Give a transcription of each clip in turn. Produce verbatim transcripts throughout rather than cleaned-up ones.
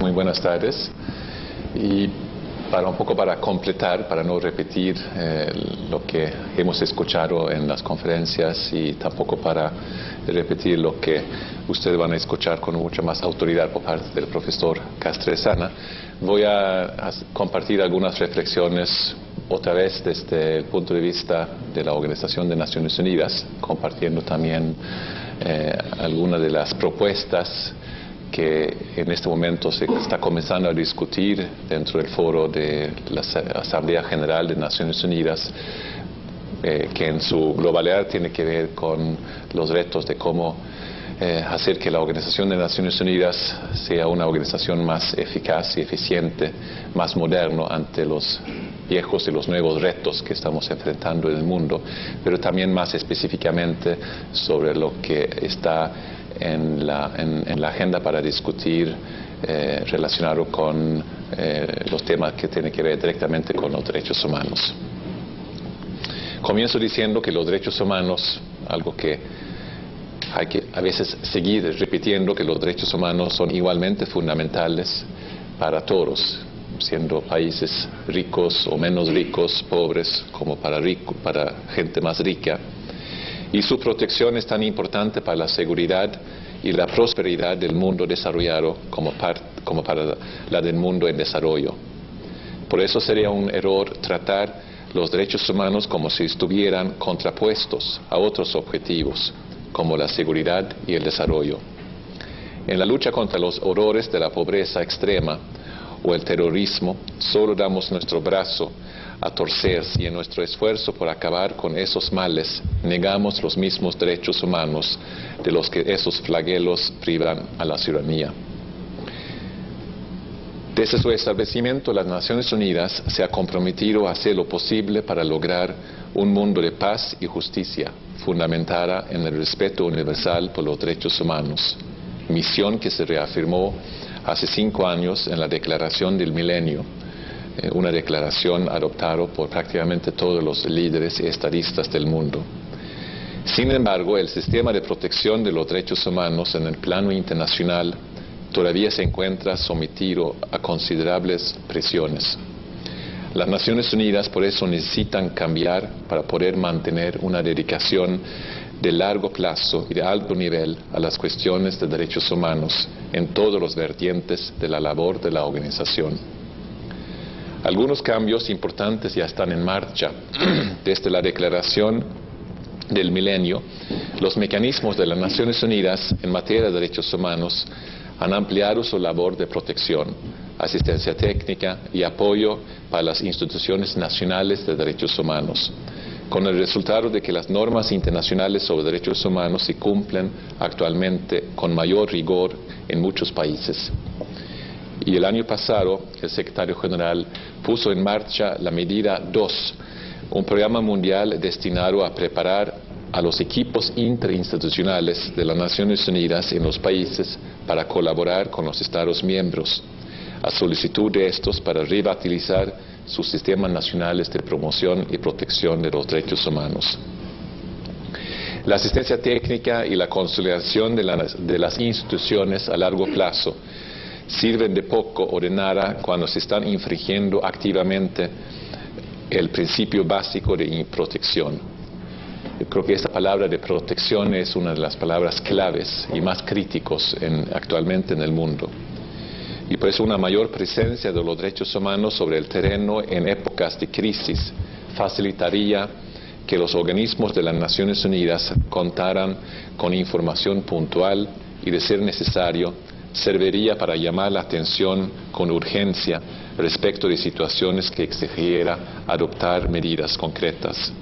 muy buenas tardes. Y para un poco para completar, para no repetir eh, lo que hemos escuchado en las conferencias y tampoco para repetir lo que ustedes van a escuchar con mucha más autoridad por parte del profesor Castresana, voy a, a compartir algunas reflexiones otra vez desde el punto de vista de la Organización de Naciones Unidas, compartiendo también eh, algunas de las propuestas que en este momento se está comenzando a discutir dentro del foro de la Asamblea General de Naciones Unidas, eh, que en su globalidad tiene que ver con los retos de cómo eh, hacer que la Organización de Naciones Unidas sea una organización más eficaz y eficiente, más moderno ante los viejos y los nuevos retos que estamos enfrentando en el mundo, pero también más específicamente sobre lo que está en la, en, en la agenda para discutir eh, relacionado con eh, los temas que tienen que ver directamente con los derechos humanos. Comienzo diciendo que los derechos humanos, algo que hay que a veces seguir repitiendo, que los derechos humanos son igualmente fundamentales para todos, siendo países ricos o menos ricos, pobres como para, rico, para gente más rica. Y su protección es tan importante para la seguridad y la prosperidad del mundo desarrollado como, part, como para la del mundo en desarrollo. Por eso sería un error tratar los derechos humanos como si estuvieran contrapuestos a otros objetivos, como la seguridad y el desarrollo. En la lucha contra los horrores de la pobreza extrema o el terrorismo, solo damos nuestro brazo a torcer si en nuestro esfuerzo por acabar con esos males negamos los mismos derechos humanos de los que esos flagelos privan a la ciudadanía. Desde su establecimiento, las Naciones Unidas se ha comprometido a hacer lo posible para lograr un mundo de paz y justicia fundamentada en el respeto universal por los derechos humanos, misión que se reafirmó hace cinco años en la Declaración del Milenio, una declaración adoptada por prácticamente todos los líderes y estadistas del mundo. Sin embargo, el sistema de protección de los derechos humanos en el plano internacional todavía se encuentra sometido a considerables presiones. Las Naciones Unidas por eso necesitan cambiar para poder mantener una dedicación de largo plazo y de alto nivel a las cuestiones de derechos humanos en todos los vertientes de la labor de la organización. Algunos cambios importantes ya están en marcha. Desde la Declaración del Milenio, los mecanismos de las Naciones Unidas en materia de derechos humanos han ampliado su labor de protección, asistencia técnica y apoyo para las instituciones nacionales de derechos humanos, con el resultado de que las normas internacionales sobre derechos humanos se cumplen actualmente con mayor rigor en muchos países. Y el año pasado, el secretario general puso en marcha la medida dos, un programa mundial destinado a preparar a los equipos interinstitucionales de las Naciones Unidas en los países para colaborar con los Estados miembros, a solicitud de estos para revitalizar sus sistemas nacionales de promoción y protección de los derechos humanos. La asistencia técnica y la consolidación de, la, de las instituciones a largo plazo sirven de poco o de nada cuando se están infringiendo activamente el principio básico de protección. Yo creo que esta palabra de protección es una de las palabras claves y más críticos en, actualmente en el mundo. Y por eso una mayor presencia de los derechos humanos sobre el terreno en épocas de crisis facilitaría que los organismos de las Naciones Unidas contaran con información puntual y, de ser necesario, serviría para llamar la atención con urgencia respecto de situaciones que exigiera adoptar medidas concretas.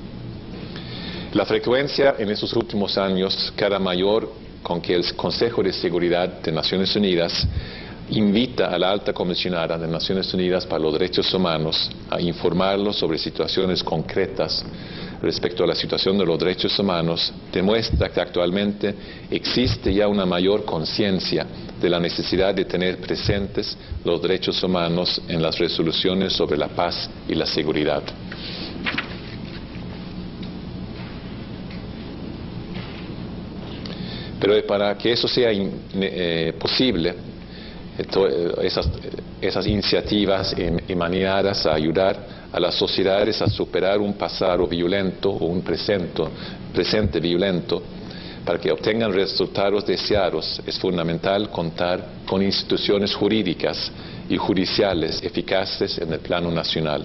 La frecuencia en esos últimos años cada mayor con que el Consejo de Seguridad de Naciones Unidas invita a la alta comisionada de Naciones Unidas para los Derechos Humanos a informarlos sobre situaciones concretas respecto a la situación de los derechos humanos, demuestra que actualmente existe ya una mayor conciencia de la necesidad de tener presentes los derechos humanos en las resoluciones sobre la paz y la seguridad. Pero para que eso sea eh, posible, esas, esas iniciativas encaminadas a ayudar a las sociedades a superar un pasado violento o un presente, presente violento. Para que obtengan resultados deseados es fundamental contar con instituciones jurídicas y judiciales eficaces en el plano nacional.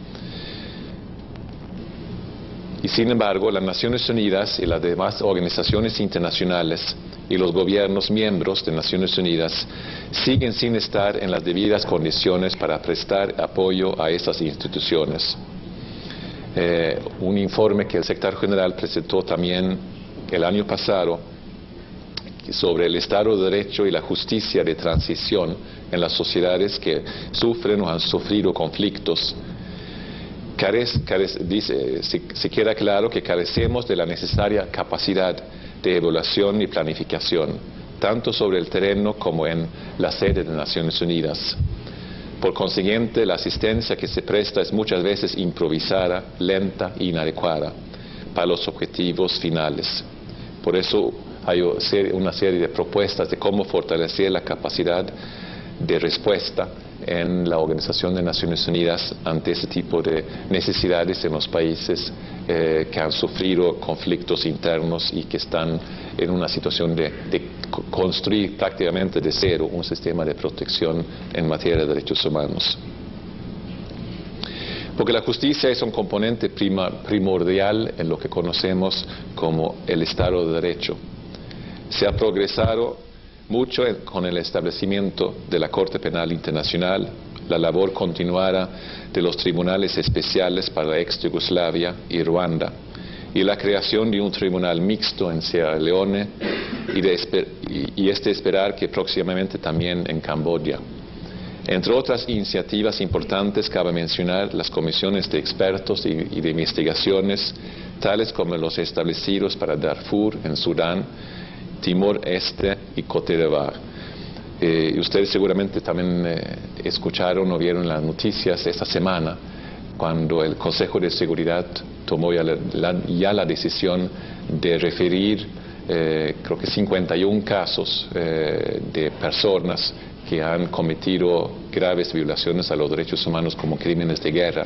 Y sin embargo, las Naciones Unidas y las demás organizaciones internacionales y los gobiernos miembros de Naciones Unidas siguen sin estar en las debidas condiciones para prestar apoyo a estas instituciones. Eh, un informe que el secretario general presentó también el año pasado sobre el Estado de Derecho y la justicia de transición en las sociedades que sufren o han sufrido conflictos, carece, carece, dice, se, se queda claro que carecemos de la necesaria capacidad de evaluación y planificación, tanto sobre el terreno como en la sede de Naciones Unidas. Por consiguiente, la asistencia que se presta es muchas veces improvisada, lenta e inadecuada para los objetivos finales. Por eso hay una serie de propuestas de cómo fortalecer la capacidad de respuesta en la Organización de Naciones Unidas ante ese tipo de necesidades en los países eh, que han sufrido conflictos internos y que están en una situación de, de construir prácticamente de cero un sistema de protección en materia de derechos humanos. Porque la justicia es un componente prima, primordial en lo que conocemos como el Estado de Derecho. Se ha progresado mucho en, con el establecimiento de la Corte Penal Internacional, la labor continuada de los tribunales especiales para la ex Yugoslavia y Ruanda, y la creación de un tribunal mixto en Sierra Leone y, de, y, y este esperar que próximamente también en Camboya. Entre otras iniciativas importantes cabe mencionar las comisiones de expertos y, y de investigaciones, tales como los establecidos para Darfur en Sudán, Timor Este y Cote d'Ivoire. Eh, y ustedes seguramente también eh, escucharon o vieron las noticias esta semana cuando el Consejo de Seguridad tomó ya la, la, ya la decisión de referir eh, creo que cincuenta y un casos eh, de personas que han cometido graves violaciones a los derechos humanos como crímenes de guerra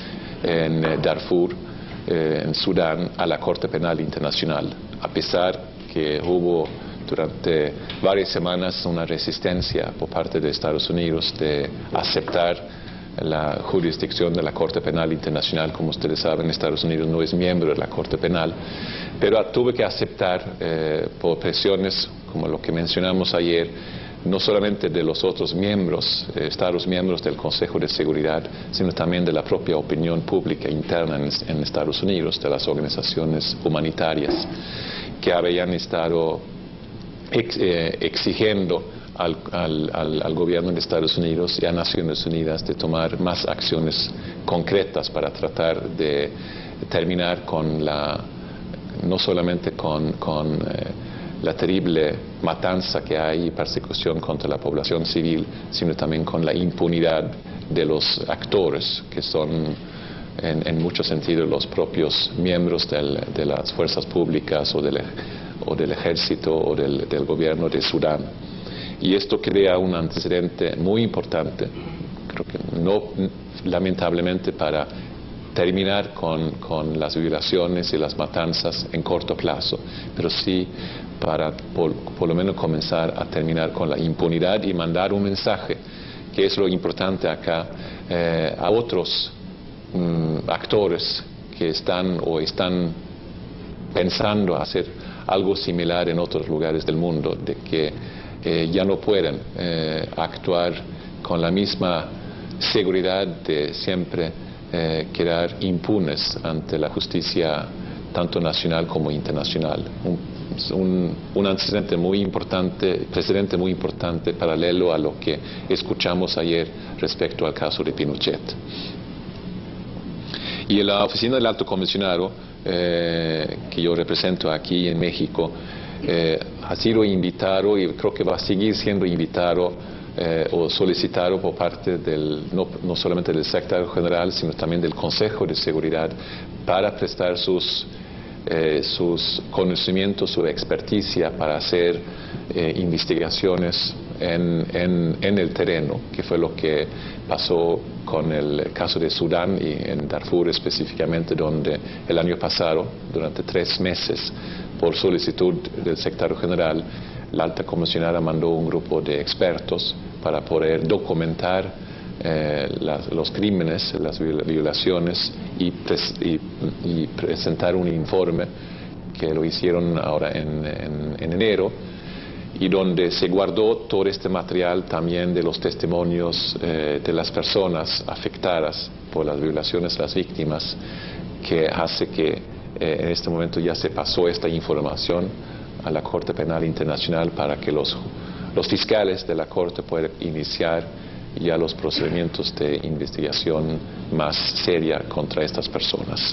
en eh, Darfur, eh, en Sudán, a la Corte Penal Internacional, a pesar que hubo durante varias semanas una resistencia por parte de Estados Unidos de aceptar la jurisdicción de la Corte Penal Internacional. Como ustedes saben, Estados Unidos no es miembro de la Corte Penal, pero tuve que aceptar eh, por presiones, como lo que mencionamos ayer, no solamente de los otros miembros, eh, Estados miembros del Consejo de Seguridad, sino también de la propia opinión pública interna en, en Estados Unidos, de las organizaciones humanitarias, que habían estado ex, eh, exigiendo al, al, al, al gobierno de Estados Unidos y a Naciones Unidas de tomar más acciones concretas para tratar de terminar con la, no solamente con, con eh, la terrible matanza que hay y persecución contra la población civil, sino también con la impunidad de los actores, que son en, en muchos sentidos los propios miembros del, de las fuerzas públicas o del, o del ejército o del, del gobierno de Sudán. Y esto crea un antecedente muy importante, creo que no lamentablemente para terminar con, con las violaciones y las matanzas en corto plazo, pero sí para por, por lo menos comenzar a terminar con la impunidad y mandar un mensaje, que es lo importante acá, eh, a otros mm, actores que están o están pensando hacer algo similar en otros lugares del mundo, de que eh, ya no pueden eh, actuar con la misma seguridad de siempre eh, quedar impunes ante la justicia tanto nacional como internacional. Un, un, un antecedente muy importante, precedente muy importante, paralelo a lo que escuchamos ayer respecto al caso de Pinochet. Y en la oficina del Alto Comisionado, eh, que yo represento aquí en México, eh, ha sido invitado y creo que va a seguir siendo invitado eh, o solicitado por parte del, no, no solamente del secretario general, sino también del Consejo de Seguridad, para prestar sus Eh, sus conocimientos, su experticia para hacer eh, investigaciones en, en, en el terreno, que fue lo que pasó con el caso de Sudán y en Darfur específicamente, donde el año pasado, durante tres meses, por solicitud del secretario general, la alta comisionada mandó un grupo de expertos para poder documentar eh, las, los crímenes, las violaciones y, pres, y, y presentar un informe que lo hicieron ahora en, en, en enero, y donde se guardó todo este material también de los testimonios eh, de las personas afectadas por las violaciones, las víctimas, que hace que eh, en este momento ya se pasó esta información a la Corte Penal Internacional para que los, los fiscales de la Corte puedan iniciar ya los procedimientos de investigación más seria contra estas personas.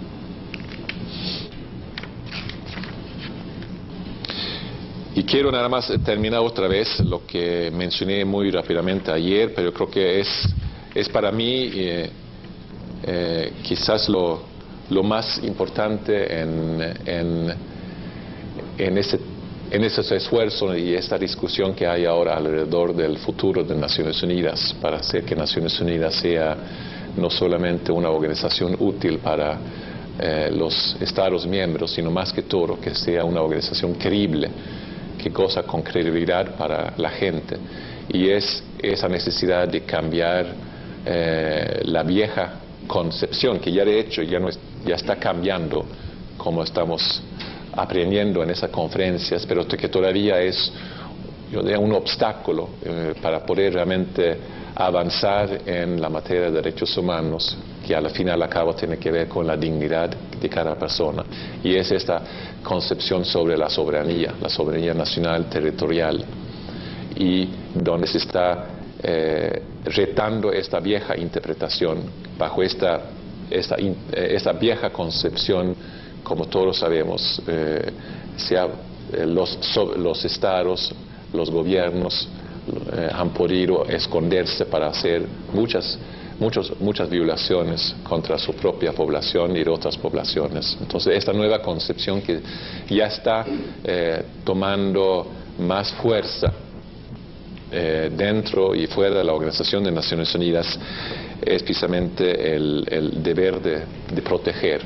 Y quiero nada más terminar otra vez lo que mencioné muy rápidamente ayer, pero creo que es, es para mí eh, eh, quizás lo, lo más importante en, en, en, ese, en esos esfuerzos y esta discusión que hay ahora alrededor del futuro de Naciones Unidas, para hacer que Naciones Unidas sea no solamente una organización útil para eh, los Estados miembros, sino más que todo que sea una organización creíble, que goza con credibilidad para la gente, y es esa necesidad de cambiar eh, la vieja concepción, que ya de hecho ya, no es, ya está cambiando, como estamos aprendiendo en esas conferencias, pero que todavía es yo diría, un obstáculo eh, para poder realmente avanzar en la materia de derechos humanos, que al fin y al cabo tiene que ver con la dignidad de cada persona, y es esta concepción sobre la soberanía, la soberanía nacional territorial, y donde se está eh, retando esta vieja interpretación, bajo esta, esta, esta vieja concepción, como todos sabemos, eh, sea, eh, los, los estados, los gobiernos eh, han podido esconderse para hacer muchas Muchos, muchas violaciones contra su propia población y de otras poblaciones. Entonces, esta nueva concepción que ya está eh, tomando más fuerza eh, dentro y fuera de la Organización de Naciones Unidas es precisamente el, el deber de, de proteger,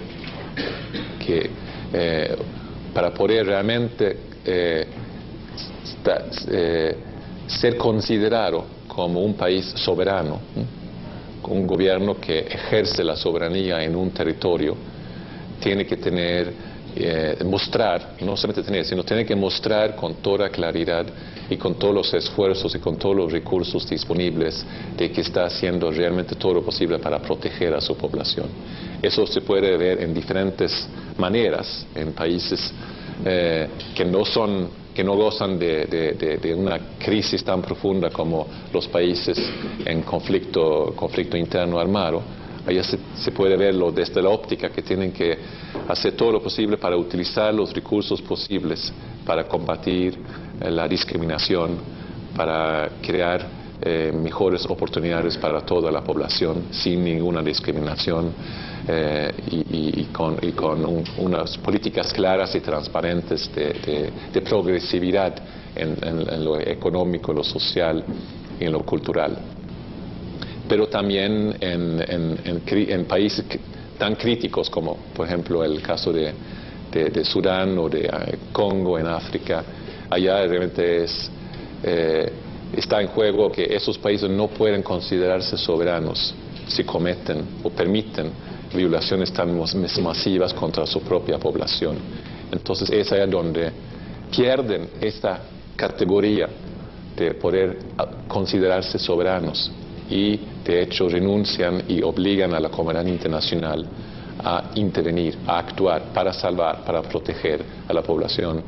que eh, para poder realmente eh, sta, eh, ser considerado como un país soberano, ¿eh? Un gobierno que ejerce la soberanía en un territorio tiene que tener, eh, mostrar, no solamente tener, sino tiene que mostrar con toda claridad y con todos los esfuerzos y con todos los recursos disponibles de que está haciendo realmente todo lo posible para proteger a su población. Eso se puede ver en diferentes maneras en países eh, que no son que no gozan de, de, de, de una crisis tan profunda como los países en conflicto, conflicto interno armado. Allá se, se puede verlo desde la óptica que tienen que hacer todo lo posible para utilizar los recursos posibles para combatir eh, la discriminación, para crear eh, mejores oportunidades para toda la población sin ninguna discriminación. Eh, y, y, y con, y con un, unas políticas claras y transparentes de, de, de progresividad en, en, en lo económico, lo social y en lo cultural. Pero también en, en, en, en países tan críticos como, por ejemplo, el caso de, de, de Sudán o de uh, Congo en África, allá realmente es, eh, está en juego que esos países no pueden considerarse soberanos si cometen o permiten violaciones tan masivas contra su propia población. Entonces es allá donde pierden esta categoría de poder considerarse soberanos y de hecho renuncian y obligan a la comunidad internacional a intervenir, a actuar para salvar, para proteger a la población,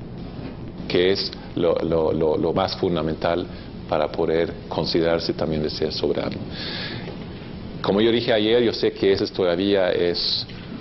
que es lo, lo, lo, lo más fundamental para poder considerarse también de ser soberano. Como yo dije ayer, yo sé que ese todavía es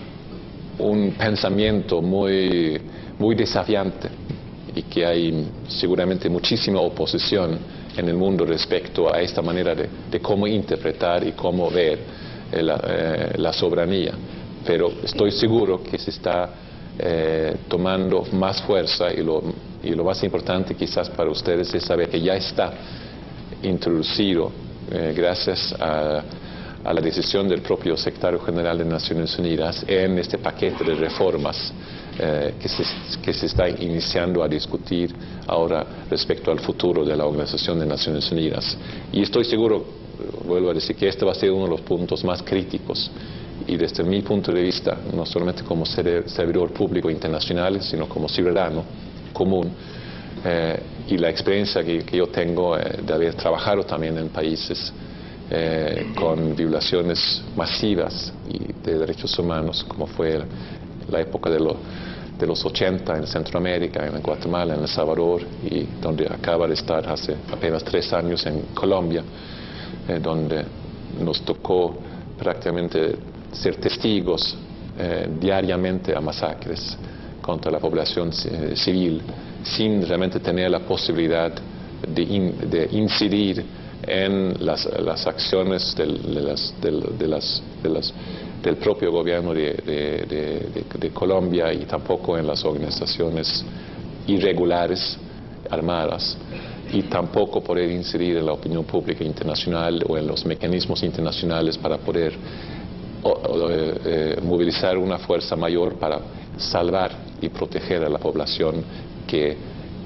un pensamiento muy, muy desafiante y que hay seguramente muchísima oposición en el mundo respecto a esta manera de, de cómo interpretar y cómo ver eh, la, eh, la soberanía. Pero estoy seguro que se está eh, tomando más fuerza y, lo, y lo más importante quizás para ustedes es saber que ya está introducido, eh, gracias a, a la decisión del propio secretario general de Naciones Unidas, en este paquete de reformas eh, que, se, que se está iniciando a discutir ahora respecto al futuro de la Organización de Naciones Unidas. Y estoy seguro, vuelvo a decir, que este va a ser uno de los puntos más críticos. Y desde mi punto de vista, no solamente como servidor público internacional, sino como ciudadano común, eh, y la experiencia que, que yo tengo eh, de haber trabajado también en países eh, con violaciones masivas y de derechos humanos, como fue la época de, lo, de los ochenta en Centroamérica, en Guatemala, en El Salvador, y donde acaba de estar hace apenas tres años en Colombia, eh, donde nos tocó prácticamente ser testigos eh, diariamente a masacres contra la población eh, civil, sin realmente tener la posibilidad de, in, de incidir en las, las acciones del, de las, del, de las, de las, del propio gobierno de, de, de, de Colombia, y tampoco en las organizaciones irregulares armadas, y tampoco poder incidir en la opinión pública internacional o en los mecanismos internacionales para poder O, o, eh, movilizar una fuerza mayor para salvar y proteger a la población que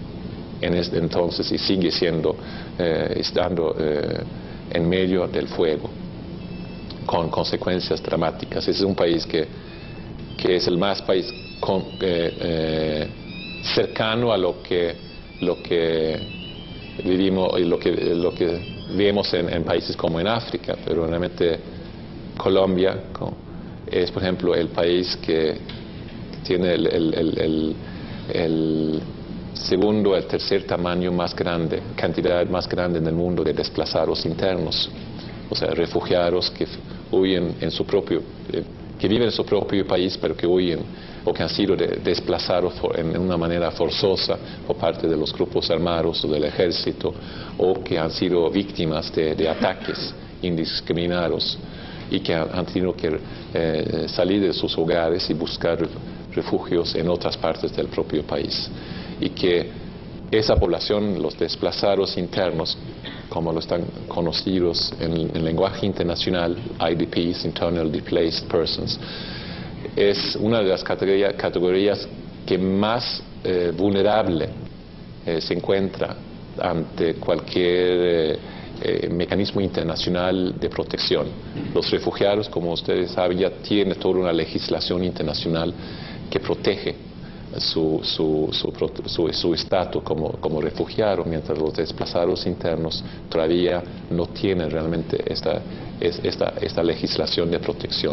en este entonces y sigue siendo, eh, estando eh, en medio del fuego, con consecuencias dramáticas. Es un país que, que es el más país con, eh, eh, cercano a lo que, lo que vivimos y lo que, lo que vemos en, en países como en África, pero realmente Colombia es, por ejemplo, el país que tiene el, el, el, el, el segundo, el tercer tamaño más grande, cantidad más grande en el mundo de desplazados internos, o sea, refugiados que huyen en su propio, eh, que viven en su propio país, pero que huyen o que han sido de, desplazados for, en una manera forzosa por parte de los grupos armados o del ejército, o que han sido víctimas de, de ataques indiscriminados, y que han, han tenido que eh, salir de sus hogares y buscar refugios en otras partes del propio país. Y que esa población, los desplazados internos, como lo están conocidos en el lenguaje internacional, I D Ps, Internal Displaced Persons, es una de las categoría, categorías que más eh, vulnerable eh, se encuentra ante cualquier eh, Eh, mecanismo internacional de protección. Los refugiados, como ustedes saben, ya tienen toda una legislación internacional que protege su, su, su, su, su estatus como, como refugiado, mientras los desplazados internos todavía no tienen realmente esta, esta, esta legislación de protección.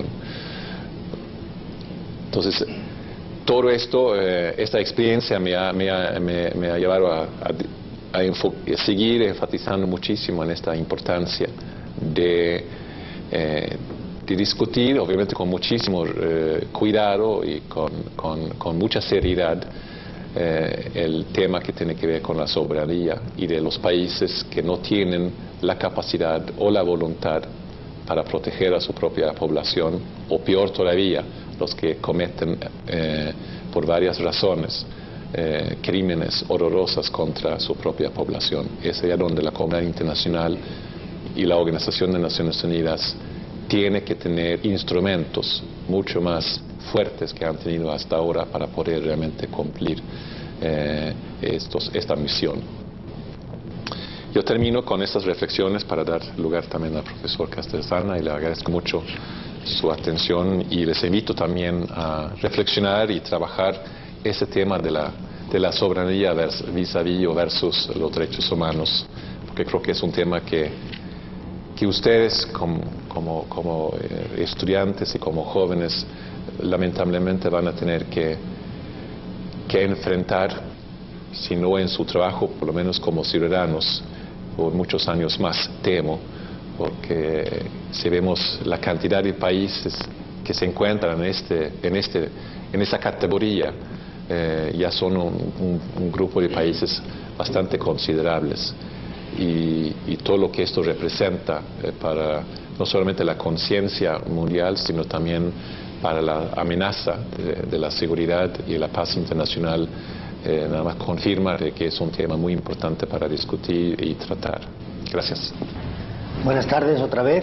Entonces, todo esto, eh, esta experiencia me ha, me ha, me, me ha llevado a, a a seguir enfatizando muchísimo en esta importancia de, eh, de discutir, obviamente con muchísimo eh, cuidado y con, con, con mucha seriedad, eh, el tema que tiene que ver con la soberanía y de los países que no tienen la capacidad o la voluntad para proteger a su propia población, o peor todavía, los que cometen eh, por varias razones Eh, crímenes horrorosos contra su propia población. Es allá donde la comunidad internacional y la Organización de Naciones Unidas tiene que tener instrumentos mucho más fuertes que han tenido hasta ahora para poder realmente cumplir eh, estos, esta misión. Yo termino con estas reflexiones para dar lugar también al profesor Castellana, y le agradezco mucho su atención, y les invito también a reflexionar y trabajar ese tema de la, de la soberanía vis-a-vis o versus los derechos humanos, porque creo que es un tema que, que ustedes como, como, como eh, estudiantes y como jóvenes lamentablemente van a tener que, que enfrentar, si no en su trabajo, por lo menos como ciudadanos, por muchos años más, temo, porque si vemos la cantidad de países que se encuentran en, este, en, este, en esta categoría, Eh, ya son un, un, un grupo de países bastante considerables, y, y todo lo que esto representa eh, para no solamente la conciencia mundial, sino también para la amenaza de, de la seguridad y la paz internacional, eh, nada más confirma de que es un tema muy importante para discutir y tratar. Gracias. Buenas tardes otra vez.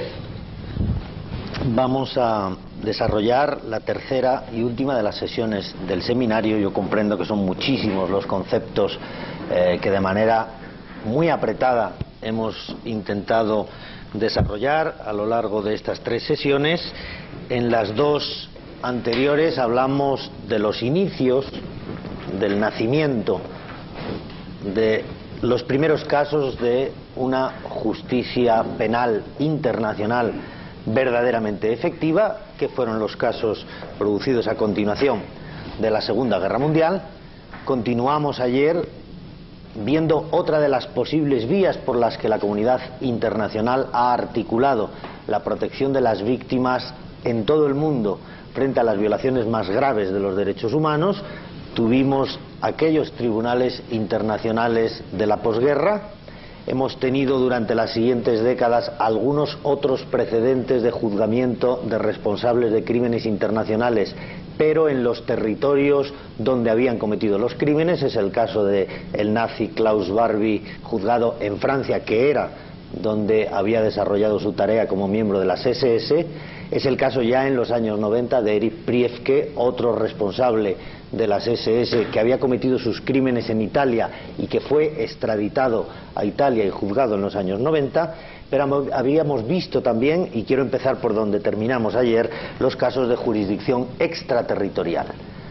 Vamos a desarrollar la tercera y última de las sesiones del seminario. Yo comprendo que son muchísimos los conceptos eh, que de manera muy apretada hemos intentado desarrollar a lo largo de estas tres sesiones. En las dos anteriores hablamos de los inicios, del nacimiento, de los primeros casos de una justicia penal internacional verdaderamente efectiva, que fueron los casos producidos a continuación de la Segunda Guerra Mundial. Continuamos ayer viendo otra de las posibles vías por las que la comunidad internacional ha articulado la protección de las víctimas en todo el mundo frente a las violaciones más graves de los derechos humanos. Tuvimos aquellos tribunales internacionales de la posguerra. Hemos tenido durante las siguientes décadas algunos otros precedentes de juzgamiento de responsables de crímenes internacionales, pero en los territorios donde habían cometido los crímenes. Es el caso de el nazi Klaus Barbie, juzgado en Francia, que era donde había desarrollado su tarea como miembro de las ese ese. Es el caso ya en los años noventa de Erich Priefke, otro responsable de las ese ese que había cometido sus crímenes en Italia y que fue extraditado a Italia y juzgado en los años noventa. Pero habíamos visto también, y quiero empezar por donde terminamos ayer, los casos de jurisdicción extraterritorial.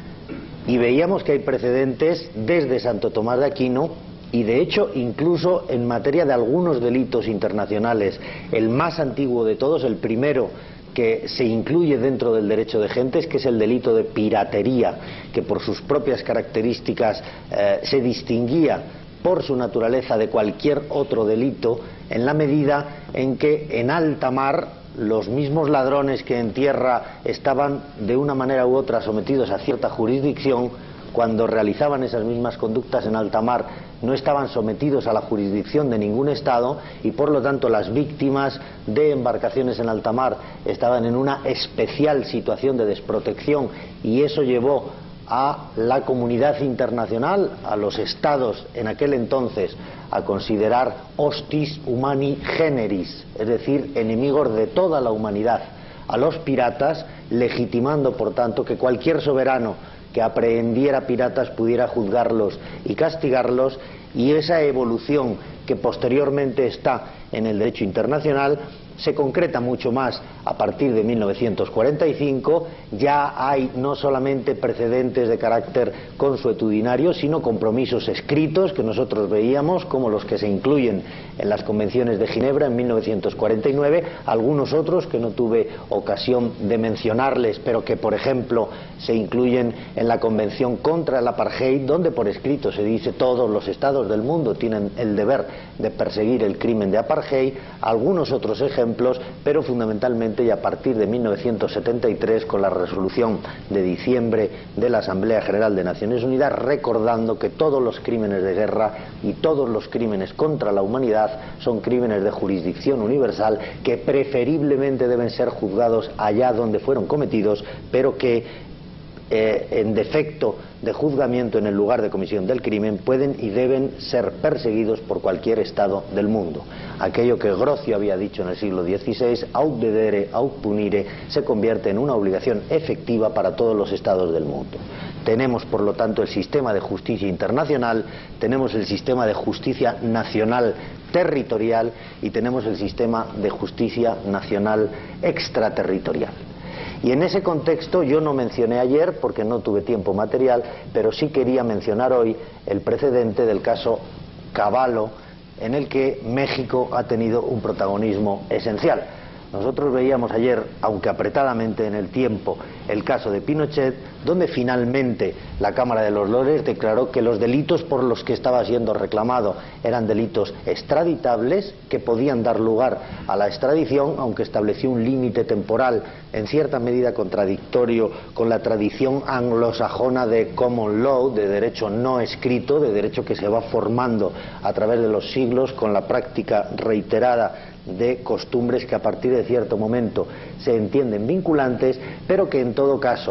Y veíamos que hay precedentes desde Santo Tomás de Aquino, y de hecho incluso en materia de algunos delitos internacionales. El más antiguo de todos, el primero que se incluye dentro del derecho de gentes, que es el delito de piratería, que por sus propias características eh, se distinguía por su naturaleza de cualquier otro delito, en la medida en que en alta mar los mismos ladrones que en tierra estaban de una manera u otra sometidos a cierta jurisdicción, cuando realizaban esas mismas conductas en alta mar no estaban sometidos a la jurisdicción de ningún Estado, y por lo tanto las víctimas de embarcaciones en alta mar estaban en una especial situación de desprotección, y eso llevó a la comunidad internacional, a los estados en aquel entonces, a considerar hostis humani generis, es decir, enemigos de toda la humanidad, a los piratas, legitimando por tanto que cualquier soberano que aprehendiera piratas pudiera juzgarlos y castigarlos. Y esa evolución que posteriormente está en el derecho internacional se concreta mucho más a partir de mil novecientos cuarenta y cinco. Ya hay no solamente precedentes de carácter consuetudinario, sino compromisos escritos que nosotros veíamos, como los que se incluyen en las convenciones de Ginebra en mil novecientos cuarenta y nueve, algunos otros que no tuve ocasión de mencionarles, pero que por ejemplo se incluyen en la Convención contra el Apartheid, donde por escrito se dice todos los estados del mundo tienen el deber de perseguir el crimen de Apartheid. Algunos otros ejemplos, pero fundamentalmente y a partir de mil novecientos setenta y tres con la resolución de diciembre de la Asamblea General de Naciones Unidas, recordando que todos los crímenes de guerra y todos los crímenes contra la humanidad son crímenes de jurisdicción universal, que preferiblemente deben ser juzgados allá donde fueron cometidos, pero que Eh, en defecto de juzgamiento en el lugar de comisión del crimen pueden y deben ser perseguidos por cualquier estado del mundo. Aquello que Grocio había dicho en el siglo dieciséis, aut dedere, aut punire, se convierte en una obligación efectiva para todos los estados del mundo. Tenemos por lo tanto el sistema de justicia internacional, tenemos el sistema de justicia nacional territorial y tenemos el sistema de justicia nacional extraterritorial. Y en ese contexto yo no mencioné ayer, porque no tuve tiempo material, pero sí quería mencionar hoy el precedente del caso Cavallo, en el que México ha tenido un protagonismo esencial. Nosotros veíamos ayer, aunque apretadamente en el tiempo, el caso de Pinochet, donde finalmente la Cámara de los Lores declaró que los delitos por los que estaba siendo reclamado eran delitos extraditables, que podían dar lugar a la extradición, aunque estableció un límite temporal en cierta medida contradictorio con la tradición anglosajona de common law, de derecho no escrito, de derecho que se va formando a través de los siglos con la práctica reiterada de costumbres que a partir de cierto momento se entienden vinculantes, pero que en todo caso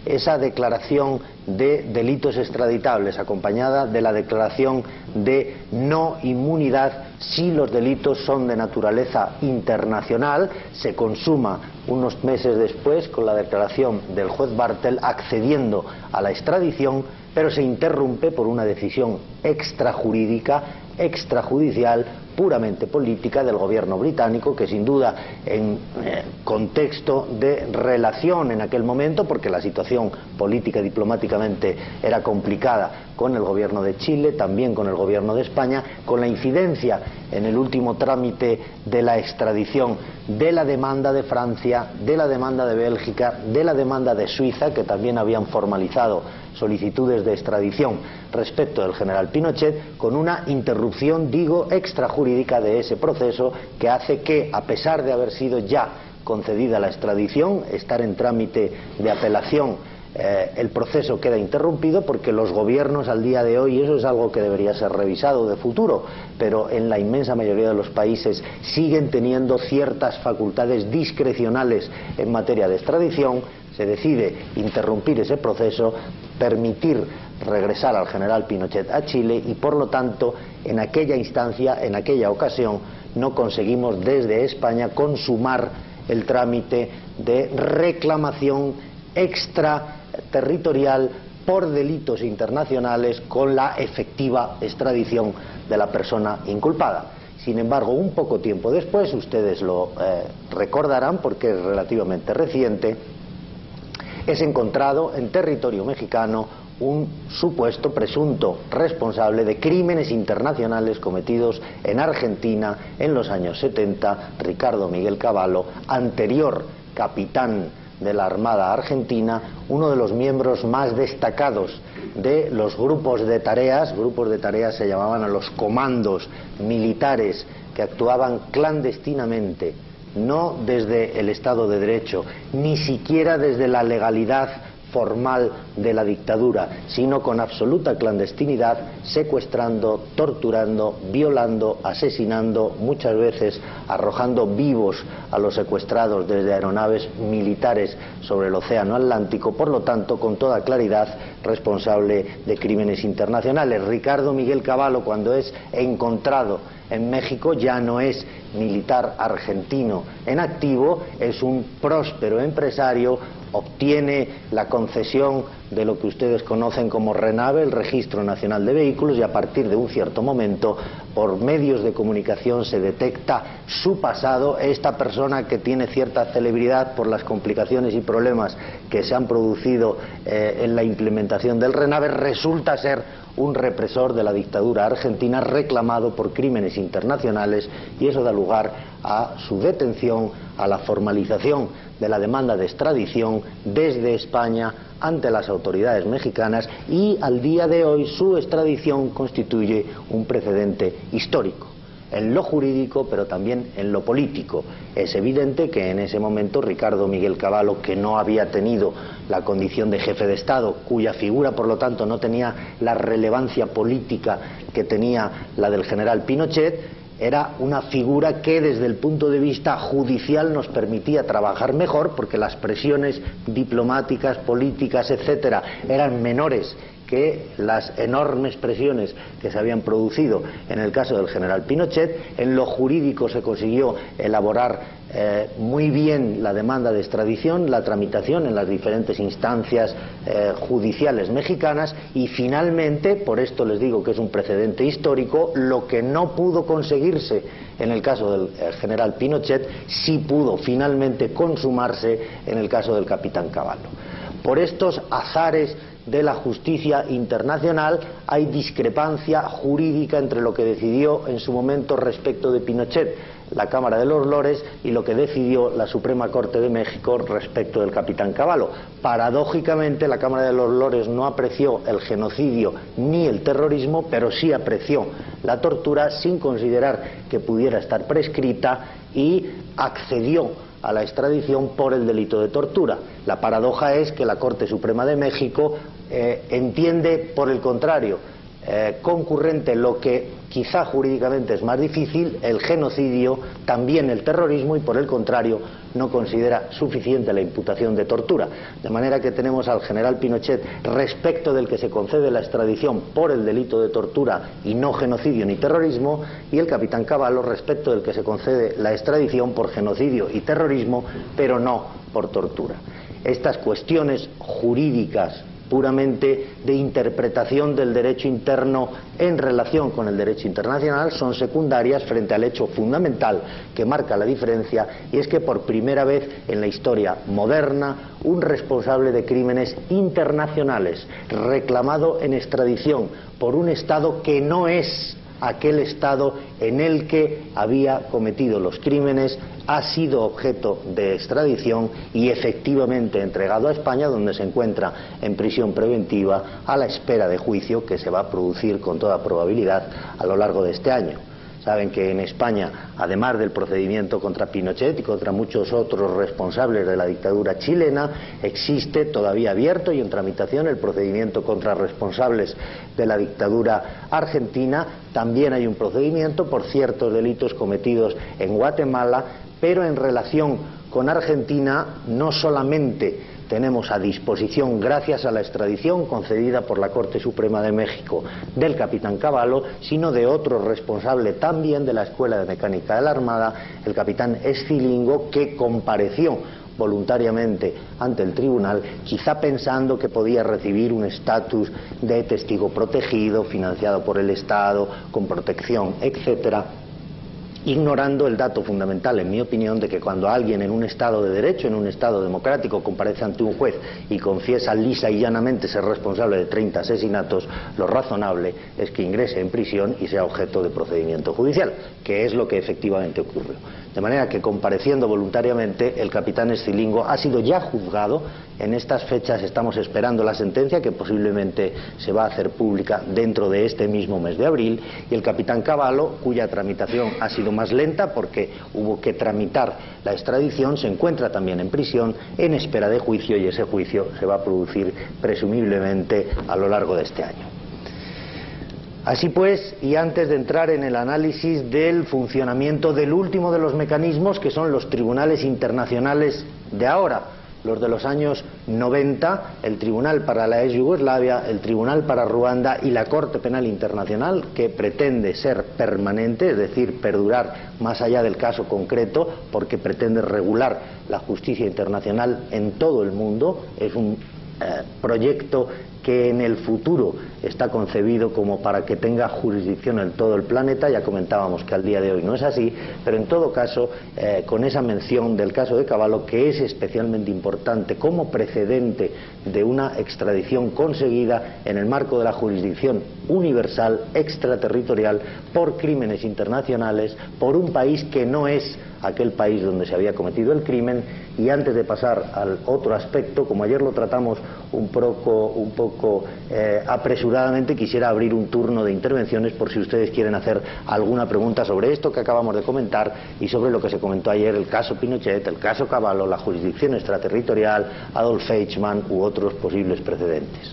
esa declaración de delitos extraditables, acompañada de la declaración de no inmunidad si los delitos son de naturaleza internacional. Se consuma unos meses después con la declaración del juez Bartel accediendo a la extradición, pero se interrumpe por una decisión extrajurídica, extrajudicial, puramente política del gobierno británico, que sin duda en eh, contexto de relación en aquel momento, porque la situación política y diplomáticamente era complicada con el gobierno de Chile, también con el gobierno de España, con la incidencia en el último trámite de la extradición de la demanda de Francia, de la demanda de Bélgica, de la demanda de Suiza, que también habían formalizado solicitudes de extradición respecto del general Pinochet, con una interrupción, digo, extrajurídica de ese proceso, que hace que, a pesar de haber sido ya concedida la extradición, estar en trámite de apelación, eh, el proceso queda interrumpido, porque los gobiernos al día de hoy, y eso es algo que debería ser revisado de futuro, pero en la inmensa mayoría de los países siguen teniendo ciertas facultades discrecionales en materia de extradición. Se decide interrumpir ese proceso, permitir regresar al general Pinochet a Chile, y por lo tanto en aquella instancia, en aquella ocasión, no conseguimos desde España consumar el trámite de reclamación extraterritorial por delitos internacionales con la efectiva extradición de la persona inculpada. Sin embargo, un poco tiempo después, ustedes lo eh, recordarán porque es relativamente reciente, es encontrado en territorio mexicano un supuesto presunto responsable de crímenes internacionales cometidos en Argentina en los años setenta, Ricardo Miguel Cavallo, anterior capitán de la Armada Argentina, uno de los miembros más destacados de los grupos de tareas. Grupos de tareas se llamaban a los comandos militares que actuaban clandestinamente, no desde el Estado de Derecho, ni siquiera desde la legalidad formal de la dictadura, sino con absoluta clandestinidad, secuestrando, torturando, violando, asesinando, muchas veces arrojando vivos a los secuestrados desde aeronaves militares sobre el océano Atlántico. Por lo tanto, con toda claridad, responsable de crímenes internacionales. Ricardo Miguel Cavallo, cuando es encontrado en México, ya no es militar argentino en activo, es un próspero empresario, obtiene la concesión de lo que ustedes conocen como RENAVE, el Registro Nacional de Vehículos, y a partir de un cierto momento, por medios de comunicación, se detecta su pasado. Esta persona, que tiene cierta celebridad por las complicaciones y problemas que se han producido eh, en la implementación del RENAVE, resulta ser un represor de la dictadura argentina reclamado por crímenes internacionales, y eso da lugar a su detención, a la formalización de la demanda de extradición desde España ante las autoridades mexicanas, y al día de hoy su extradición constituye un precedente histórico en lo jurídico, pero también en lo político. Es evidente que en ese momento Ricardo Miguel Cavallo, que no había tenido la condición de jefe de Estado, cuya figura por lo tanto no tenía la relevancia política que tenía la del general Pinochet, era una figura que desde el punto de vista judicial nos permitía trabajar mejor, porque las presiones diplomáticas, políticas, etcétera, eran menores que las enormes presiones que se habían producido en el caso del general Pinochet. En lo jurídico se consiguió elaborar eh, muy bien la demanda de extradición, la tramitación en las diferentes instancias eh, judiciales mexicanas, y finalmente, por esto les digo que es un precedente histórico, lo que no pudo conseguirse en el caso del eh, general Pinochet, sí pudo finalmente consumarse en el caso del capitán Cavallo. Por estos azares de la justicia internacional hay discrepancia jurídica entre lo que decidió en su momento respecto de Pinochet la Cámara de los Lores y lo que decidió la Suprema Corte de México respecto del capitán Cavallo. Paradójicamente, la Cámara de los Lores no apreció el genocidio ni el terrorismo, pero sí apreció la tortura, sin considerar que pudiera estar prescrita, y accedió a la extradición por el delito de tortura. La paradoja es que la Corte Suprema de México eh, entiende, por el contrario, eh, concurrente, lo que quizá jurídicamente es más difícil, el genocidio, también el terrorismo, y por el contrario no considera suficiente la imputación de tortura. De manera que tenemos al general Pinochet, respecto del que se concede la extradición por el delito de tortura y no genocidio ni terrorismo, y el capitán Cavallo, respecto del que se concede la extradición por genocidio y terrorismo, pero no por tortura. Estas cuestiones jurídicas puramente de interpretación del derecho interno en relación con el derecho internacional son secundarias frente al hecho fundamental que marca la diferencia, y es que por primera vez en la historia moderna un responsable de crímenes internacionales reclamado en extradición por un Estado que no es aquel Estado en el que había cometido los crímenes ha sido objeto de extradición y efectivamente entregado a España, donde se encuentra en prisión preventiva a la espera de juicio que se va a producir con toda probabilidad a lo largo de este año. Saben que en España, además del procedimiento contra Pinochet y contra muchos otros responsables de la dictadura chilena, existe todavía abierto y en tramitación el procedimiento contra responsables de la dictadura argentina. También hay un procedimiento por ciertos delitos cometidos en Guatemala, pero en relación con Argentina no solamente tenemos a disposición, gracias a la extradición concedida por la Corte Suprema de México del capitán Cavallo, sino de otro responsable también de la Escuela de Mecánica de la Armada, el capitán Escilingo, que compareció voluntariamente ante el tribunal, quizá pensando que podía recibir un estatus de testigo protegido, financiado por el Estado, con protección, etcétera, ignorando el dato fundamental, en mi opinión, de que cuando alguien en un Estado de Derecho, en un Estado democrático, comparece ante un juez y confiesa lisa y llanamente ser responsable de treinta asesinatos, lo razonable es que ingrese en prisión y sea objeto de procedimiento judicial, que es lo que efectivamente ocurrió. De manera que, compareciendo voluntariamente, el capitán Escilingo ha sido ya juzgado. En estas fechas estamos esperando la sentencia, que posiblemente se va a hacer pública dentro de este mismo mes de abril, y el capitán Cavallo, cuya tramitación ha sido más lenta porque hubo que tramitar la extradición, se encuentra también en prisión en espera de juicio, y ese juicio se va a producir presumiblemente a lo largo de este año. Así pues, y antes de entrar en el análisis del funcionamiento del último de los mecanismos, que son los tribunales internacionales de ahora, los de los años noventa, el Tribunal para la ex Yugoslavia, el Tribunal para Ruanda y la Corte Penal Internacional, que pretende ser permanente, es decir, perdurar más allá del caso concreto, porque pretende regular la justicia internacional en todo el mundo. Es un eh, proyecto que en el futuro está concebido como para que tenga jurisdicción en todo el planeta. Ya comentábamos que al día de hoy no es así, pero en todo caso, eh, con esa mención del caso de Cavallo, que es especialmente importante como precedente de una extradición conseguida en el marco de la jurisdicción universal extraterritorial por crímenes internacionales, por un país que no es aquel país donde se había cometido el crimen. Y antes de pasar al otro aspecto, como ayer lo tratamos un poco, un poco eh, apresuradamente, quisiera abrir un turno de intervenciones por si ustedes quieren hacer alguna pregunta sobre esto que acabamos de comentar y sobre lo que se comentó ayer, el caso Pinochet, el caso Cavallo, la jurisdicción extraterritorial, Adolf Eichmann u otros posibles precedentes.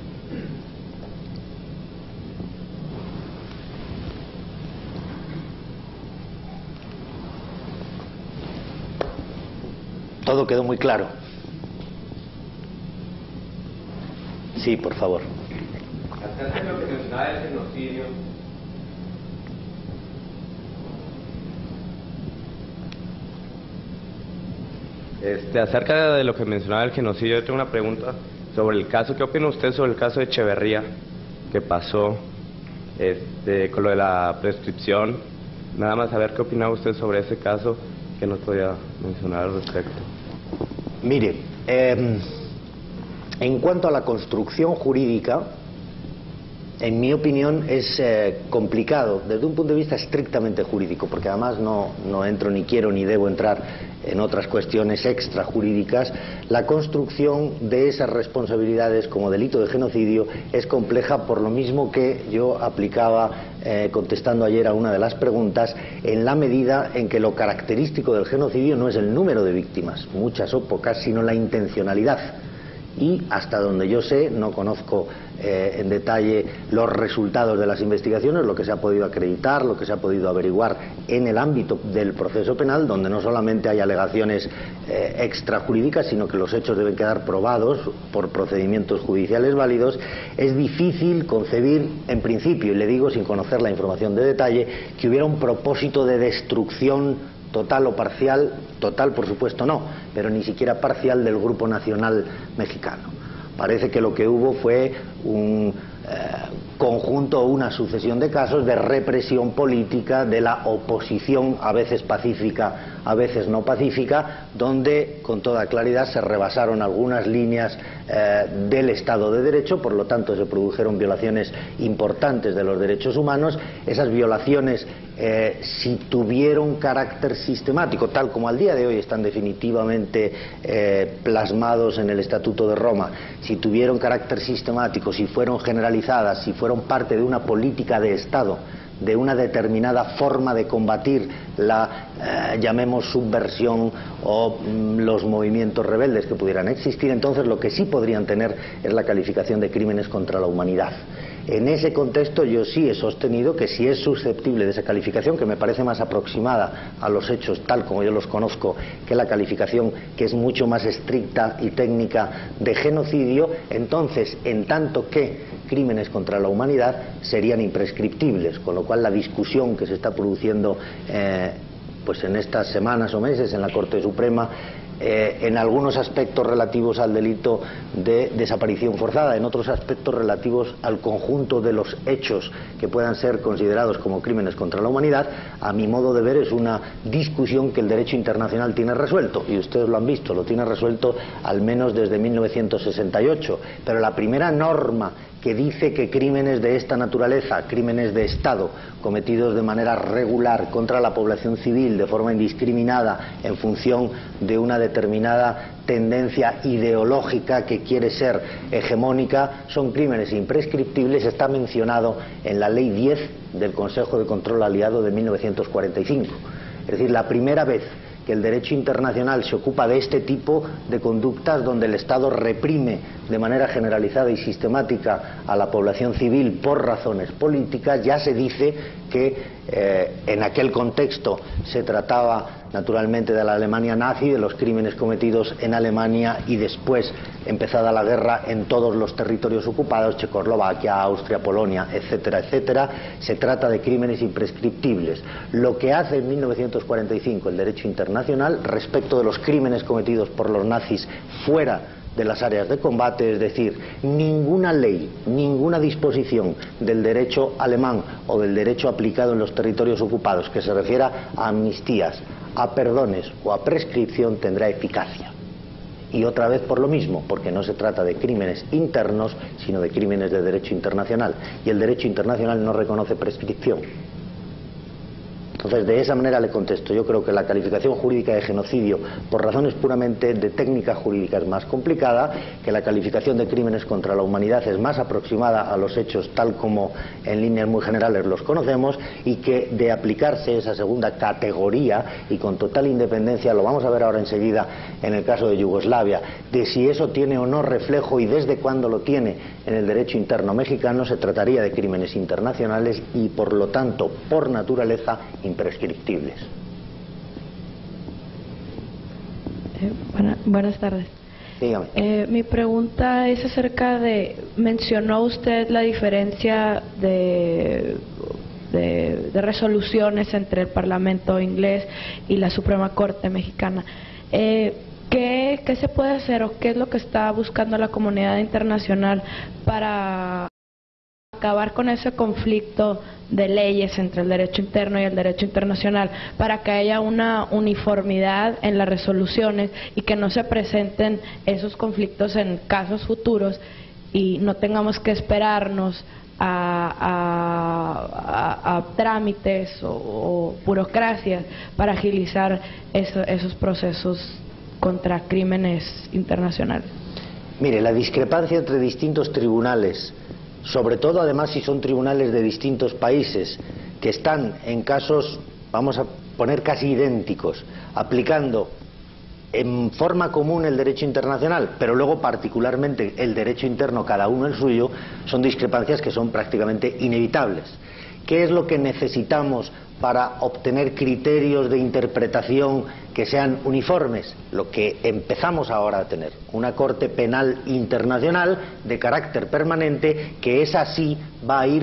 Todo quedó muy claro. Sí, por favor. Acerca de lo que mencionaba el genocidio, este, acerca de lo que mencionaba el genocidio, yo tengo una pregunta sobre el caso. ¿Qué opina usted sobre el caso de Echeverría que pasó este, con lo de la prescripción? Nada más saber qué opinaba usted sobre ese caso, que nos podía mencionar al respecto. Mire, eh, en cuanto a la construcción jurídica, en mi opinión es eh, complicado desde un punto de vista estrictamente jurídico, porque además no, no entro ni quiero ni debo entrar en otras cuestiones extrajurídicas. La construcción de esas responsabilidades como delito de genocidio es compleja, por lo mismo que yo aplicaba eh, contestando ayer a una de las preguntas, en la medida en que lo característico del genocidio no es el número de víctimas, muchas o pocas, sino la intencionalidad. y hasta donde yo sé, no conozco eh, en detalle los resultados de las investigaciones, lo que se ha podido acreditar, lo que se ha podido averiguar en el ámbito del proceso penal, donde no solamente hay alegaciones eh, extrajurídicas, sino que los hechos deben quedar probados por procedimientos judiciales válidos. Es difícil concebir, en principio, y le digo sin conocer la información de detalle, que hubiera un propósito de destrucción total o parcial, total por supuesto no, pero ni siquiera parcial del Grupo Nacional Mexicano. Parece que lo que hubo fue un eh, conjunto o una sucesión de casos de represión política de la oposición, a veces pacífica, a veces no pacífica, donde con toda claridad se rebasaron algunas líneas eh, del Estado de Derecho, por lo tanto se produjeron violaciones importantes de los derechos humanos. Esas violaciones, eh, si tuvieron carácter sistemático, tal como al día de hoy están definitivamente eh, plasmados en el Estatuto de Roma, si tuvieron carácter sistemático, si fueron generalizadas, si fueron parte de una política de Estado, de una determinada forma de combatir la, eh, llamemos, subversión o mm, los movimientos rebeldes que pudieran existir, entonces lo que sí podrían tener es la calificación de crímenes contra la humanidad. En ese contexto yo sí he sostenido que si es susceptible de esa calificación, que me parece más aproximada a los hechos tal como yo los conozco que la calificación que es mucho más estricta y técnica de genocidio, entonces en tanto que crímenes contra la humanidad serían imprescriptibles, con lo cual la discusión que se está produciendo eh, pues en estas semanas o meses en la Corte Suprema Eh, en algunos aspectos relativos al delito de desaparición forzada, en otros aspectos relativos al conjunto de los hechos que puedan ser considerados como crímenes contra la humanidad, a mi modo de ver es una discusión que el derecho internacional tiene resuelto, y ustedes lo han visto, lo tiene resuelto al menos desde mil novecientos sesenta y ocho, pero la primera norma que dice que crímenes de esta naturaleza, crímenes de Estado, cometidos de manera regular contra la población civil de forma indiscriminada en función de una determinada tendencia ideológica que quiere ser hegemónica, son crímenes imprescriptibles, está mencionado en la Ley diez del Consejo de Control Aliado de mil novecientos cuarenta y cinco. Es decir, la primera vez que el derecho internacional se ocupa de este tipo de conductas donde el Estado reprime de manera generalizada y sistemática a la población civil por razones políticas, ya se dice que eh, en aquel contexto se trataba naturalmente de la Alemania nazi, de los crímenes cometidos en Alemania y después, empezada la guerra, en todos los territorios ocupados, Checoslovaquia, Austria, Polonia, etcétera, etcétera. Se trata de crímenes imprescriptibles. Lo que hace en mil novecientos cuarenta y cinco el derecho internacional respecto de los crímenes cometidos por los nazis fuera de las áreas de combate, es decir, ninguna ley, ninguna disposición del derecho alemán o del derecho aplicado en los territorios ocupados que se refiera a amnistías, a perdones o a prescripción tendrá eficacia. Y otra vez por lo mismo, porque no se trata de crímenes internos, sino de crímenes de derecho internacional. Y el derecho internacional no reconoce prescripción. Entonces, de esa manera le contesto. Yo creo que la calificación jurídica de genocidio, por razones puramente de técnica jurídica, es más complicada, que la calificación de crímenes contra la humanidad es más aproximada a los hechos tal como en líneas muy generales los conocemos, y que de aplicarse esa segunda categoría y con total independencia, lo vamos a ver ahora enseguida en el caso de Yugoslavia, de si eso tiene o no reflejo y desde cuándo lo tiene en el derecho interno mexicano, se trataría de crímenes internacionales y por lo tanto, por naturaleza, imprescriptibles. Eh, buena, buenas tardes. Dígame. Eh, mi pregunta es acerca de, mencionó usted la diferencia de, de, de resoluciones entre el Parlamento inglés y la Suprema Corte mexicana. Eh, ¿qué, ¿Qué se puede hacer o qué es lo que está buscando la comunidad internacional para acabar con ese conflicto de leyes entre el derecho interno y el derecho internacional, para que haya una uniformidad en las resoluciones y que no se presenten esos conflictos en casos futuros y no tengamos que esperarnos a, a, a, a trámites o, o burocracias para agilizar eso, esos procesos contra crímenes internacionales? Mire, la discrepancia entre distintos tribunales, sobre todo además si son tribunales de distintos países que están en casos, vamos a poner casi idénticos, aplicando en forma común el derecho internacional, pero luego particularmente el derecho interno, cada uno el suyo, son discrepancias que son prácticamente inevitables. ¿Qué es lo que necesitamos para obtener criterios de interpretación que sean uniformes? Lo que empezamos ahora a tener, una Corte Penal Internacional de carácter permanente, que esa sí va a ir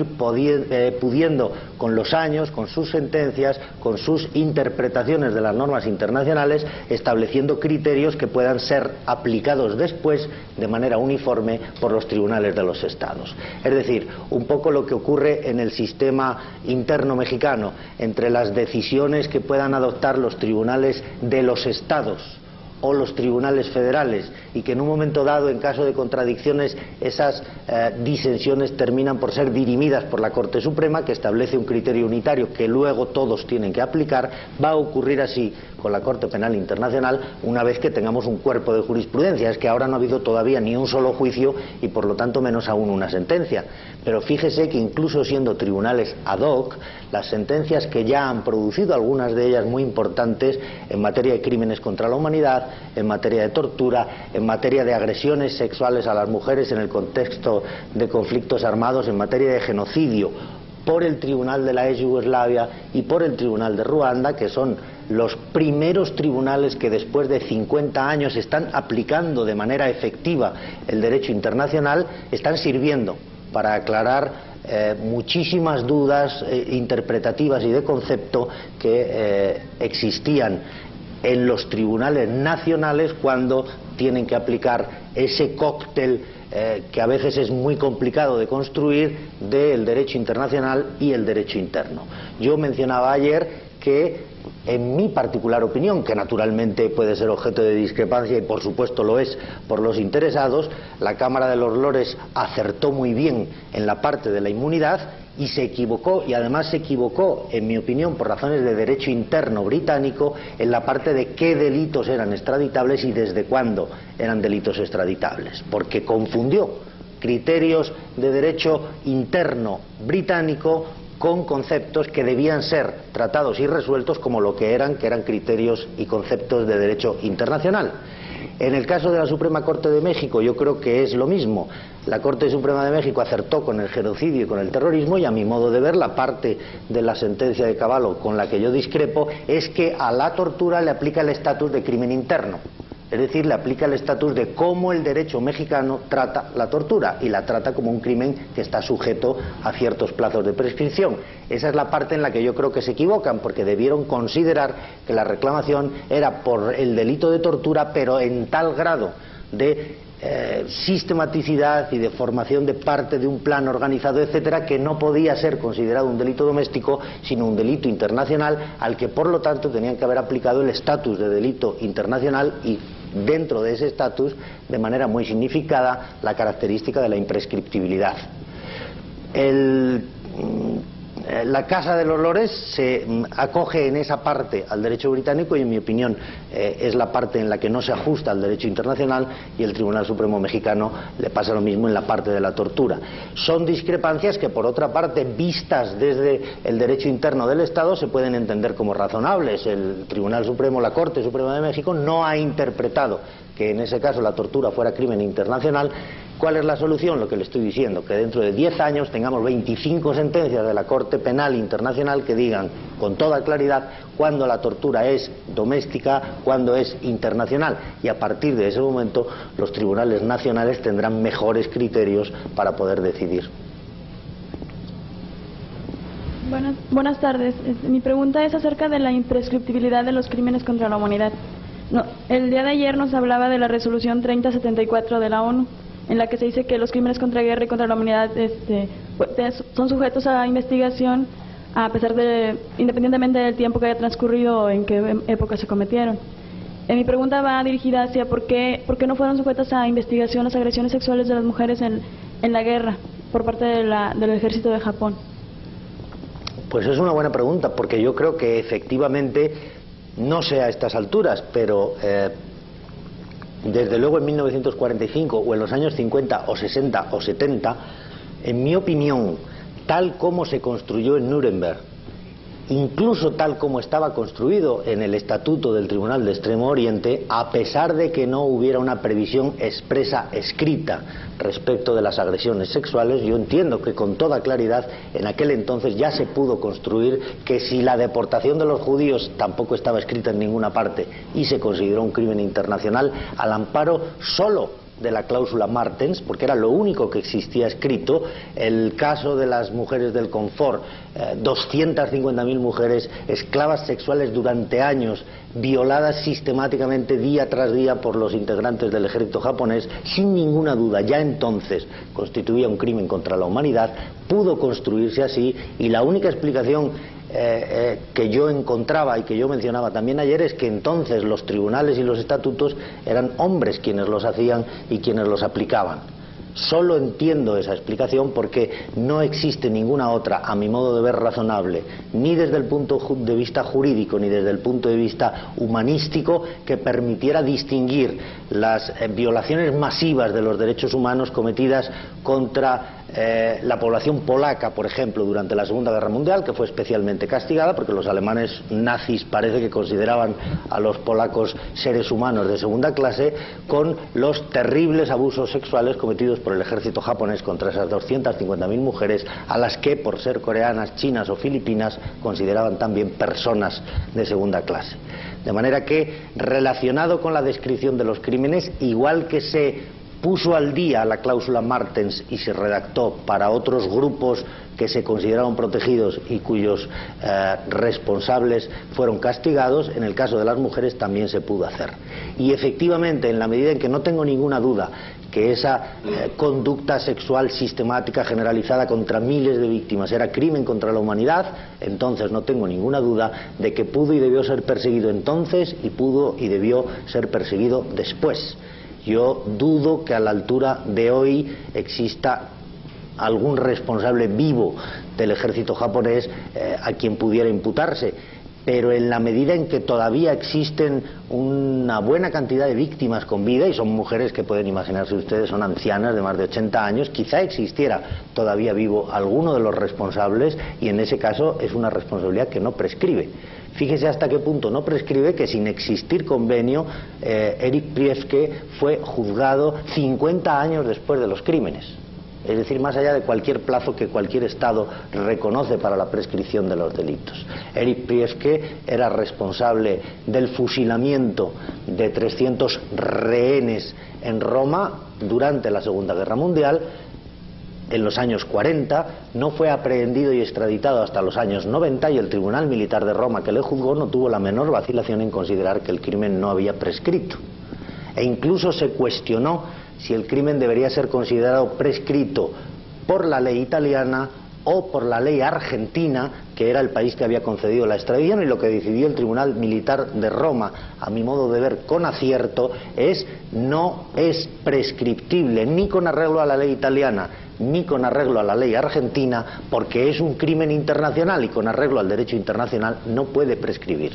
pudiendo con los años, con sus sentencias, con sus interpretaciones de las normas internacionales, estableciendo criterios que puedan ser aplicados después de manera uniforme por los tribunales de los estados. Es decir, un poco lo que ocurre en el sistema interno mexicano, entre las decisiones que puedan adoptar los tribunales de los estados o los tribunales federales, y que en un momento dado, en caso de contradicciones, esas eh, disensiones terminan por ser dirimidas por la Corte Suprema, que establece un criterio unitario que luego todos tienen que aplicar. Va a ocurrir así con la Corte Penal Internacional una vez que tengamos un cuerpo de jurisprudencia. Es que ahora no ha habido todavía ni un solo juicio y por lo tanto menos aún una sentencia. Pero fíjese que incluso siendo tribunales ad hoc, las sentencias que ya han producido, algunas de ellas muy importantes, en materia de crímenes contra la humanidad, en materia de tortura, en materia de agresiones sexuales a las mujeres en el contexto de conflictos armados, en materia de genocidio, por el Tribunal de la ex Yugoslavia y por el Tribunal de Ruanda, que son los primeros tribunales que después de cincuenta años están aplicando de manera efectiva el derecho internacional, están sirviendo para aclarar eh, muchísimas dudas eh, interpretativas y de concepto que eh, existían en los tribunales nacionales cuando tienen que aplicar ese cóctel eh, que a veces es muy complicado de construir del derecho internacional y el derecho interno. Yo mencionaba ayer que, en mi particular opinión, que naturalmente puede ser objeto de discrepancia y por supuesto lo es por los interesados, la Cámara de los Lores acertó muy bien en la parte de la inmunidad y se equivocó, y además se equivocó, en mi opinión, por razones de derecho interno británico, en la parte de qué delitos eran extraditables y desde cuándo eran delitos extraditables, porque confundió criterios de derecho interno británico con conceptos que debían ser tratados y resueltos como lo que eran, que eran criterios y conceptos de derecho internacional. En el caso de la Suprema Corte de México yo creo que es lo mismo. La Corte Suprema de México acertó con el genocidio y con el terrorismo, y a mi modo de ver la parte de la sentencia de Cavallo con la que yo discrepo es que a la tortura le aplica el estatus de crimen interno. Es decir, le aplica el estatus de cómo el derecho mexicano trata la tortura, y la trata como un crimen que está sujeto a ciertos plazos de prescripción. Esa es la parte en la que yo creo que se equivocan, porque debieron considerar que la reclamación era por el delito de tortura, pero en tal grado de eh, sistematicidad y de formación de parte de un plan organizado, etcétera, que no podía ser considerado un delito doméstico, sino un delito internacional, al que por lo tanto tenían que haber aplicado el estatus de delito internacional, y dentro de ese estatus, de manera muy significada, la característica de la imprescriptibilidad. El, la Casa de los Lores se acoge en esa parte al derecho británico, y en mi opinión eh, es la parte en la que no se ajusta al derecho internacional, y el Tribunal Supremo Mexicano le pasa lo mismo en la parte de la tortura. Son discrepancias que, por otra parte, vistas desde el derecho interno del Estado, se pueden entender como razonables. El Tribunal Supremo, la Corte Suprema de México, no ha interpretado que en ese caso la tortura fuera crimen internacional. ¿Cuál es la solución? Lo que le estoy diciendo, que dentro de diez años tengamos veinticinco sentencias de la Corte Penal Internacional que digan con toda claridad cuándo la tortura es doméstica, cuándo es internacional, y a partir de ese momento los tribunales nacionales tendrán mejores criterios para poder decidir. Buenas, buenas tardes. Mi pregunta es acerca de la imprescriptibilidad de los crímenes contra la humanidad. No, el día de ayer nos hablaba de la resolución treinta setenta y cuatro de la ONU, en la que se dice que los crímenes contra guerra y contra la humanidad este, son sujetos a investigación a pesar de, independientemente del tiempo que haya transcurrido o en qué época se cometieron. Eh, mi pregunta va dirigida hacia por qué, por qué no fueron sujetas a investigación las agresiones sexuales de las mujeres en, en la guerra por parte de la, del ejército de Japón. Pues es una buena pregunta, porque yo creo que efectivamente, no sé a estas alturas, pero eh, desde luego en mil novecientos cuarenta y cinco o en los años cincuenta o sesenta o setenta, en mi opinión, tal como se construyó en Nuremberg incluso tal como estaba construido en el Estatuto del Tribunal de Extremo Oriente, a pesar de que no hubiera una previsión expresa escrita respecto de las agresiones sexuales. Yo entiendo que con toda claridad en aquel entonces ya se pudo construir que si la deportación de los judíos tampoco estaba escrita en ninguna parte y se consideró un crimen internacional al amparo solo de la cláusula Martens, porque era lo único que existía escrito, el caso de las mujeres del confort, eh, doscientas cincuenta mil mujeres esclavas sexuales durante años, violadas sistemáticamente día tras día por los integrantes del ejército japonés, sin ninguna duda, ya entonces constituía un crimen contra la humanidad, pudo construirse así, y la única explicación Eh, eh, que yo encontraba y que yo mencionaba también ayer es que entonces los tribunales y los estatutos eran hombres quienes los hacían y quienes los aplicaban. Solo entiendo esa explicación porque no existe ninguna otra, a mi modo de ver, razonable, ni desde el punto de vista jurídico ni desde el punto de vista humanístico, que permitiera distinguir las eh, violaciones masivas de los derechos humanos cometidas contra Eh, la población polaca, por ejemplo, durante la Segunda Guerra Mundial, que fue especialmente castigada porque los alemanes nazis parece que consideraban a los polacos seres humanos de segunda clase, con los terribles abusos sexuales cometidos por el ejército japonés contra esas doscientas cincuenta mil mujeres, a las que, por ser coreanas, chinas o filipinas, consideraban también personas de segunda clase. De manera que, relacionado con la descripción de los crímenes, igual que se puso al día la cláusula Martens y se redactó para otros grupos que se consideraron protegidos y cuyos eh, responsables fueron castigados, en el caso de las mujeres también se pudo hacer. Y efectivamente, en la medida en que no tengo ninguna duda que esa eh, conducta sexual sistemática generalizada contra miles de víctimas era crimen contra la humanidad, entonces no tengo ninguna duda de que pudo y debió ser perseguido entonces y pudo y debió ser perseguido después. Yo dudo que a la altura de hoy exista algún responsable vivo del ejército japonés eh, a quien pudiera imputarse, pero en la medida en que todavía existen una buena cantidad de víctimas con vida, y son mujeres que pueden imaginarse ustedes, son ancianas de más de ochenta años, quizá existiera todavía vivo alguno de los responsables, y en ese caso es una responsabilidad que no prescribe. Fíjese hasta qué punto no prescribe que, sin existir convenio, eh, Erich Priebke fue juzgado cincuenta años después de los crímenes. Es decir, más allá de cualquier plazo que cualquier Estado reconoce para la prescripción de los delitos. Erich Priebke era responsable del fusilamiento de trescientos rehenes en Roma durante la Segunda Guerra Mundial. En los años cuarenta, no fue aprehendido y extraditado hasta los años noventa, y el Tribunal Militar de Roma, que le juzgó, no tuvo la menor vacilación en considerar que el crimen no había prescrito. E incluso se cuestionó si el crimen debería ser considerado prescrito por la ley italiana o por la ley argentina, que era el país que había concedido la extradición, y lo que decidió el Tribunal Militar de Roma, a mi modo de ver con acierto, es no es prescriptible ni con arreglo a la ley italiana ni con arreglo a la ley argentina, porque es un crimen internacional y con arreglo al derecho internacional no puede prescribir.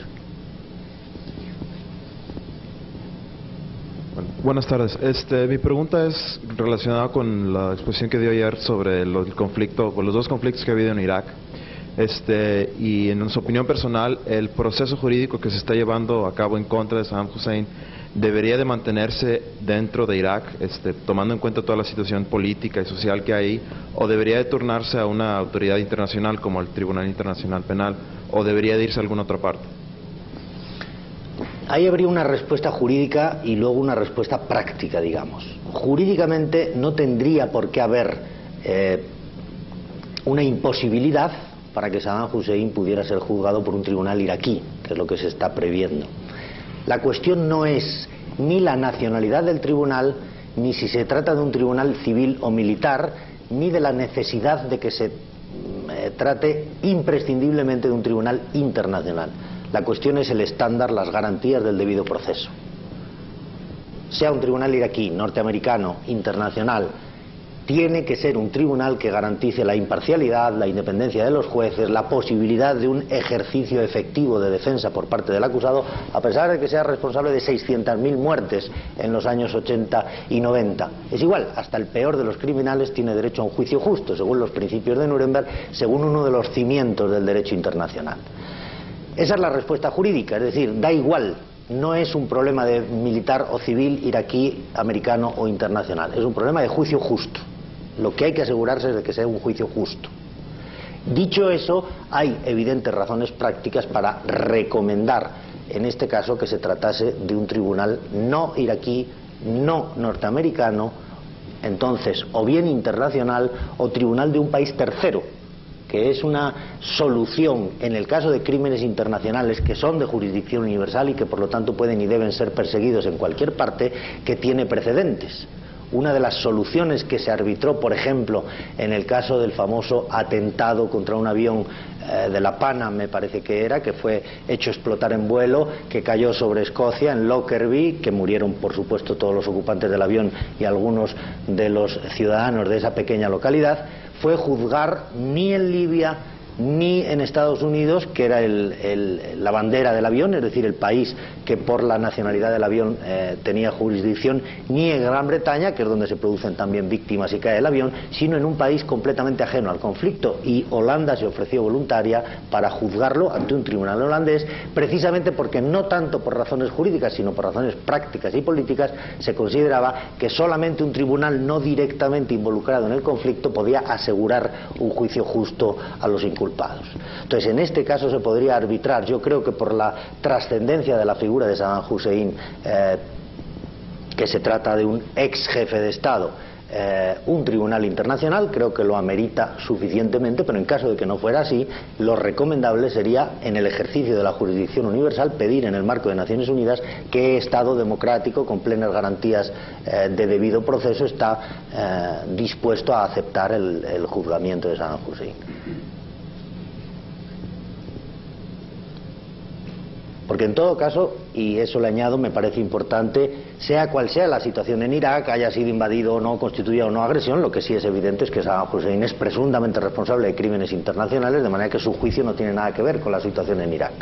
Bueno, buenas tardes. Este, mi pregunta es relacionada con la exposición que dio ayer sobre lo, el conflicto, con los dos conflictos que ha habido en Irak. Este, y en su opinión personal, el proceso jurídico que se está llevando a cabo en contra de Saddam Hussein debería de mantenerse dentro de Irak, este, tomando en cuenta toda la situación política y social que hay ahí, o debería de turnarse a una autoridad internacional como el Tribunal Internacional Penal, o debería de irse a alguna otra parte. Ahí habría una respuesta jurídica y luego una respuesta práctica, digamos. Jurídicamente no tendría por qué haber eh, una imposibilidad para que Saddam Hussein pudiera ser juzgado por un tribunal iraquí, que es lo que se está previendo. La cuestión no es ni la nacionalidad del tribunal, ni si se trata de un tribunal civil o militar, ni de la necesidad de que se eh, trate imprescindiblemente de un tribunal internacional. La cuestión es el estándar, las garantías del debido proceso. Sea un tribunal iraquí, norteamericano, internacional, tiene que ser un tribunal que garantice la imparcialidad, la independencia de los jueces, la posibilidad de un ejercicio efectivo de defensa por parte del acusado, a pesar de que sea responsable de seiscientas mil muertes en los años ochenta y noventa. Es igual, hasta el peor de los criminales tiene derecho a un juicio justo, según los principios de Nuremberg, según uno de los cimientos del derecho internacional. Esa es la respuesta jurídica, es decir, da igual. No es un problema de militar o civil, iraquí, americano o internacional. Es un problema de juicio justo. Lo que hay que asegurarse es de que sea un juicio justo. Dicho eso, hay evidentes razones prácticas para recomendar, en este caso, que se tratase de un tribunal no iraquí, no norteamericano, entonces, o bien internacional, o tribunal de un país tercero, que es una solución en el caso de crímenes internacionales que son de jurisdicción universal y que por lo tanto pueden y deben ser perseguidos en cualquier parte, que tiene precedentes. Una de las soluciones que se arbitró, por ejemplo, en el caso del famoso atentado contra un avión eh, de la Pana, me parece que era, que fue hecho explotar en vuelo, que cayó sobre Escocia, en Lockerbie, que murieron por supuesto todos los ocupantes del avión y algunos de los ciudadanos de esa pequeña localidad, fue juzgar ni en Libia ni en Estados Unidos, que era el, el, la bandera del avión, es decir, el país que por la nacionalidad del avión eh, tenía jurisdicción, ni en Gran Bretaña, que es donde se producen también víctimas y cae el avión, sino en un país completamente ajeno al conflicto, y Holanda se ofreció voluntaria para juzgarlo ante un tribunal holandés, precisamente porque no tanto por razones jurídicas, sino por razones prácticas y políticas, se consideraba que solamente un tribunal no directamente involucrado en el conflicto podía asegurar un juicio justo a los inculpados. Entonces, en este caso se podría arbitrar, yo creo que por la trascendencia de la figura de Saddam Hussein, eh, que se trata de un ex jefe de Estado, eh, un tribunal internacional, creo que lo amerita suficientemente, pero en caso de que no fuera así, lo recomendable sería, en el ejercicio de la jurisdicción universal, pedir en el marco de Naciones Unidas que Estado democrático con plenas garantías eh, de debido proceso está eh, dispuesto a aceptar el, el juzgamiento de Saddam Hussein. Porque en todo caso, y eso le añado, me parece importante, sea cual sea la situación en Irak, haya sido invadido o no, constituya o no agresión, lo que sí es evidente es que Saddam Hussein es presuntamente responsable de crímenes internacionales, de manera que su juicio no tiene nada que ver con la situación en Irak.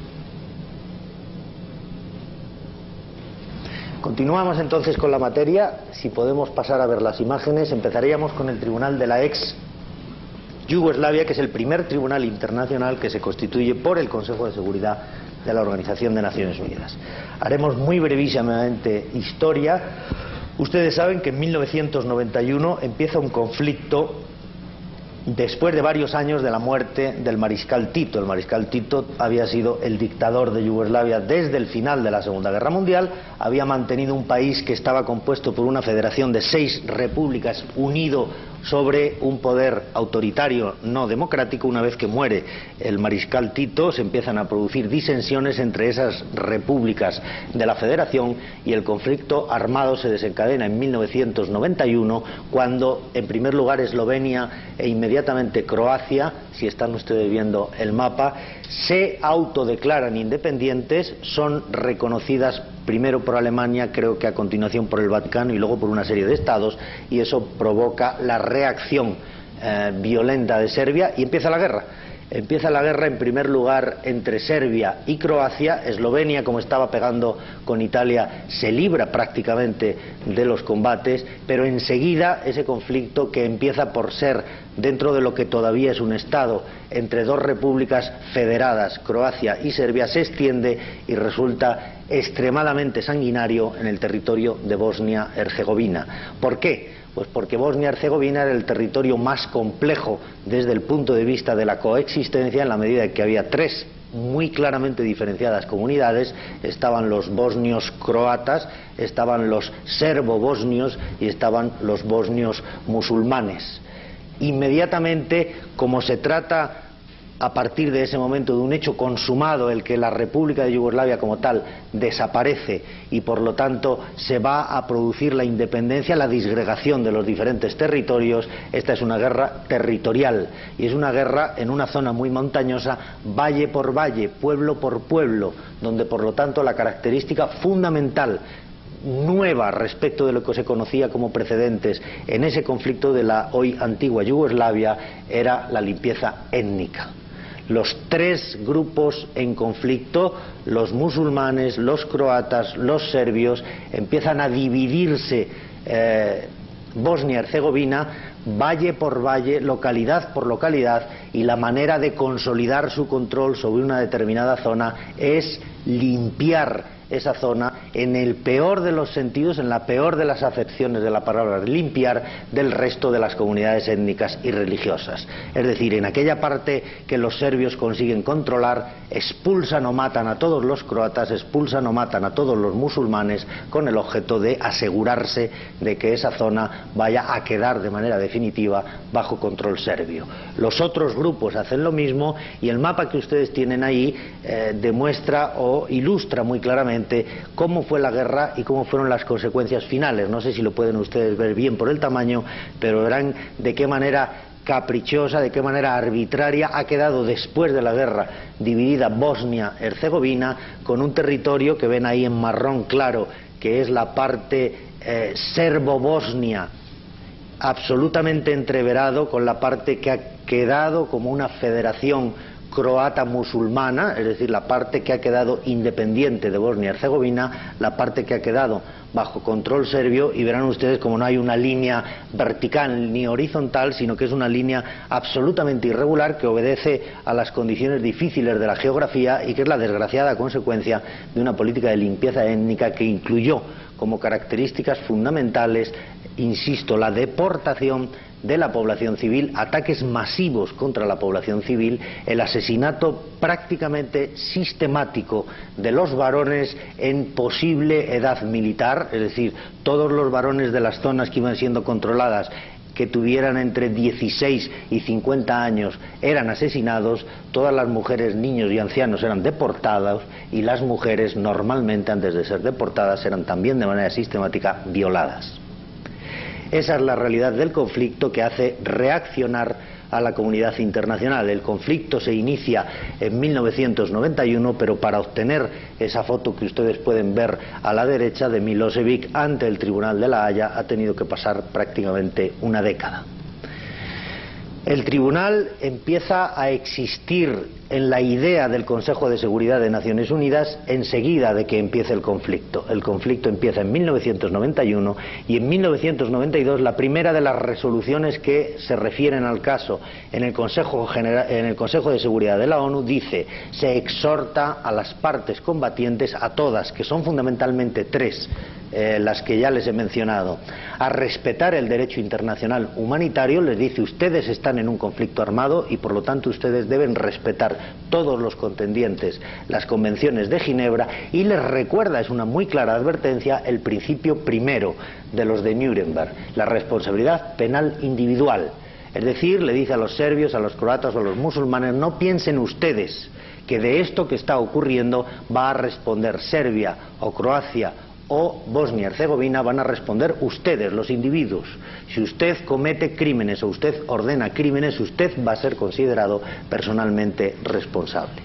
Continuamos entonces con la materia. Si podemos pasar a ver las imágenes, empezaríamos con el tribunal de la ex Yugoslavia, que es el primer tribunal internacional que se constituye por el Consejo de Seguridad de la Organización de Naciones Unidas. Haremos muy brevísimamente historia. Ustedes saben que en mil novecientos noventa y uno empieza un conflicto después de varios años de la muerte del mariscal Tito. El mariscal Tito había sido el dictador de Yugoslavia desde el final de la Segunda Guerra Mundial, había mantenido un país que estaba compuesto por una federación de seis repúblicas unido sobre un poder autoritario no democrático. Una vez que muere el mariscal Tito, se empiezan a producir disensiones entre esas repúblicas de la federación y el conflicto armado se desencadena en mil novecientos noventa y uno, cuando en primer lugar Eslovenia e inmediatamente Croacia, si están ustedes viendo el mapa, se autodeclaran independientes, son reconocidas primero por Alemania, creo que a continuación por el Vaticano y luego por una serie de estados, y eso provoca la reacción eh, violenta de Serbia y empieza la guerra. Empieza la guerra en primer lugar entre Serbia y Croacia. Eslovenia, como estaba pegando con Italia, se libra prácticamente de los combates, pero enseguida ese conflicto, que empieza por ser dentro de lo que todavía es un Estado entre dos repúblicas federadas, Croacia y Serbia, se extiende y resulta extremadamente sanguinario en el territorio de Bosnia-Herzegovina. ¿Por qué? Pues porque Bosnia-Herzegovina era el territorio más complejo desde el punto de vista de la coexistencia, en la medida en que había tres muy claramente diferenciadas comunidades. Estaban los bosnios croatas, estaban los serbo-bosnios y estaban los bosnios musulmanes. Inmediatamente, como se trata a partir de ese momento de un hecho consumado, el que la República de Yugoslavia como tal desaparece y por lo tanto se va a producir la independencia, la disgregación de los diferentes territorios, esta es una guerra territorial y es una guerra en una zona muy montañosa, valle por valle, pueblo por pueblo, donde por lo tanto la característica fundamental nueva respecto de lo que se conocía como precedentes en ese conflicto de la hoy antigua Yugoslavia era la limpieza étnica. Los tres grupos en conflicto, los musulmanes, los croatas, los serbios, empiezan a dividirse eh, Bosnia-Herzegovina valle por valle, localidad por localidad, y la manera de consolidar su control sobre una determinada zona es limpiar esa zona en el peor de los sentidos, en la peor de las acepciones de la palabra limpiar, del resto de las comunidades étnicas y religiosas. Es decir, en aquella parte que los serbios consiguen controlar, expulsan o matan a todos los croatas, expulsan o matan a todos los musulmanes, con el objeto de asegurarse de que esa zona vaya a quedar de manera definitiva bajo control serbio. Los otros grupos hacen lo mismo, y el mapa que ustedes tienen ahí eh, demuestra o ilustra muy claramente cómo fue la guerra y cómo fueron las consecuencias finales. No sé si lo pueden ustedes ver bien por el tamaño, pero verán de qué manera caprichosa, de qué manera arbitraria ha quedado después de la guerra dividida Bosnia-Herzegovina, con un territorio que ven ahí en marrón claro, que es la parte eh, serbo-bosnia, absolutamente entreverado con la parte que ha quedado como una federación croata musulmana, es decir, la parte que ha quedado independiente de Bosnia-Herzegovina, la parte que ha quedado bajo control serbio, y verán ustedes como no hay una línea vertical ni horizontal, sino que es una línea absolutamente irregular que obedece a las condiciones difíciles de la geografía y que es la desgraciada consecuencia de una política de limpieza étnica que incluyó como características fundamentales, insisto, la deportación de la población civil, ataques masivos contra la población civil, el asesinato prácticamente sistemático de los varones en posible edad militar, es decir, todos los varones de las zonas que iban siendo controladas que tuvieran entre dieciséis y cincuenta años eran asesinados, todas las mujeres, niños y ancianos eran deportados, y las mujeres normalmente antes de ser deportadas eran también de manera sistemática violadas. Esa es la realidad del conflicto que hace reaccionar a la comunidad internacional. El conflicto se inicia en mil novecientos noventa y uno, pero para obtener esa foto que ustedes pueden ver a la derecha de Milosevic ante el Tribunal de la Haya ha tenido que pasar prácticamente una década. El tribunal empieza a existir en la idea del Consejo de Seguridad de Naciones Unidas enseguida de que empiece el conflicto. El conflicto empieza en mil novecientos noventa y uno, y en mil novecientos noventa y dos la primera de las resoluciones que se refieren al caso en el Consejo General, en el Consejo de Seguridad de la ONU dice: se exhorta a las partes combatientes, a todas, que son fundamentalmente tres, Eh, las que ya les he mencionado, a respetar el derecho internacional humanitario. Les dice: ustedes están en un conflicto armado y por lo tanto ustedes deben respetar todos los contendientes las convenciones de Ginebra, y les recuerda, es una muy clara advertencia, el principio primero de los de Nuremberg, la responsabilidad penal individual. Es decir, le dice a los serbios, a los croatas o a los musulmanes: no piensen ustedes que de esto que está ocurriendo va a responder Serbia o Croacia o Bosnia-Herzegovina, van a responder ustedes, los individuos. Si usted comete crímenes o usted ordena crímenes, usted va a ser considerado personalmente responsable.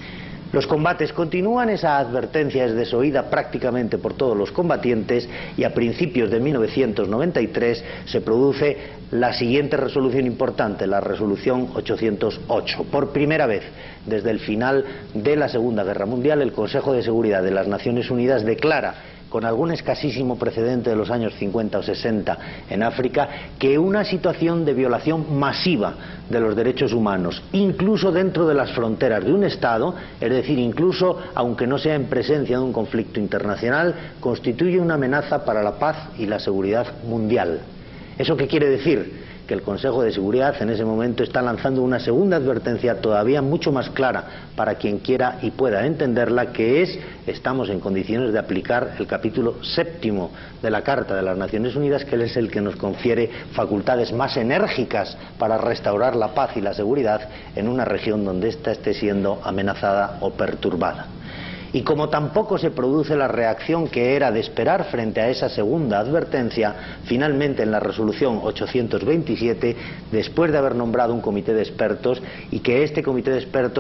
Los combates continúan, esa advertencia es desoída prácticamente por todos los combatientes, y a principios de mil novecientos noventa y tres se produce la siguiente resolución importante, la resolución ochocientos ocho. Por primera vez desde el final de la Segunda Guerra Mundial, el Consejo de Seguridad de las Naciones Unidas declara, con algún escasísimo precedente de los años cincuenta o sesenta en África, que una situación de violación masiva de los derechos humanos, incluso dentro de las fronteras de un Estado, es decir, incluso aunque no sea en presencia de un conflicto internacional, constituye una amenaza para la paz y la seguridad mundial. ¿Eso qué quiere decir? Que el Consejo de Seguridad en ese momento está lanzando una segunda advertencia todavía mucho más clara para quien quiera y pueda entenderla, que es: estamos en condiciones de aplicar el capítulo séptimo de la Carta de las Naciones Unidas, que es el que nos confiere facultades más enérgicas para restaurar la paz y la seguridad en una región donde ésta esté siendo amenazada o perturbada. Y como tampoco se produce la reacción que era de esperar frente a esa segunda advertencia, finalmente en la resolución ochocientos veintisiete, después de haber nombrado un comité de expertos, y que este comité de expertos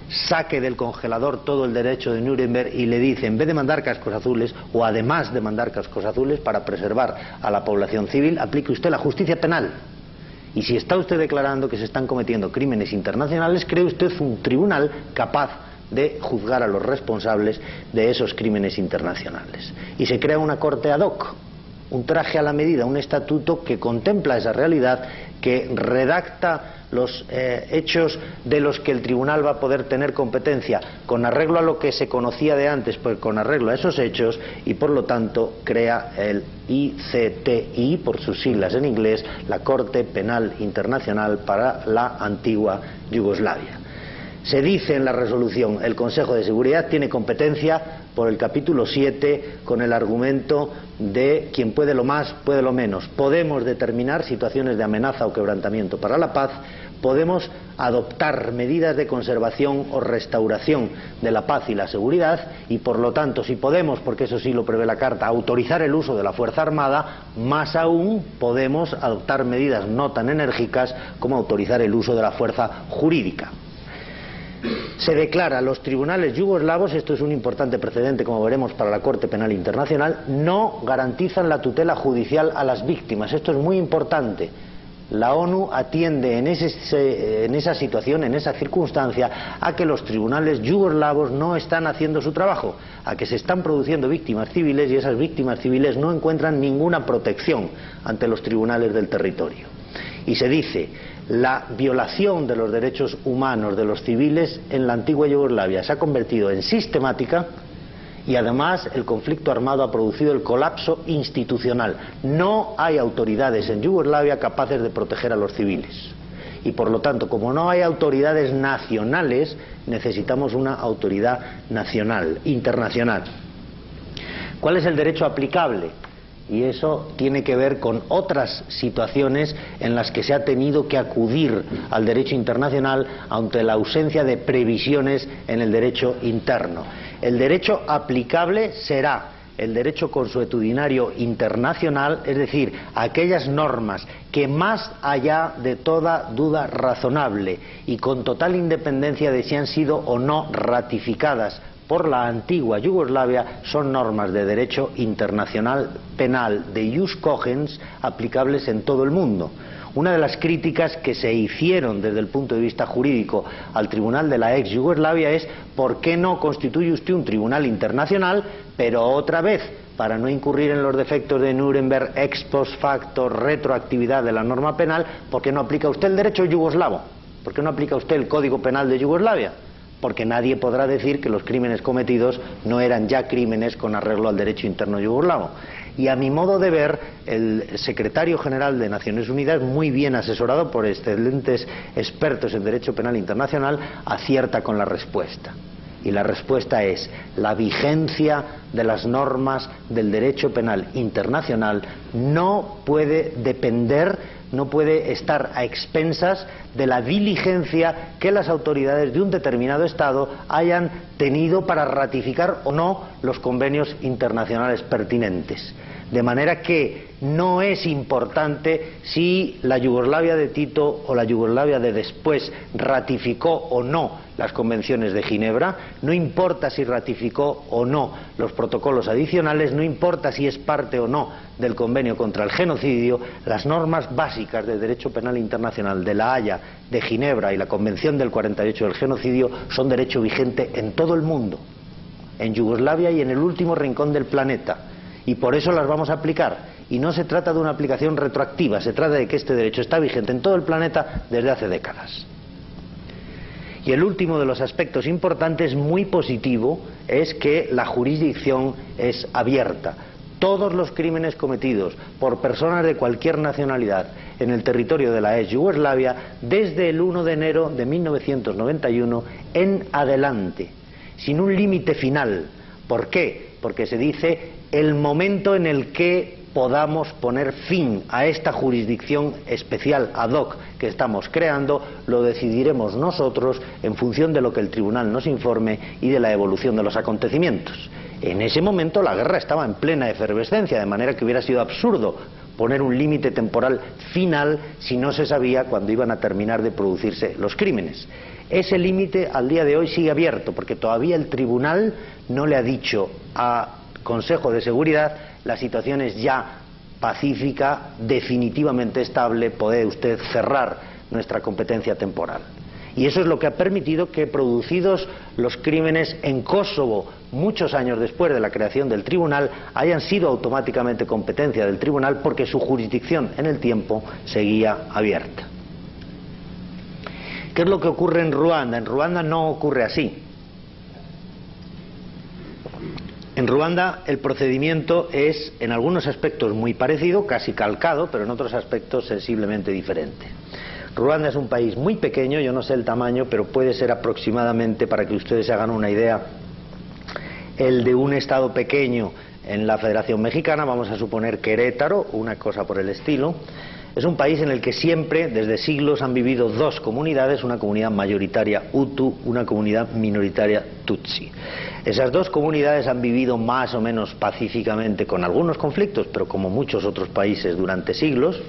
saque del congelador todo el derecho de Nuremberg y le dice, en vez de mandar cascos azules, o además de mandar cascos azules para preservar a la población civil, aplique usted la justicia penal. Y si está usted declarando que se están cometiendo crímenes internacionales, cree usted un tribunal capaz de juzgar a los responsables de esos crímenes internacionales. Y se crea una corte ad hoc, un traje a la medida, un estatuto que contempla esa realidad, que redacta los eh, hechos de los que el tribunal va a poder tener competencia con arreglo a lo que se conocía de antes, pues con arreglo a esos hechos, y por lo tanto crea el I C T I, por sus siglas en inglés, la Corte Penal Internacional para la antigua Yugoslavia. Se dice en la resolución, el Consejo de Seguridad tiene competencia por el capítulo siete con el argumento de quien puede lo más, puede lo menos. Podemos determinar situaciones de amenaza o quebrantamiento para la paz, podemos adoptar medidas de conservación o restauración de la paz y la seguridad, y por lo tanto, si podemos, porque eso sí lo prevé la Carta, autorizar el uso de la Fuerza Armada, más aún podemos adoptar medidas no tan enérgicas como autorizar el uso de la fuerza jurídica. Se declara, los tribunales yugoslavos, esto es un importante precedente como veremos para la Corte Penal Internacional, no garantizan la tutela judicial a las víctimas. Esto es muy importante. La ONU atiende en, ese, en esa situación, en esa circunstancia, a que los tribunales yugoslavos no están haciendo su trabajo, a que se están produciendo víctimas civiles y esas víctimas civiles no encuentran ninguna protección ante los tribunales del territorio. Y se dice, la violación de los derechos humanos de los civiles en la antigua Yugoslavia se ha convertido en sistemática, y además el conflicto armado ha producido el colapso institucional. No hay autoridades en Yugoslavia capaces de proteger a los civiles. Y por lo tanto, como no hay autoridades nacionales, necesitamos una autoridad nacional, internacional. ¿Cuál es el derecho aplicable? Y eso tiene que ver con otras situaciones en las que se ha tenido que acudir al derecho internacional ante la ausencia de previsiones en el derecho interno. El derecho aplicable será el derecho consuetudinario internacional, es decir, aquellas normas que más allá de toda duda razonable y con total independencia de si han sido o no ratificadas por la antigua Yugoslavia, son normas de derecho internacional penal de ius cogens aplicables en todo el mundo. Una de las críticas que se hicieron desde el punto de vista jurídico al tribunal de la ex Yugoslavia es ¿por qué no constituye usted un tribunal internacional, pero otra vez, para no incurrir en los defectos de Nuremberg, ex post facto, retroactividad de la norma penal, ¿por qué no aplica usted el derecho yugoslavo? ¿Por qué no aplica usted el Código Penal de Yugoslavia? Porque nadie podrá decir que los crímenes cometidos no eran ya crímenes con arreglo al derecho interno yugoslavo. Y a mi modo de ver, el secretario general de Naciones Unidas, muy bien asesorado por excelentes expertos en derecho penal internacional, acierta con la respuesta. Y la respuesta es: la vigencia de las normas del derecho penal internacional no puede depender, no puede estar a expensas de la diligencia que las autoridades de un determinado Estado hayan tenido para ratificar o no los convenios internacionales pertinentes. De manera que no es importante si la Yugoslavia de Tito o la Yugoslavia de después ratificó o no las convenciones de Ginebra, no importa si ratificó o no los protocolos adicionales, no importa si es parte o no del convenio contra el genocidio, las normas básicas del derecho penal internacional de La Haya, de Ginebra y la Convención del cuarenta y ocho del genocidio son derecho vigente en todo el mundo, en Yugoslavia y en el último rincón del planeta. Y por eso las vamos a aplicar. Y no se trata de una aplicación retroactiva, se trata de que este derecho está vigente en todo el planeta desde hace décadas. Y el último de los aspectos importantes, muy positivo, es que la jurisdicción es abierta. Todos los crímenes cometidos por personas de cualquier nacionalidad en el territorio de la ex Yugoslavia, desde el uno de enero de mil novecientos noventa y uno en adelante, sin un límite final. ¿Por qué? Porque se dice el momento en el que podamos poner fin a esta jurisdicción especial ad hoc que estamos creando, lo decidiremos nosotros en función de lo que el tribunal nos informe y de la evolución de los acontecimientos. En ese momento la guerra estaba en plena efervescencia, de manera que hubiera sido absurdo poner un límite temporal final si no se sabía cuándo iban a terminar de producirse los crímenes. Ese límite al día de hoy sigue abierto porque todavía el tribunal no le ha dicho al Consejo de Seguridad la situación es ya pacífica, definitivamente estable, puede usted cerrar nuestra competencia temporal. Y eso es lo que ha permitido que, producidos los crímenes en Kosovo muchos años después de la creación del tribunal, hayan sido automáticamente competencia del tribunal porque su jurisdicción en el tiempo seguía abierta. ¿Qué es lo que ocurre en Ruanda? En Ruanda no ocurre así. En Ruanda el procedimiento es en algunos aspectos muy parecido, casi calcado, pero en otros aspectos sensiblemente diferente. Ruanda es un país muy pequeño, yo no sé el tamaño, pero puede ser aproximadamente, para que ustedes se hagan una idea, el de un estado pequeño en la Federación Mexicana, vamos a suponer Querétaro, una cosa por el estilo. Es un país en el que siempre, desde siglos, han vivido dos comunidades, una comunidad mayoritaria Hutu, una comunidad minoritaria Tutsi. Esas dos comunidades han vivido más o menos pacíficamente, con algunos conflictos, pero como muchos otros países durante siglos.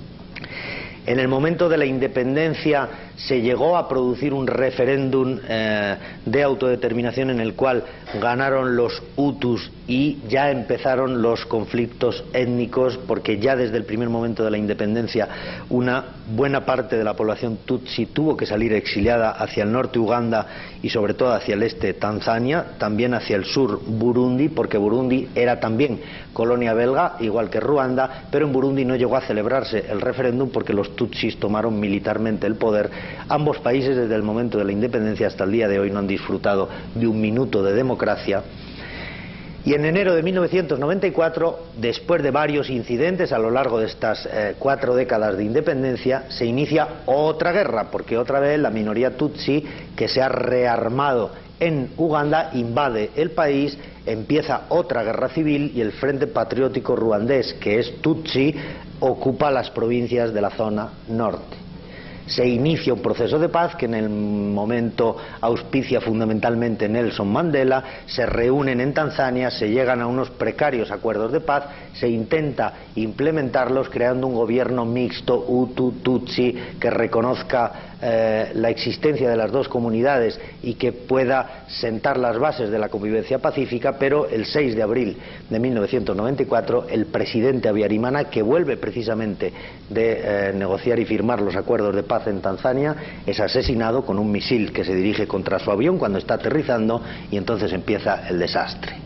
En el momento de la independencia se llegó a producir un referéndum eh, de autodeterminación en el cual ganaron los Hutus y ya empezaron los conflictos étnicos, porque ya desde el primer momento de la independencia una buena parte de la población Tutsi tuvo que salir exiliada hacia el norte Uganda y sobre todo hacia el este Tanzania, también hacia el sur Burundi, porque Burundi era también colonia belga, igual que Ruanda, pero en Burundi no llegó a celebrarse el referéndum porque los Tutsis tomaron militarmente el poder. Ambos países desde el momento de la independencia hasta el día de hoy no han disfrutado de un minuto de democracia. Y en enero de mil novecientos noventa y cuatro, después de varios incidentes a lo largo de estas eh, cuatro décadas de independencia, se inicia otra guerra, porque otra vez la minoría Tutsi, que se ha rearmado en Uganda, invade el país, empieza otra guerra civil y el Frente Patriótico Ruandés, que es Tutsi, ocupa las provincias de la zona norte. Se inicia un proceso de paz que en el momento auspicia fundamentalmente Nelson Mandela, se reúnen en Tanzania, se llegan a unos precarios acuerdos de paz, se intenta implementarlos creando un gobierno mixto Hutu-Tutsi que reconozca eh, la existencia de las dos comunidades y que pueda sentar las bases de la convivencia pacífica, pero el seis de abril de mil novecientos noventa y cuatro el presidente Habyarimana, que vuelve precisamente de eh, negociar y firmar los acuerdos de paz en Tanzania, es asesinado con un misil que se dirige contra su avión cuando está aterrizando y entonces empieza el desastre.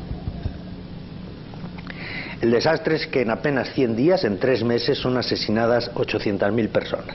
El desastre es que en apenas cien días, en tres meses, son asesinadas ochocientas mil personas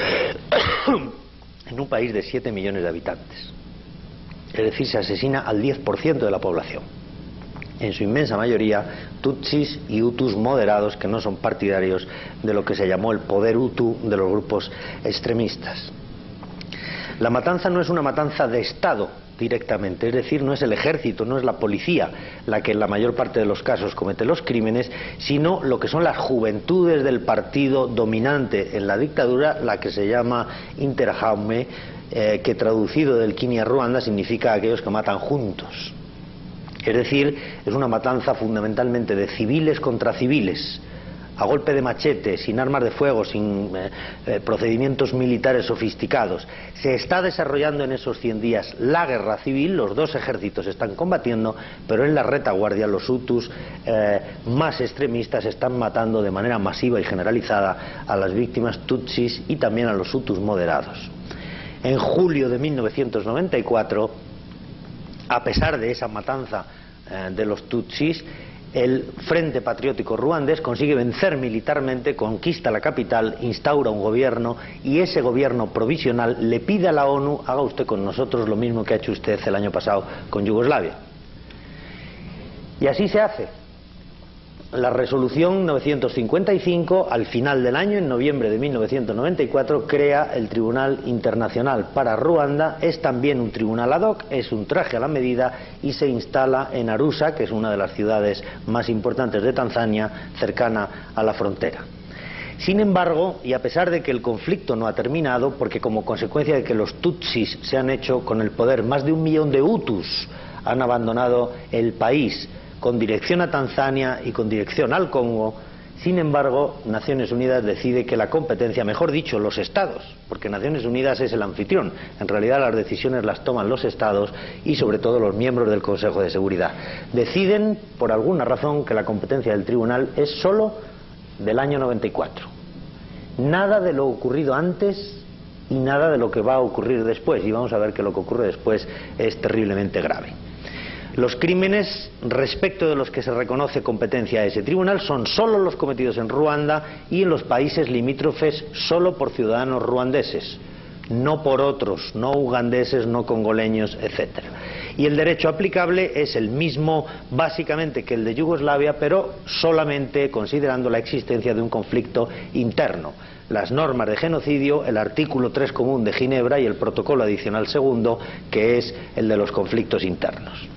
en un país de siete millones de habitantes. Es decir, se asesina al diez por ciento de la población, en su inmensa mayoría Tutsis y Hutus moderados que no son partidarios de lo que se llamó el poder Hutu de los grupos extremistas. La matanza no es una matanza de Estado directamente, es decir, no es el ejército, no es la policía la que en la mayor parte de los casos comete los crímenes, sino lo que son las juventudes del partido dominante en la dictadura, la que se llama Interahamwe, eh, que traducido del Kinyarwanda significa aquellos que matan juntos. Es decir, es una matanza fundamentalmente de civiles contra civiles, a golpe de machete, sin armas de fuego, sin eh, eh, procedimientos militares sofisticados. Se está desarrollando en esos cien días la guerra civil, los dos ejércitos están combatiendo, pero en la retaguardia los hutus eh, más extremistas están matando de manera masiva y generalizada a las víctimas tutsis y también a los hutus moderados. En julio de mil novecientos noventa y cuatro, a pesar de esa matanza eh, de los tutsis, el Frente Patriótico Ruandés consigue vencer militarmente, conquista la capital, instaura un gobierno y ese gobierno provisional le pide a la ONU: haga usted con nosotros lo mismo que ha hecho usted el año pasado con Yugoslavia. Y así se hace. La resolución novecientos cincuenta y cinco, al final del año, en noviembre de mil novecientos noventa y cuatro, crea el Tribunal Internacional para Ruanda. Es también un tribunal ad hoc, es un traje a la medida y se instala en Arusha, que es una de las ciudades más importantes de Tanzania, cercana a la frontera. Sin embargo, y a pesar de que el conflicto no ha terminado, porque como consecuencia de que los tutsis se han hecho con el poder, más de un millón de hutus han abandonado el país con dirección a Tanzania y con dirección al Congo, Sin embargo, Naciones Unidas decide que la competencia, mejor dicho, los Estados, porque Naciones Unidas es el anfitrión, en realidad las decisiones las toman los Estados y sobre todo los miembros del Consejo de Seguridad. Deciden, por alguna razón, que la competencia del Tribunal es solo del año noventa y cuatro. Nada de lo ocurrido antes y nada de lo que va a ocurrir después, y vamos a ver que lo que ocurre después es terriblemente grave. Los crímenes respecto de los que se reconoce competencia a ese tribunal son solo los cometidos en Ruanda y en los países limítrofes solo por ciudadanos ruandeses, no por otros, no ugandeses, no congoleños, etcétera. Y el derecho aplicable es el mismo básicamente que el de Yugoslavia, pero solamente considerando la existencia de un conflicto interno. Las normas de genocidio, el artículo tres común de Ginebra y el protocolo adicional segundo, que es el de los conflictos internos.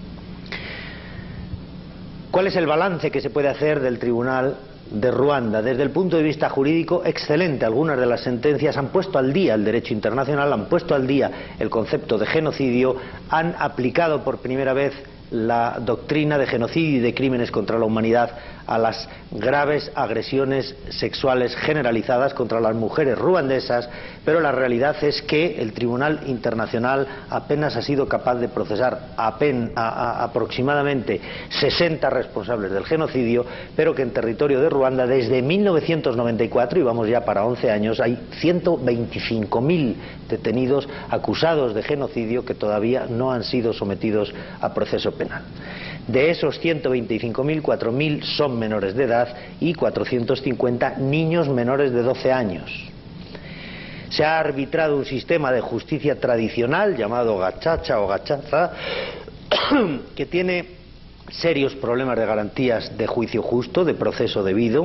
¿Cuál es el balance que se puede hacer del Tribunal de Ruanda? Desde el punto de vista jurídico, excelente. Algunas de las sentencias han puesto al día el derecho internacional, han puesto al día el concepto de genocidio, han aplicado por primera vez la doctrina de genocidio y de crímenes contra la humanidad a las graves agresiones sexuales generalizadas contra las mujeres ruandesas, pero la realidad es que el Tribunal Internacional apenas ha sido capaz de procesar apen, a, a, aproximadamente sesenta responsables del genocidio, pero que en territorio de Ruanda desde mil novecientos noventa y cuatro, y vamos ya para once años, hay ciento veinticinco mil detenidos acusados de genocidio que todavía no han sido sometidos a proceso penal. De esos ciento veinticinco mil, cuatro mil son menores de edad y cuatrocientos cincuenta niños menores de doce años. Se ha arbitrado un sistema de justicia tradicional llamado gachacha o gachaza que tiene serios problemas de garantías de juicio justo, de proceso debido,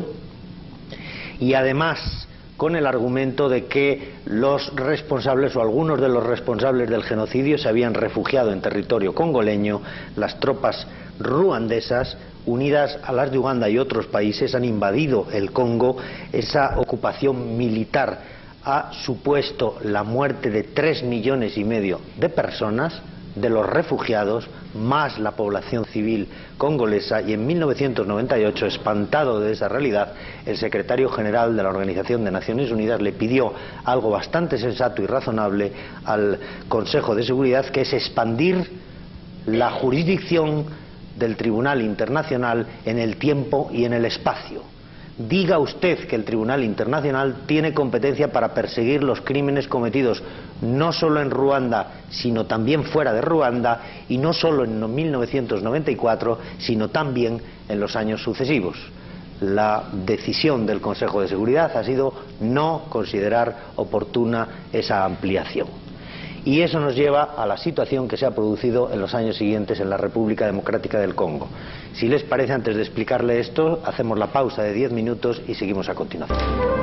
y además con el argumento de que los responsables o algunos de los responsables del genocidio se habían refugiado en territorio congoleño. Las tropas ruandesas, unidas a las de Uganda y otros países, han invadido el Congo. Esa ocupación militar ha supuesto la muerte de tres millones y medio de personas, de los refugiados, más la población civil congolesa, y en mil novecientos noventa y ocho, espantado de esa realidad, el secretario general de la Organización de Naciones Unidas le pidió algo bastante sensato y razonable al Consejo de Seguridad, que es expandir la jurisdicción del Tribunal Internacional en el tiempo y en el espacio. Diga usted que el Tribunal Internacional tiene competencia para perseguir los crímenes cometidos no solo en Ruanda, sino también fuera de Ruanda, y no solo en mil novecientos noventa y cuatro, sino también en los años sucesivos. La decisión del Consejo de Seguridad ha sido no considerar oportuna esa ampliación. Y eso nos lleva a la situación que se ha producido en los años siguientes en la República Democrática del Congo. Si les parece, antes de explicarle esto, hacemos la pausa de diez minutos y seguimos a continuación.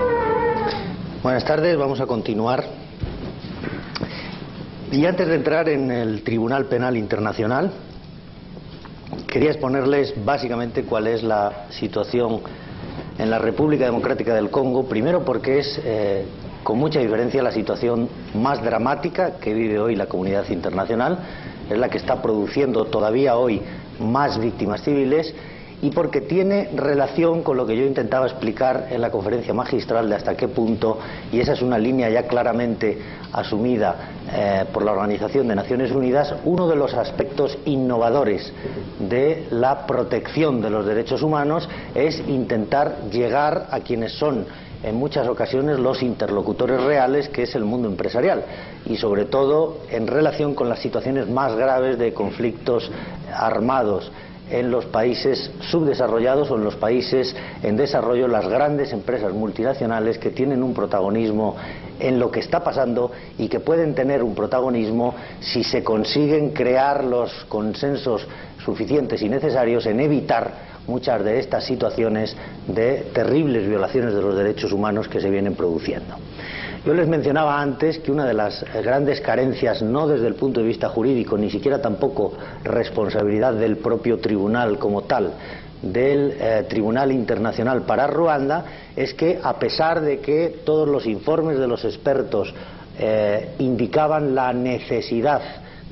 Buenas tardes, vamos a continuar. Y antes de entrar en el Tribunal Penal Internacional, quería exponerles básicamente cuál es la situación en la República Democrática del Congo, primero porque es eh, con mucha diferencia la situación más dramática que vive hoy la comunidad internacional, es la que está produciendo todavía hoy más víctimas civiles, y porque tiene relación con lo que yo intentaba explicar en la conferencia magistral de hasta qué punto, y esa es una línea ya claramente asumida eh, por la Organización de Naciones Unidas, uno de los aspectos innovadores de la protección de los derechos humanos es intentar llegar a quienes son en muchas ocasiones los interlocutores reales, que es el mundo empresarial, y sobre todo en relación con las situaciones más graves de conflictos armados en los países subdesarrollados o en los países en desarrollo, las grandes empresas multinacionales que tienen un protagonismo en lo que está pasando y que pueden tener un protagonismo si se consiguen crear los consensos suficientes y necesarios en evitar muchas de estas situaciones de terribles violaciones de los derechos humanos que se vienen produciendo. Yo les mencionaba antes que una de las grandes carencias, no desde el punto de vista jurídico, ni siquiera tampoco responsabilidad del propio tribunal como tal, del eh, Tribunal Internacional para Ruanda, es que a pesar de que todos los informes de los expertos eh, indicaban la necesidad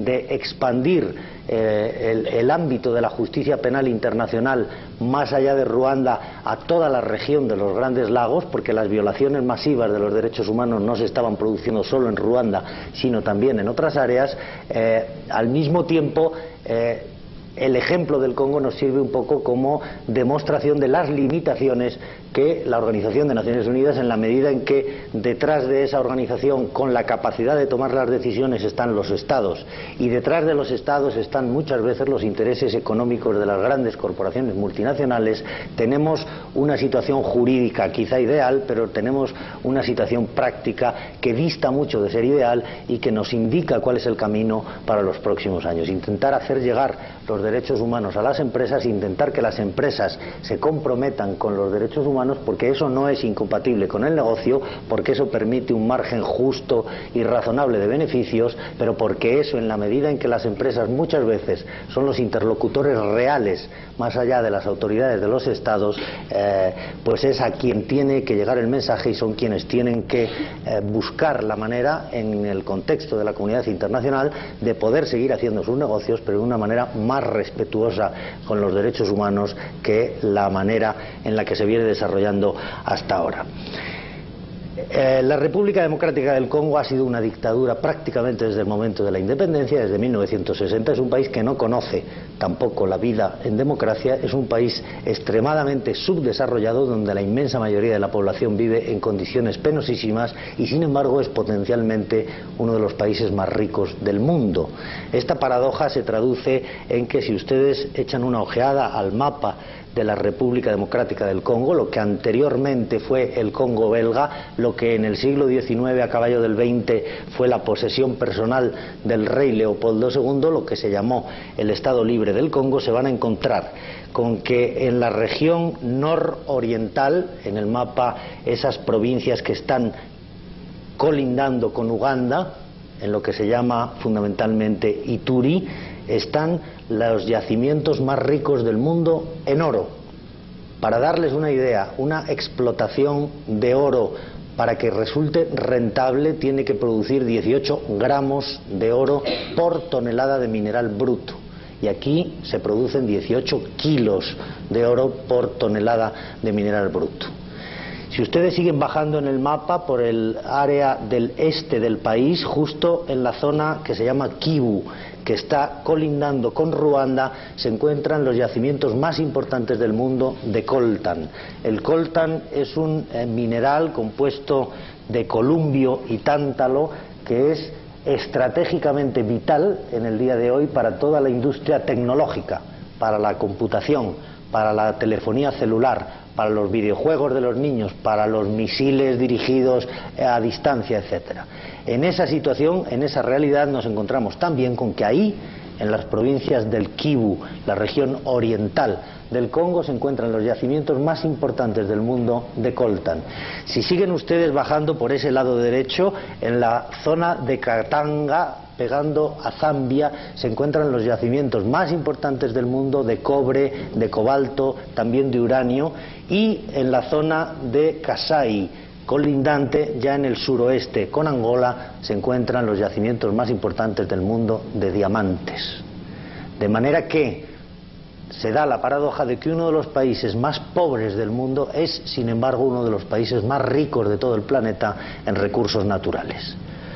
de expandir eh, el, el ámbito de la justicia penal internacional más allá de Ruanda a toda la región de los Grandes Lagos, porque las violaciones masivas de los derechos humanos no se estaban produciendo solo en Ruanda, sino también en otras áreas. Eh, al mismo tiempo, eh, el ejemplo del Congo nos sirve un poco como demostración de las limitaciones que la Organización de Naciones Unidas, en la medida en que detrás de esa organización, con la capacidad de tomar las decisiones, están los Estados, y detrás de los Estados están muchas veces los intereses económicos de las grandes corporaciones multinacionales. Tenemos una situación jurídica quizá ideal, pero tenemos una situación práctica que dista mucho de ser ideal y que nos indica cuál es el camino para los próximos años. Intentar hacer llegar los derechos humanos a las empresas, intentar que las empresas se comprometan con los derechos humanos, porque eso no es incompatible con el negocio, porque eso permite un margen justo y razonable de beneficios, pero porque eso, en la medida en que las empresas muchas veces son los interlocutores reales más allá de las autoridades de los estados, eh, pues es a quien tiene que llegar el mensaje y son quienes tienen que eh, buscar la manera, en el contexto de la comunidad internacional, de poder seguir haciendo sus negocios, pero de una manera más respetuosa con los derechos humanos que la manera en la que se viene desarrollando hasta ahora. Eh, la República Democrática del Congo ha sido una dictadura prácticamente desde el momento de la independencia, desde mil novecientos sesenta. Es un país que no conoce tampoco la vida en democracia, es un país extremadamente subdesarrollado, donde la inmensa mayoría de la población vive en condiciones penosísimas, y sin embargo es potencialmente uno de los países más ricos del mundo. Esta paradoja se traduce en que, si ustedes echan una ojeada al mapa de la República Democrática del Congo, lo que anteriormente fue el Congo belga, lo que en el siglo diecinueve, a caballo del veinte, fue la posesión personal del rey Leopoldo segundo, lo que se llamó el Estado Libre del Congo, se van a encontrar con que en la región nororiental, en el mapa, esas provincias que están colindando con Uganda, en lo que se llama fundamentalmente Ituri, están los yacimientos más ricos del mundo en oro. Para darles una idea, una explotación de oro, para que resulte rentable, tiene que producir dieciocho gramos de oro por tonelada de mineral bruto. Y aquí se producen dieciocho kilos de oro por tonelada de mineral bruto. Si ustedes siguen bajando en el mapa por el área del este del país, justo en la zona que se llama Kivu, que está colindando con Ruanda, se encuentran los yacimientos más importantes del mundo de coltan. El coltan es un eh, mineral compuesto de columbio y tántalo que es estratégicamente vital en el día de hoy para toda la industria tecnológica, para la computación, para la telefonía celular, para los videojuegos de los niños, para los misiles dirigidos a distancia, etcétera. En esa situación, en esa realidad, nos encontramos también con que ahí, en las provincias del Kivu, la región oriental del Congo, se encuentran los yacimientos más importantes del mundo de coltan. Si siguen ustedes bajando por ese lado derecho, en la zona de Katanga, pegando a Zambia, se encuentran los yacimientos más importantes del mundo de cobre, de cobalto, también de uranio, y en la zona de Kasai, colindante ya en el suroeste con Angola, se encuentran los yacimientos más importantes del mundo de diamantes. De manera que se da la paradoja de que uno de los países más pobres del mundo es, sin embargo, uno de los países más ricos de todo el planeta en recursos naturales.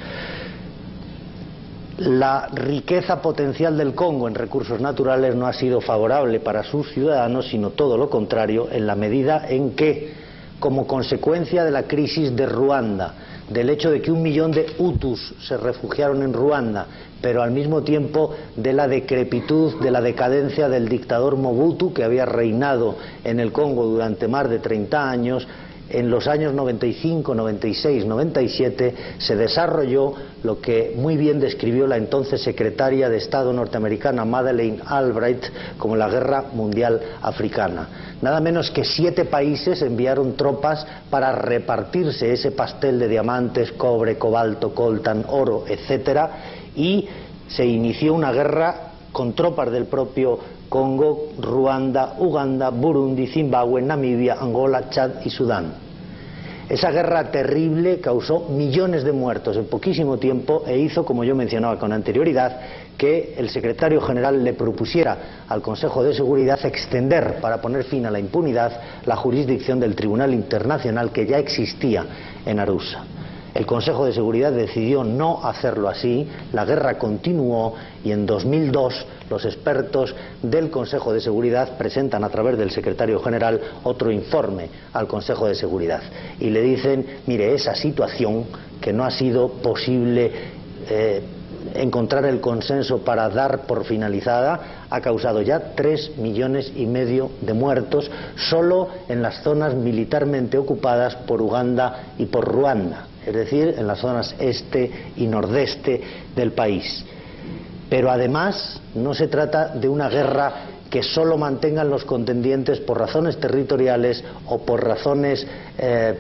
La riqueza potencial del Congo en recursos naturales no ha sido favorable para sus ciudadanos, sino todo lo contrario, en la medida en que, como consecuencia de la crisis de Ruanda, del hecho de que un millón de hutus se refugiaron en Ruanda, pero al mismo tiempo de la decrepitud, de la decadencia del dictador Mobutu, que había reinado en el Congo durante más de treinta años, en los años noventa y cinco, noventa y seis, noventa y siete se desarrolló lo que muy bien describió la entonces secretaria de Estado norteamericana Madeleine Albright como la Guerra Mundial Africana. Nada menos que siete países enviaron tropas para repartirse ese pastel de diamantes, cobre, cobalto, coltan, oro, etcétera, y se inició una guerra con tropas del propio Congo, Ruanda, Uganda, Burundi, Zimbabue, Namibia, Angola, Chad y Sudán. Esa guerra terrible causó millones de muertos en poquísimo tiempo e hizo, como yo mencionaba con anterioridad, que el secretario general le propusiera al Consejo de Seguridad extender, para poner fin a la impunidad, la jurisdicción del Tribunal Internacional que ya existía en Arusa. El Consejo de Seguridad decidió no hacerlo así, la guerra continuó y en dos mil dos los expertos del Consejo de Seguridad presentan a través del secretario general otro informe al Consejo de Seguridad y le dicen, mire, esa situación que no ha sido posible eh, encontrar el consenso para dar por finalizada ha causado ya tres millones y medio de muertos solo en las zonas militarmente ocupadas por Uganda y por Ruanda, es decir, en las zonas este y nordeste del país. Pero además no se trata de una guerra que solo mantengan los contendientes por razones territoriales o por razones eh,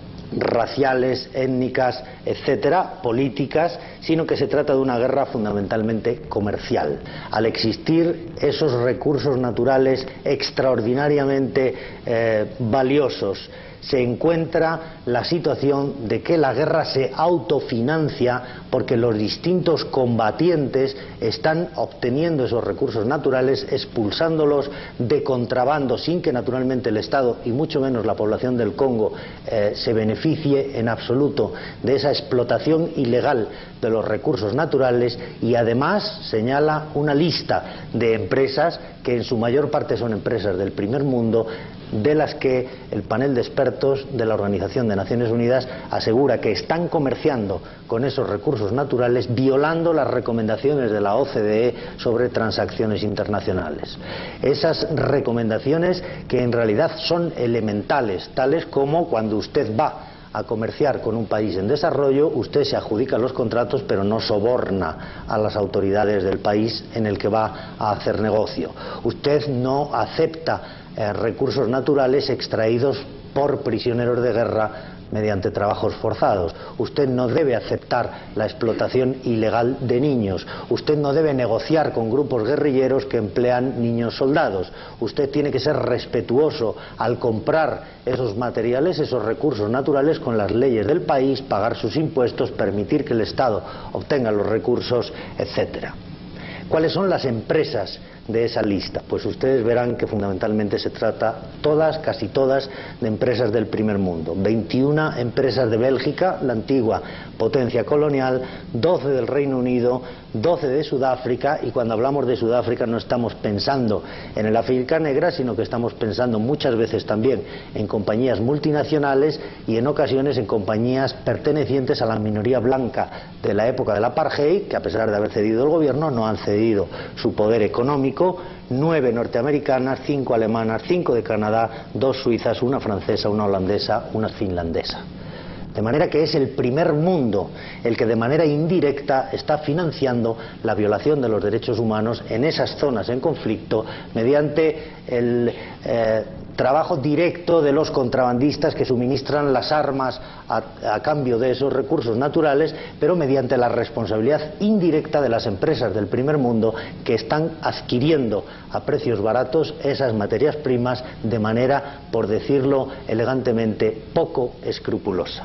raciales, étnicas, etcétera, políticas, sino que se trata de una guerra fundamentalmente comercial. Al existir esos recursos naturales extraordinariamente eh, valiosos, se encuentra la situación de que la guerra se autofinancia porque los distintos combatientes están obteniendo esos recursos naturales, expulsándolos de contrabando sin que naturalmente el Estado y mucho menos la población del Congo eh, se beneficie en absoluto de esa explotación ilegal de los recursos naturales, y además señala una lista de empresas que en su mayor parte son empresas del primer mundo, de las que el panel de expertos de la Organización de Naciones Unidas asegura que están comerciando con esos recursos naturales violando las recomendaciones de la O C D E sobre transacciones internacionales. Esas recomendaciones que en realidad son elementales, tales como cuando usted va a comerciar con un país en desarrollo, usted se adjudica los contratos pero no soborna a las autoridades del país en el que va a hacer negocio. Usted no acepta eh, recursos naturales extraídos por prisioneros de guerra mediante trabajos forzados. Usted no debe aceptar la explotación ilegal de niños. Usted no debe negociar con grupos guerrilleros que emplean niños soldados. Usted tiene que ser respetuoso al comprar esos materiales, esos recursos naturales, con las leyes del país, pagar sus impuestos, permitir que el Estado obtenga los recursos, etcétera. ¿Cuáles son las empresas de esa lista? Pues ustedes verán que fundamentalmente se trata, todas, casi todas, de empresas del primer mundo. veintiuna empresas de Bélgica, la antigua potencia colonial, doce del Reino Unido, doce de Sudáfrica, y cuando hablamos de Sudáfrica no estamos pensando en el África negra, sino que estamos pensando muchas veces también en compañías multinacionales y en ocasiones en compañías pertenecientes a la minoría blanca de la época del apartheid, que a pesar de haber cedido el gobierno no han cedido su poder económico. Nueve norteamericanas, cinco alemanas, cinco de Canadá, dos suizas, una francesa, una holandesa, una finlandesa. De manera que es el primer mundo el que de manera indirecta está financiando la violación de los derechos humanos en esas zonas en conflicto mediante el eh, trabajo directo de los contrabandistas que suministran las armas a, a cambio de esos recursos naturales, pero mediante la responsabilidad indirecta de las empresas del primer mundo que están adquiriendo a precios baratos esas materias primas de manera, por decirlo elegantemente, poco escrupulosa.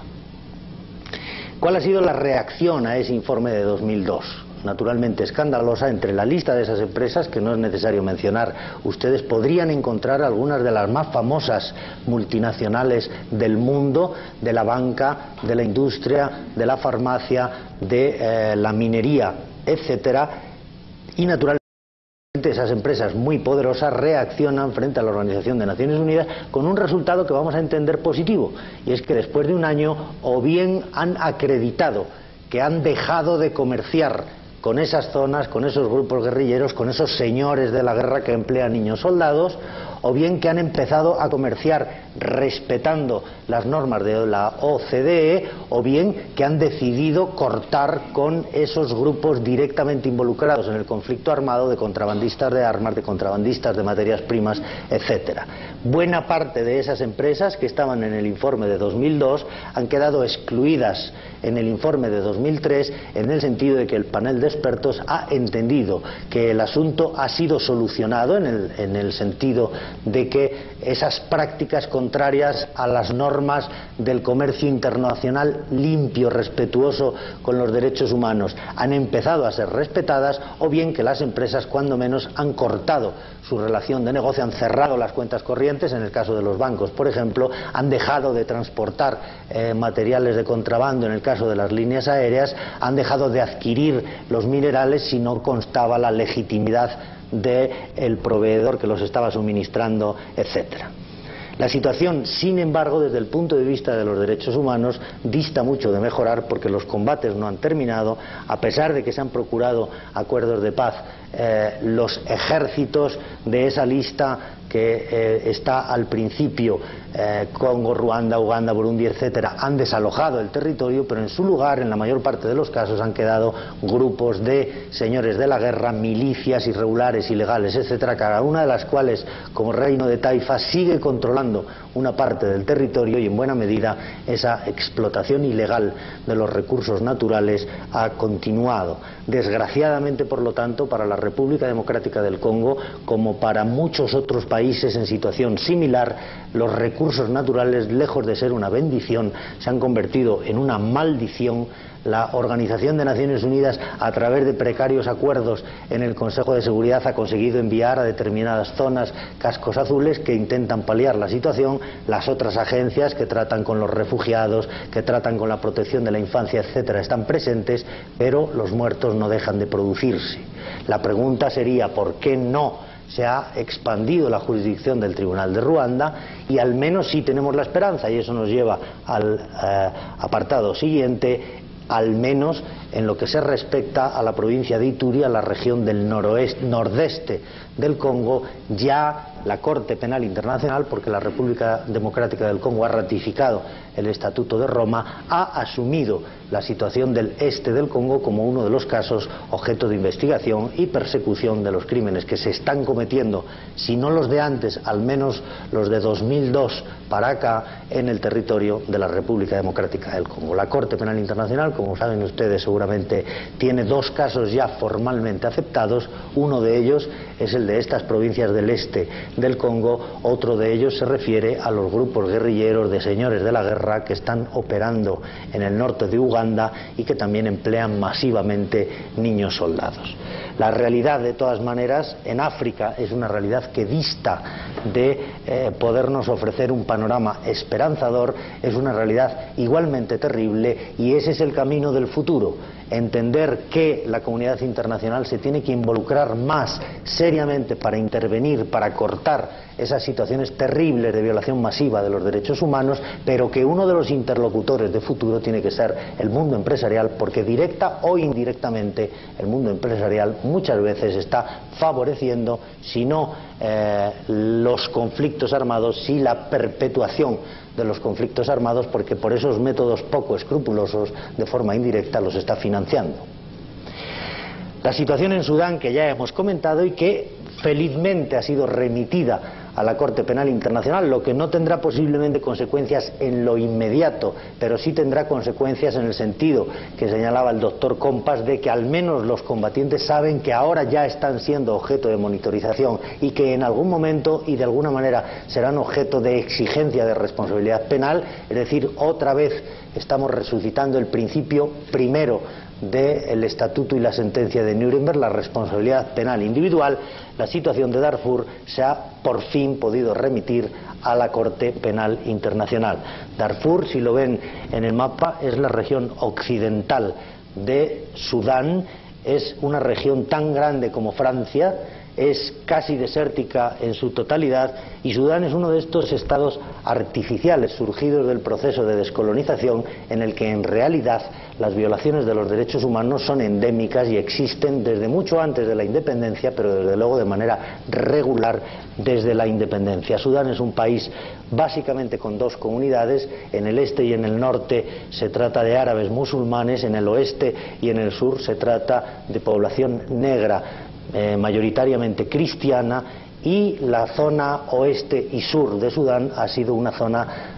¿Cuál ha sido la reacción a ese informe de dos mil dos? Naturalmente escandalosa. Entre la lista de esas empresas, que no es necesario mencionar, ustedes podrían encontrar algunas de las más famosas multinacionales del mundo, de la banca, de la industria, de la farmacia, de eh, la minería, etcétera, y naturalmente esas empresas muy poderosas reaccionan frente a la Organización de Naciones Unidas con un resultado que vamos a entender positivo, y es que después de un año o bien han acreditado que han dejado de comerciar con esas zonas, con esos grupos guerrilleros, con esos señores de la guerra que emplean niños soldados, o bien que han empezado a comerciar respetando las normas de la O C D E, o bien que han decidido cortar con esos grupos directamente involucrados en el conflicto armado de contrabandistas de armas, de contrabandistas de materias primas, etcétera. Buena parte de esas empresas que estaban en el informe de dos mil dos han quedado excluidas en el informe de dos mil tres, en el sentido de que el panel de expertos ha entendido que el asunto ha sido solucionado en el, en el sentido de que esas prácticas contrarias a las normas del comercio internacional limpio, respetuoso con los derechos humanos, han empezado a ser respetadas, o bien que las empresas cuando menos han cortado su relación de negocio, han cerrado las cuentas corrientes, en el caso de los bancos por ejemplo, han dejado de transportar eh, materiales de contrabando en el caso de las líneas aéreas, han dejado de adquirir los minerales si no constaba la legitimidad del proveedor que los estaba suministrando, etcétera. La situación, sin embargo, desde el punto de vista de los derechos humanos, dista mucho de mejorar, porque los combates no han terminado, a pesar de que se han procurado acuerdos de paz. Eh, los ejércitos de esa lista que eh, está al principio, eh, Congo, Ruanda, Uganda, Burundi, etcétera, han desalojado el territorio, pero en su lugar, en la mayor parte de los casos, han quedado grupos de señores de la guerra, milicias irregulares, ilegales, etcétera, cada una de las cuales, como reino de taifas, sigue controlando una parte del territorio, y en buena medida esa explotación ilegal de los recursos naturales ha continuado. Desgraciadamente, por lo tanto, para la República Democrática del Congo, como para muchos otros países en situación similar, los recursos naturales, lejos de ser una bendición, se han convertido en una maldición. La Organización de Naciones Unidas, a través de precarios acuerdos en el Consejo de Seguridad, ha conseguido enviar a determinadas zonas cascos azules que intentan paliar la situación. Las otras agencias que tratan con los refugiados, que tratan con la protección de la infancia, etcétera, están presentes, pero los muertos no dejan de producirse. La pregunta sería, ¿por qué no se ha expandido la jurisdicción del Tribunal de Ruanda? Y al menos sí tenemos la esperanza, y eso nos lleva al eh, apartado siguiente, al menos en lo que se respecta a la provincia de Ituri, a la región del noroeste, nordeste del Congo, ya la Corte Penal Internacional, porque la República Democrática del Congo ha ratificado el Estatuto de Roma, ha asumido la situación del este del Congo como uno de los casos objeto de investigación y persecución de los crímenes que se están cometiendo, si no los de antes, al menos los de dos mil dos para acá, en el territorio de la República Democrática del Congo. La Corte Penal Internacional, como saben ustedes seguramente, tiene dos casos ya formalmente aceptados. Uno de ellos es el de estas provincias del este del Congo, otro de ellos se refiere a los grupos guerrilleros de señores de la guerra que están operando en el norte de Uganda y que también emplean masivamente niños soldados. La realidad, de todas maneras, en África es una realidad que dista de eh, podernos ofrecer un panorama esperanzador, es una realidad igualmente terrible, y ese es el camino del futuro. Entender que la comunidad internacional se tiene que involucrar más seriamente para intervenir, para cortar esas situaciones terribles de violación masiva de los derechos humanos, pero que uno de los interlocutores de futuro tiene que ser el mundo empresarial, porque directa o indirectamente el mundo empresarial muchas veces está favoreciendo, si no eh, los conflictos armados, si la perpetuación de los conflictos armados, porque por esos métodos poco escrupulosos, de forma indirecta, los está financiando. La situación en Sudán, que ya hemos comentado y que felizmente ha sido remitida a la Corte Penal Internacional, lo que no tendrá posiblemente consecuencias en lo inmediato, pero sí tendrá consecuencias en el sentido que señalaba el doctor Compas, de que al menos los combatientes saben que ahora ya están siendo objeto de monitorización y que en algún momento y de alguna manera serán objeto de exigencia de responsabilidad penal. Es decir, otra vez estamos resucitando el principio primero del Estatuto y la sentencia de Nuremberg, la responsabilidad penal individual. La situación de Darfur se ha por fin podido remitir a la Corte Penal Internacional. Darfur, si lo ven en el mapa, es la región occidental de Sudán, es una región tan grande como Francia, es casi desértica en su totalidad, y Sudán es uno de estos estados artificiales surgidos del proceso de descolonización, en el que en realidad las violaciones de los derechos humanos son endémicas y existen desde mucho antes de la independencia, pero desde luego de manera regular desde la independencia. Sudán es un país básicamente con dos comunidades, en el este y en el norte se trata de árabes musulmanes, en el oeste y en el sur se trata de población negra, Eh, mayoritariamente cristiana, y la zona oeste y sur de Sudán ha sido una zona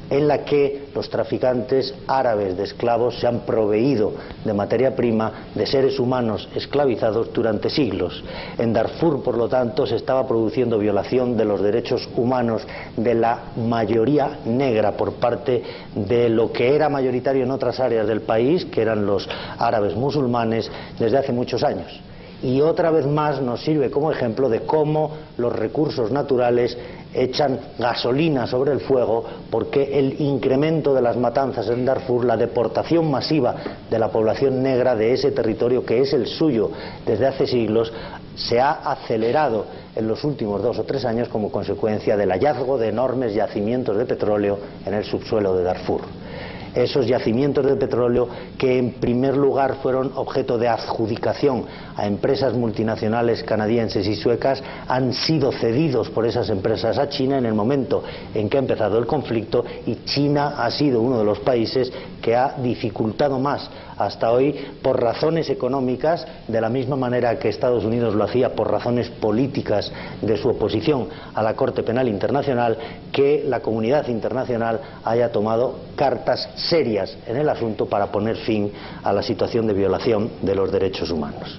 en la que los traficantes árabes de esclavos se han proveído de materia prima de seres humanos esclavizados durante siglos. En Darfur, por lo tanto, se estaba produciendo violación de los derechos humanos de la mayoría negra por parte de lo que era mayoritario en otras áreas del país, que eran los árabes musulmanes, desde hace muchos años. Y otra vez más nos sirve como ejemplo de cómo los recursos naturales echan gasolina sobre el fuego, porque el incremento de las matanzas en Darfur, la deportación masiva de la población negra de ese territorio que es el suyo desde hace siglos, se ha acelerado en los últimos dos o tres años como consecuencia del hallazgo de enormes yacimientos de petróleo en el subsuelo de Darfur. Esos yacimientos de petróleo que en primer lugar fueron objeto de adjudicación a empresas multinacionales canadienses y suecas han sido cedidos por esas empresas a China en el momento en que ha empezado el conflicto, y China ha sido uno de los países que ha dificultado más hasta hoy, por razones económicas, de la misma manera que Estados Unidos lo hacía por razones políticas de su oposición a la Corte Penal Internacional, que la comunidad internacional haya tomado cartas serias en el asunto para poner fin a la situación de violación de los derechos humanos.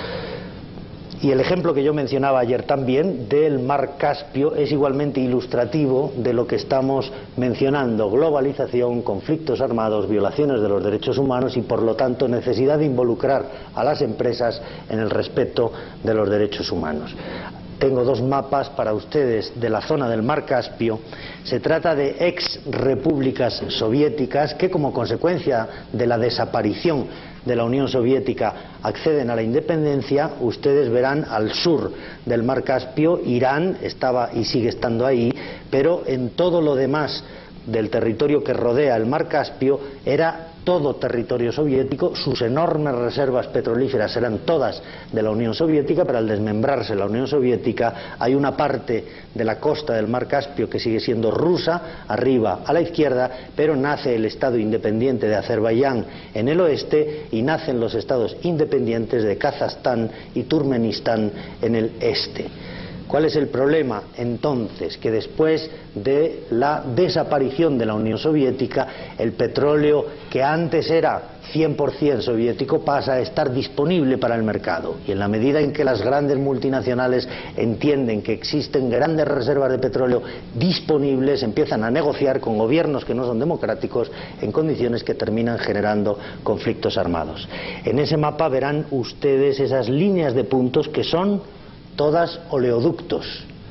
Y el ejemplo que yo mencionaba ayer también del Mar Caspio es igualmente ilustrativo de lo que estamos mencionando: globalización, conflictos armados, violaciones de los derechos humanos y, por lo tanto, necesidad de involucrar a las empresas en el respeto de los derechos humanos. Tengo dos mapas para ustedes de la zona del Mar Caspio. Se trata de ex repúblicas soviéticas que, como consecuencia de la desaparición de la Unión Soviética, acceden a la independencia. Ustedes verán al sur del Mar Caspio, Irán estaba y sigue estando ahí, pero en todo lo demás del territorio que rodea el Mar Caspio era todo territorio soviético. Sus enormes reservas petrolíferas eran todas de la Unión Soviética, pero al desmembrarse la Unión Soviética hay una parte de la costa del Mar Caspio que sigue siendo rusa, arriba a la izquierda, pero nace el Estado independiente de Azerbaiyán en el oeste y nacen los estados independientes de Kazajstán y Turkmenistán en el este. ¿Cuál es el problema? Entonces, que después de la desaparición de la Unión Soviética, el petróleo que antes era cien por cien soviético pasa a estar disponible para el mercado, y en la medida en que las grandes multinacionales entienden que existen grandes reservas de petróleo disponibles, empiezan a negociar con gobiernos que no son democráticos en condiciones que terminan generando conflictos armados. En ese mapa verán ustedes esas líneas de puntos que son todas oleoductos,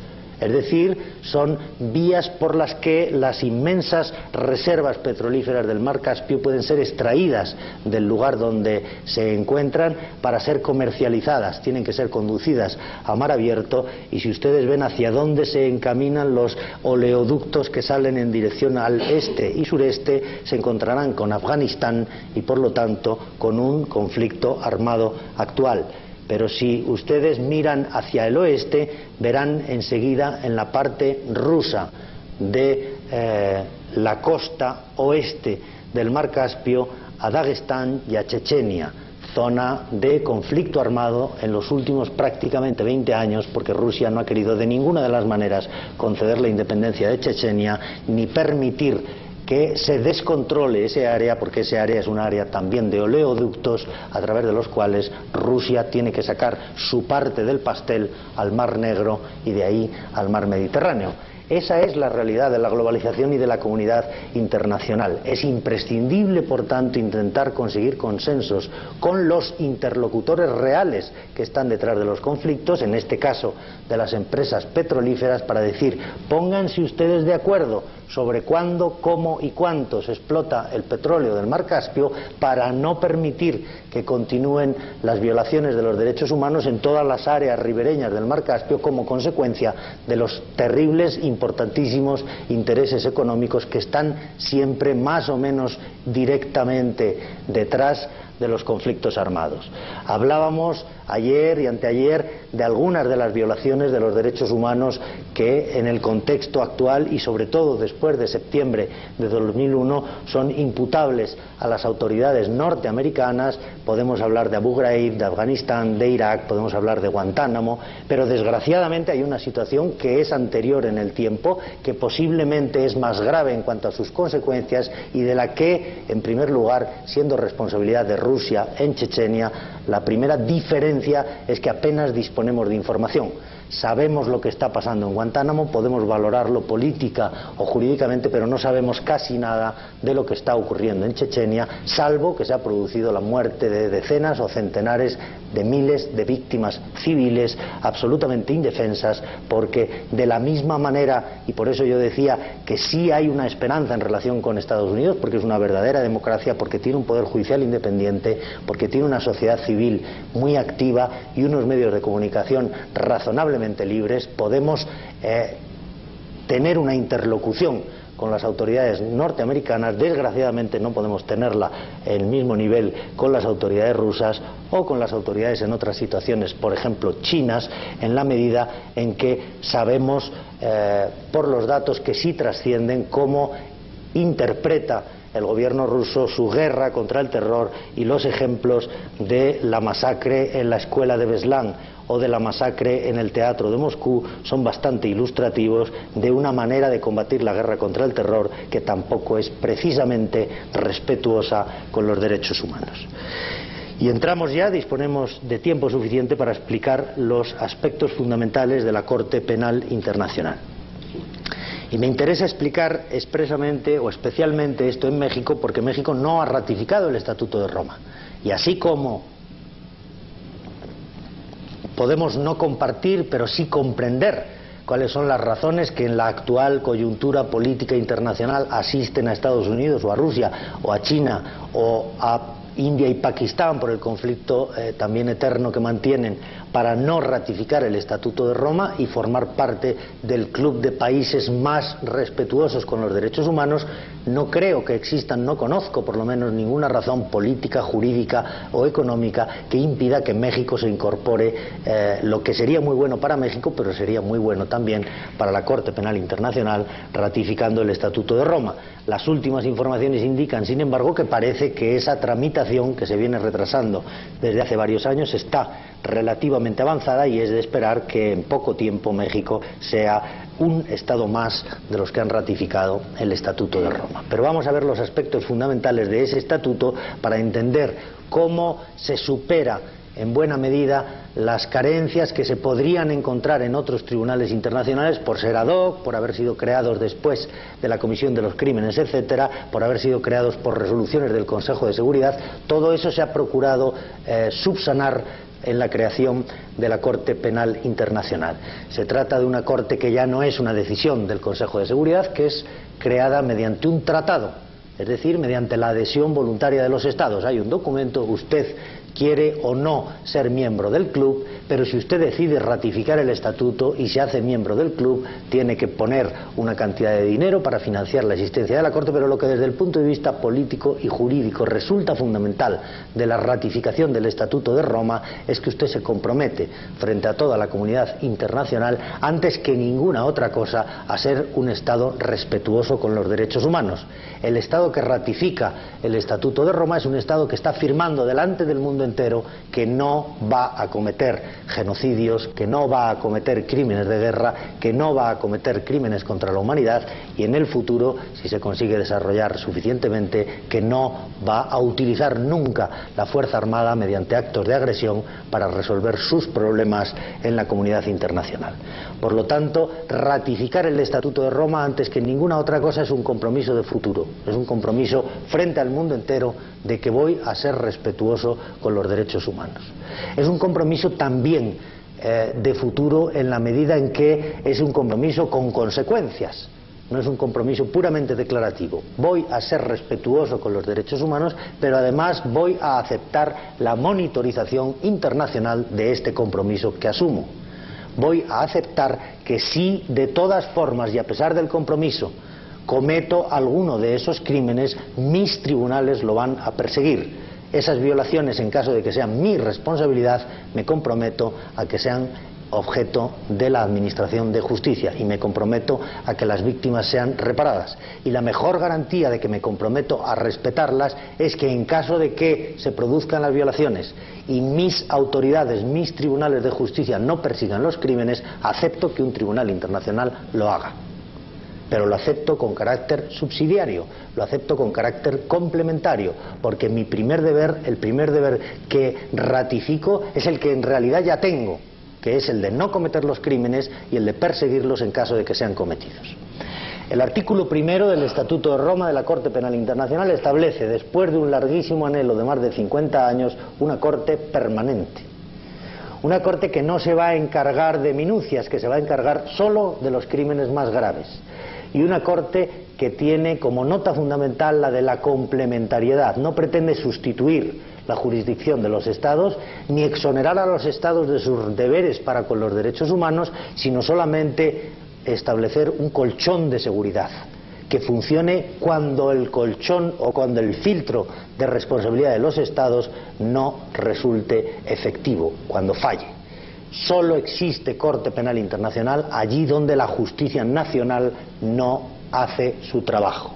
es decir, son vías por las que las inmensas reservas petrolíferas del Mar Caspio pueden ser extraídas del lugar donde se encuentran para ser comercializadas. Tienen que ser conducidas a mar abierto, y si ustedes ven hacia dónde se encaminan los oleoductos que salen en dirección al este y sureste, se encontrarán con Afganistán y, por lo tanto, con un conflicto armado actual. Pero si ustedes miran hacia el oeste, verán enseguida en la parte rusa de eh, la costa oeste del Mar Caspio a Dagestán y a Chechenia, zona de conflicto armado en los últimos prácticamente veinte años, porque Rusia no ha querido de ninguna de las maneras conceder la independencia de Chechenia ni permitir que se descontrole ese área, porque ese área es un área también de oleoductos a través de los cuales Rusia tiene que sacar su parte del pastel al Mar Negro y de ahí al Mar Mediterráneo. Esa es la realidad de la globalización y de la comunidad internacional. Es imprescindible, por tanto, intentar conseguir consensos con los interlocutores reales que están detrás de los conflictos, en este caso de las empresas petrolíferas, para decir: pónganse ustedes de acuerdo sobre cuándo, cómo y cuánto se explota el petróleo del Mar Caspio, para no permitir que continúen las violaciones de los derechos humanos en todas las áreas ribereñas del Mar Caspio, como consecuencia de los terribles, importantísimos intereses económicos que están siempre más o menos directamente detrás de los conflictos armados. Hablábamos ayer y anteayer de algunas de las violaciones de los derechos humanos que, en el contexto actual y sobre todo después después de septiembre de dos mil uno son imputables a las autoridades norteamericanas. Podemos hablar de Abu Ghraib, de Afganistán, de Irak, podemos hablar de Guantánamo, pero desgraciadamente hay una situación que es anterior en el tiempo, que posiblemente es más grave en cuanto a sus consecuencias y de la que, en primer lugar, siendo responsabilidad de Rusia en Chechenia, la primera diferencia es que apenas disponemos de información. Sabemos lo que está pasando en Guantánamo, podemos valorarlo política o jurídicamente, pero no sabemos casi nada de lo que está ocurriendo en Chechenia, salvo que se ha producido la muerte de decenas o centenares de miles de víctimas civiles absolutamente indefensas, porque de la misma manera, y por eso yo decía que sí hay una esperanza en relación con Estados Unidos, porque es una verdadera democracia, porque tiene un poder judicial independiente, porque tiene una sociedad civil muy activa y unos medios de comunicación razonablemente libres, podemos eh, tener una interlocución con las autoridades norteamericanas. Desgraciadamente no podemos tenerla en el mismo nivel con las autoridades rusas o con las autoridades en otras situaciones, por ejemplo chinas, en la medida en que sabemos eh, por los datos que sí trascienden cómo interpreta el gobierno ruso su guerra contra el terror, y los ejemplos de la masacre en la escuela de Beslan o de la masacre en el teatro de Moscú son bastante ilustrativos de una manera de combatir la guerra contra el terror que tampoco es precisamente respetuosa con los derechos humanos. Y entramos ya, disponemos de tiempo suficiente para explicar los aspectos fundamentales de la Corte Penal Internacional. Y me interesa explicar expresamente o especialmente esto en México, porque México no ha ratificado el Estatuto de Roma. Y así como podemos no compartir, pero sí comprender cuáles son las razones que en la actual coyuntura política internacional asisten a Estados Unidos o a Rusia o a China o a India y Pakistán por el conflicto eh, también eterno que mantienen para no ratificar el Estatuto de Roma y formar parte del club de países más respetuosos con los derechos humanos, no creo que existan, no conozco por lo menos ninguna razón política, jurídica o económica que impida que México se incorpore, eh, lo que sería muy bueno para México, pero sería muy bueno también para la Corte Penal Internacional, ratificando el Estatuto de Roma. Las últimas informaciones indican, sin embargo, que parece que esa tramitación, que se viene retrasando desde hace varios años, está relativamente avanzada, y es de esperar que en poco tiempo México sea un Estado más de los que han ratificado el Estatuto de Roma. Pero vamos a ver los aspectos fundamentales de ese estatuto para entender cómo se supera en buena medida las carencias que se podrían encontrar en otros tribunales internacionales por ser ad hoc, por haber sido creados después de la comisión de los crímenes, etcétera, por haber sido creados por resoluciones del Consejo de Seguridad. Todo eso se ha procurado eh, subsanar en la creación de la Corte Penal Internacional. Se trata de una corte que ya no es una decisión del Consejo de Seguridad, que es creada mediante un tratado, es decir, mediante la adhesión voluntaria de los Estados. Hay un documento, usted quiere o no ser miembro del club, pero si usted decide ratificar el estatuto y se hace miembro del club, tiene que poner una cantidad de dinero para financiar la existencia de la Corte. Pero lo que desde el punto de vista político y jurídico resulta fundamental de la ratificación del Estatuto de Roma es que usted se compromete frente a toda la comunidad internacional, antes que ninguna otra cosa, a ser un Estado respetuoso con los derechos humanos. El Estado que ratifica el Estatuto de Roma es un Estado que está firmando delante del mundo entero que no va a cometer genocidios, que no va a cometer crímenes de guerra, que no va a cometer crímenes contra la humanidad, y en el futuro, si se consigue desarrollar suficientemente, que no va a utilizar nunca la fuerza armada mediante actos de agresión para resolver sus problemas en la comunidad internacional. Por lo tanto, ratificar el Estatuto de Roma antes que ninguna otra cosa es un compromiso de futuro, es un compromiso frente al mundo entero de que voy a ser respetuoso con los derechos humanos. Es un compromiso también eh, de futuro en la medida en que es un compromiso con consecuencias. No es un compromiso puramente declarativo. Voy a ser respetuoso con los derechos humanos, pero además voy a aceptar la monitorización internacional de este compromiso que asumo. Voy a aceptar que si de todas formas y a pesar del compromiso cometo alguno de esos crímenes, mis tribunales lo van a perseguir. Esas violaciones, en caso de que sean mi responsabilidad, me comprometo a que sean objeto de la Administración de Justicia, y me comprometo a que las víctimas sean reparadas. Y la mejor garantía de que me comprometo a respetarlas es que en caso de que se produzcan las violaciones y mis autoridades, mis tribunales de justicia no persigan los crímenes, acepto que un tribunal internacional lo haga. Pero lo acepto con carácter subsidiario, lo acepto con carácter complementario, porque mi primer deber, el primer deber que ratifico, es el que en realidad ya tengo, que es el de no cometer los crímenes y el de perseguirlos en caso de que sean cometidos. El artículo primero del Estatuto de Roma de la Corte Penal Internacional establece, después de un larguísimo anhelo de más de cincuenta años, una Corte permanente. Una Corte que no se va a encargar de minucias, que se va a encargar solo de los crímenes más graves. Y una Corte que tiene como nota fundamental la de la complementariedad. No pretende sustituir la jurisdicción de los Estados, ni exonerar a los Estados de sus deberes para con los derechos humanos, sino solamente establecer un colchón de seguridad que funcione cuando el colchón o cuando el filtro de responsabilidad de los Estados no resulte efectivo, cuando falle. Solo existe Corte Penal Internacional allí donde la justicia nacional no hace su trabajo.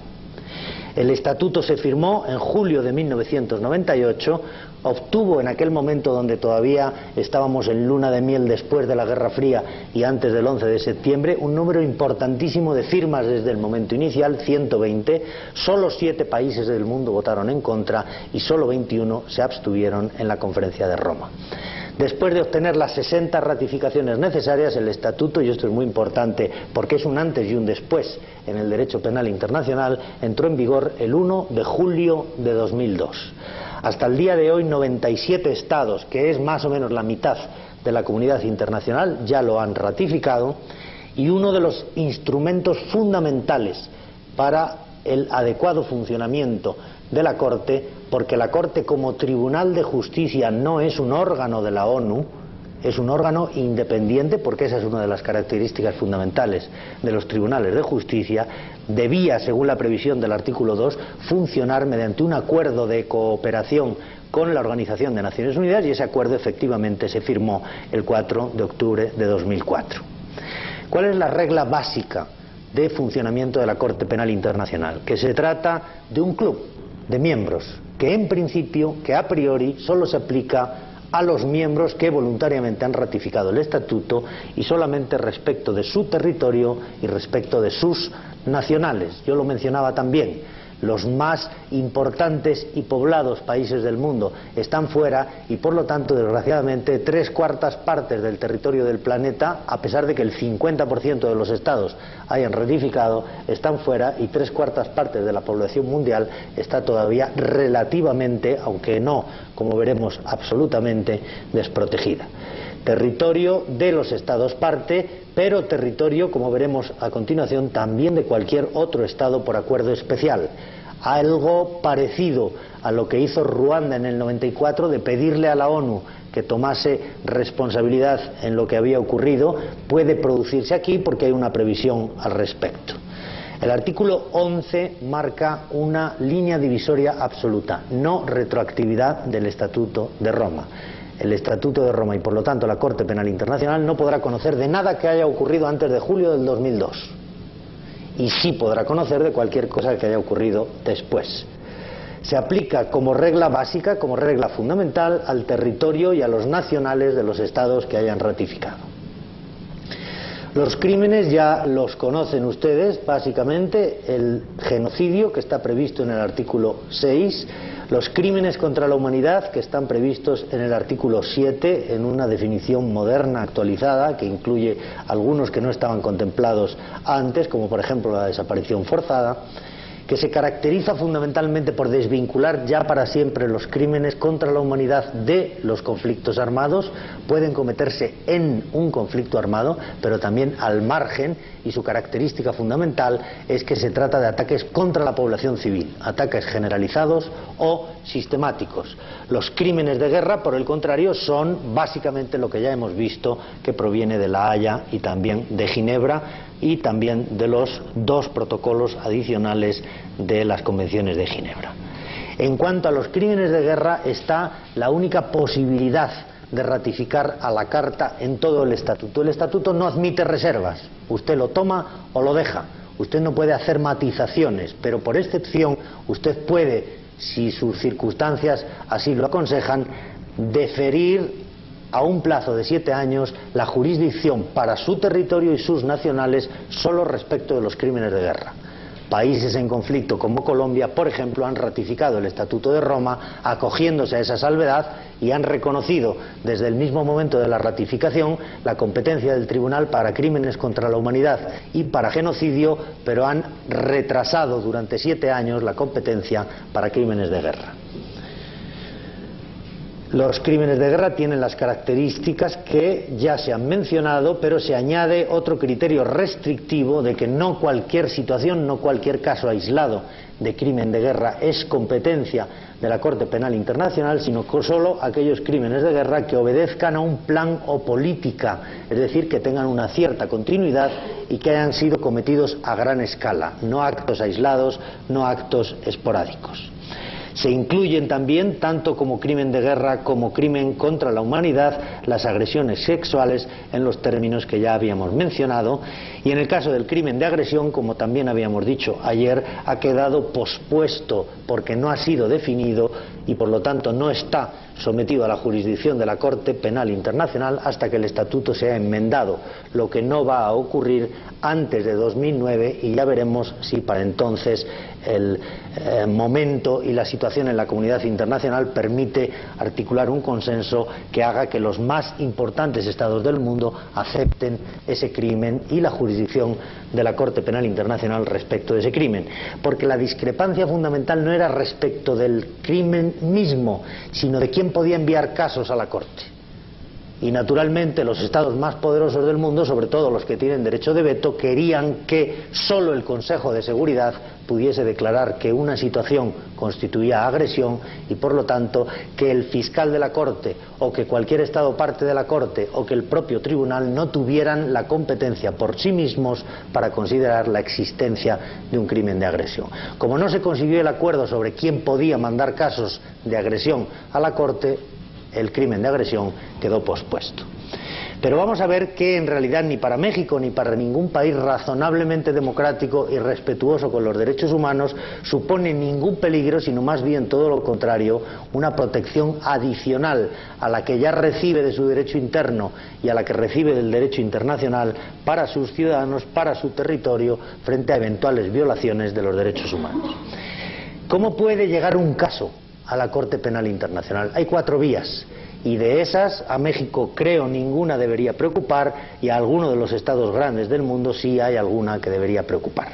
El estatuto se firmó en julio de mil novecientos noventa y ocho, obtuvo en aquel momento donde todavía estábamos en luna de miel después de la Guerra Fría y antes del once de septiembre, un número importantísimo de firmas desde el momento inicial, ciento veinte, solo siete países del mundo votaron en contra y solo veintiuno se abstuvieron en la Conferencia de Roma. Después de obtener las sesenta ratificaciones necesarias, el Estatuto, y esto es muy importante porque es un antes y un después en el derecho penal internacional, entró en vigor el uno de julio de dos mil dos. Hasta el día de hoy, noventa y siete estados, que es más o menos la mitad de la comunidad internacional, ya lo han ratificado, y uno de los instrumentos fundamentales para el adecuado funcionamiento de la Corte, porque la Corte como Tribunal de Justicia no es un órgano de la ONU, es un órgano independiente, porque esa es una de las características fundamentales de los tribunales de justicia, debía, según la previsión del artículo dos, funcionar mediante un acuerdo de cooperación con la Organización de Naciones Unidas, y ese acuerdo efectivamente se firmó el cuatro de octubre de dos mil cuatro. ¿Cuál es la regla básica de funcionamiento de la Corte Penal Internacional? Que se trata de un club de miembros, que en principio, que a priori, solo se aplica a los miembros que voluntariamente han ratificado el Estatuto, y solamente respecto de su territorio y respecto de sus nacionales. Yo lo mencionaba también. Los más importantes y poblados países del mundo están fuera, y por lo tanto, desgraciadamente, tres cuartas partes del territorio del planeta, a pesar de que el cincuenta por ciento de los estados hayan ratificado, están fuera, y tres cuartas partes de la población mundial está todavía relativamente, aunque no, como veremos, absolutamente desprotegida. Territorio de los estados parte, pero territorio, como veremos a continuación, también de cualquier otro estado por acuerdo especial. Algo parecido a lo que hizo Ruanda en el noventa y cuatro, de pedirle a la ONU que tomase responsabilidad en lo que había ocurrido, puede producirse aquí porque hay una previsión al respecto. El artículo once marca una línea divisoria absoluta: no retroactividad del Estatuto de Roma. El Estatuto de Roma, y por lo tanto la Corte Penal Internacional, no podrá conocer de nada que haya ocurrido antes de julio del dos mil dos, y sí podrá conocer de cualquier cosa que haya ocurrido después. Se aplica como regla básica, como regla fundamental, al territorio y a los nacionales de los estados que hayan ratificado. Los crímenes ya los conocen ustedes, básicamente el genocidio, que está previsto en el artículo seis, los crímenes contra la humanidad, que están previstos en el artículo siete, en una definición moderna, actualizada, que incluye algunos que no estaban contemplados antes, como por ejemplo la desaparición forzada, que se caracteriza fundamentalmente por desvincular ya para siempre los crímenes contra la humanidad de los conflictos armados. Pueden cometerse en un conflicto armado, pero también al margen, y su característica fundamental es que se trata de ataques contra la población civil, ataques generalizados o sistemáticos. Los crímenes de guerra, por el contrario, son básicamente lo que ya hemos visto, que proviene de La Haya y también de Ginebra, y también de los dos protocolos adicionales de las convenciones de Ginebra. En cuanto a los crímenes de guerra, está la única posibilidad de ratificar a la Carta en todo el Estatuto. El Estatuto no admite reservas, usted lo toma o lo deja, usted no puede hacer matizaciones, pero por excepción usted puede, si sus circunstancias así lo aconsejan, deferir a un plazo de siete años la jurisdicción para su territorio y sus nacionales solo respecto de los crímenes de guerra. Países en conflicto como Colombia, por ejemplo, han ratificado el Estatuto de Roma acogiéndose a esa salvedad y han reconocido desde el mismo momento de la ratificación la competencia del Tribunal para crímenes contra la humanidad y para genocidio, pero han retrasado durante siete años la competencia para crímenes de guerra. Los crímenes de guerra tienen las características que ya se han mencionado, pero se añade otro criterio restrictivo de que no cualquier situación, no cualquier caso aislado de crimen de guerra es competencia de la Corte Penal Internacional, sino que solo aquellos crímenes de guerra que obedezcan a un plan o política, es decir, que tengan una cierta continuidad y que hayan sido cometidos a gran escala, no actos aislados, no actos esporádicos. Se incluyen también, tanto como crimen de guerra como crimen contra la humanidad, las agresiones sexuales en los términos que ya habíamos mencionado, y en el caso del crimen de agresión, como también habíamos dicho ayer, ha quedado pospuesto porque no ha sido definido y por lo tanto no está sometido a la jurisdicción de la Corte Penal Internacional hasta que el Estatuto sea enmendado, lo que no va a ocurrir antes de dos mil nueve, y ya veremos si para entonces el eh, momento y la situación en la comunidad internacional permite articular un consenso que haga que los más importantes estados del mundo acepten ese crimen y la jurisdicción de la Corte Penal Internacional respecto de ese crimen, porque la discrepancia fundamental no era respecto del crimen mismo, sino de quién podía enviar casos a la Corte. Y naturalmente los estados más poderosos del mundo, sobre todo los que tienen derecho de veto, querían que solo el Consejo de Seguridad pudiese declarar que una situación constituía agresión y por lo tanto que el fiscal de la Corte o que cualquier estado parte de la Corte o que el propio tribunal no tuvieran la competencia por sí mismos para considerar la existencia de un crimen de agresión. Como no se consiguió el acuerdo sobre quién podía mandar casos de agresión a la Corte, el crimen de agresión quedó pospuesto. Pero vamos a ver que en realidad ni para México ni para ningún país razonablemente democrático y respetuoso con los derechos humanos supone ningún peligro, sino más bien todo lo contrario, una protección adicional a la que ya recibe de su derecho interno y a la que recibe del derecho internacional para sus ciudadanos, para su territorio, frente a eventuales violaciones de los derechos humanos. ¿Cómo puede llegar un caso a la Corte Penal Internacional? Hay cuatro vías, y de esas a México creo ninguna debería preocupar, y a alguno de los estados grandes del mundo sí hay alguna que debería preocupar.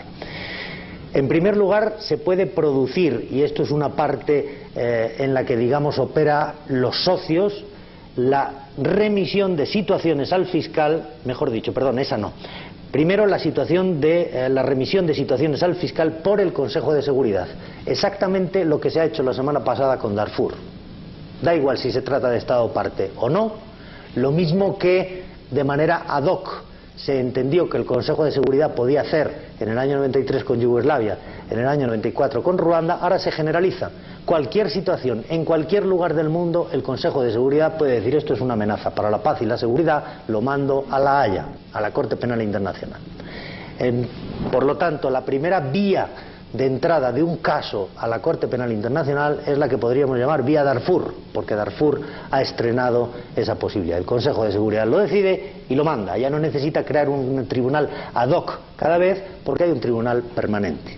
En primer lugar, se puede producir, y esto es una parte eh, en la que digamos opera los socios, la remisión de situaciones al fiscal, mejor dicho, perdón, esa no. Primero, la situación de eh, la remisión de situaciones al fiscal por el Consejo de Seguridad. Exactamente lo que se ha hecho la semana pasada con Darfur. Da igual si se trata de Estado parte o no. Lo mismo que de manera ad hoc se entendió que el Consejo de Seguridad podía hacer en el año noventa y tres con Yugoslavia, en el año noventa y cuatro con Ruanda, ahora se generaliza. Cualquier situación, en cualquier lugar del mundo, el Consejo de Seguridad puede decir: esto es una amenaza para la paz y la seguridad, lo mando a La Haya, a la Corte Penal Internacional. En, por lo tanto, la primera vía de entrada de un caso a la Corte Penal Internacional es la que podríamos llamar vía Darfur, porque Darfur ha estrenado esa posibilidad. El Consejo de Seguridad lo decide y lo manda, ya no necesita crear un tribunal ad hoc cada vez porque hay un tribunal permanente.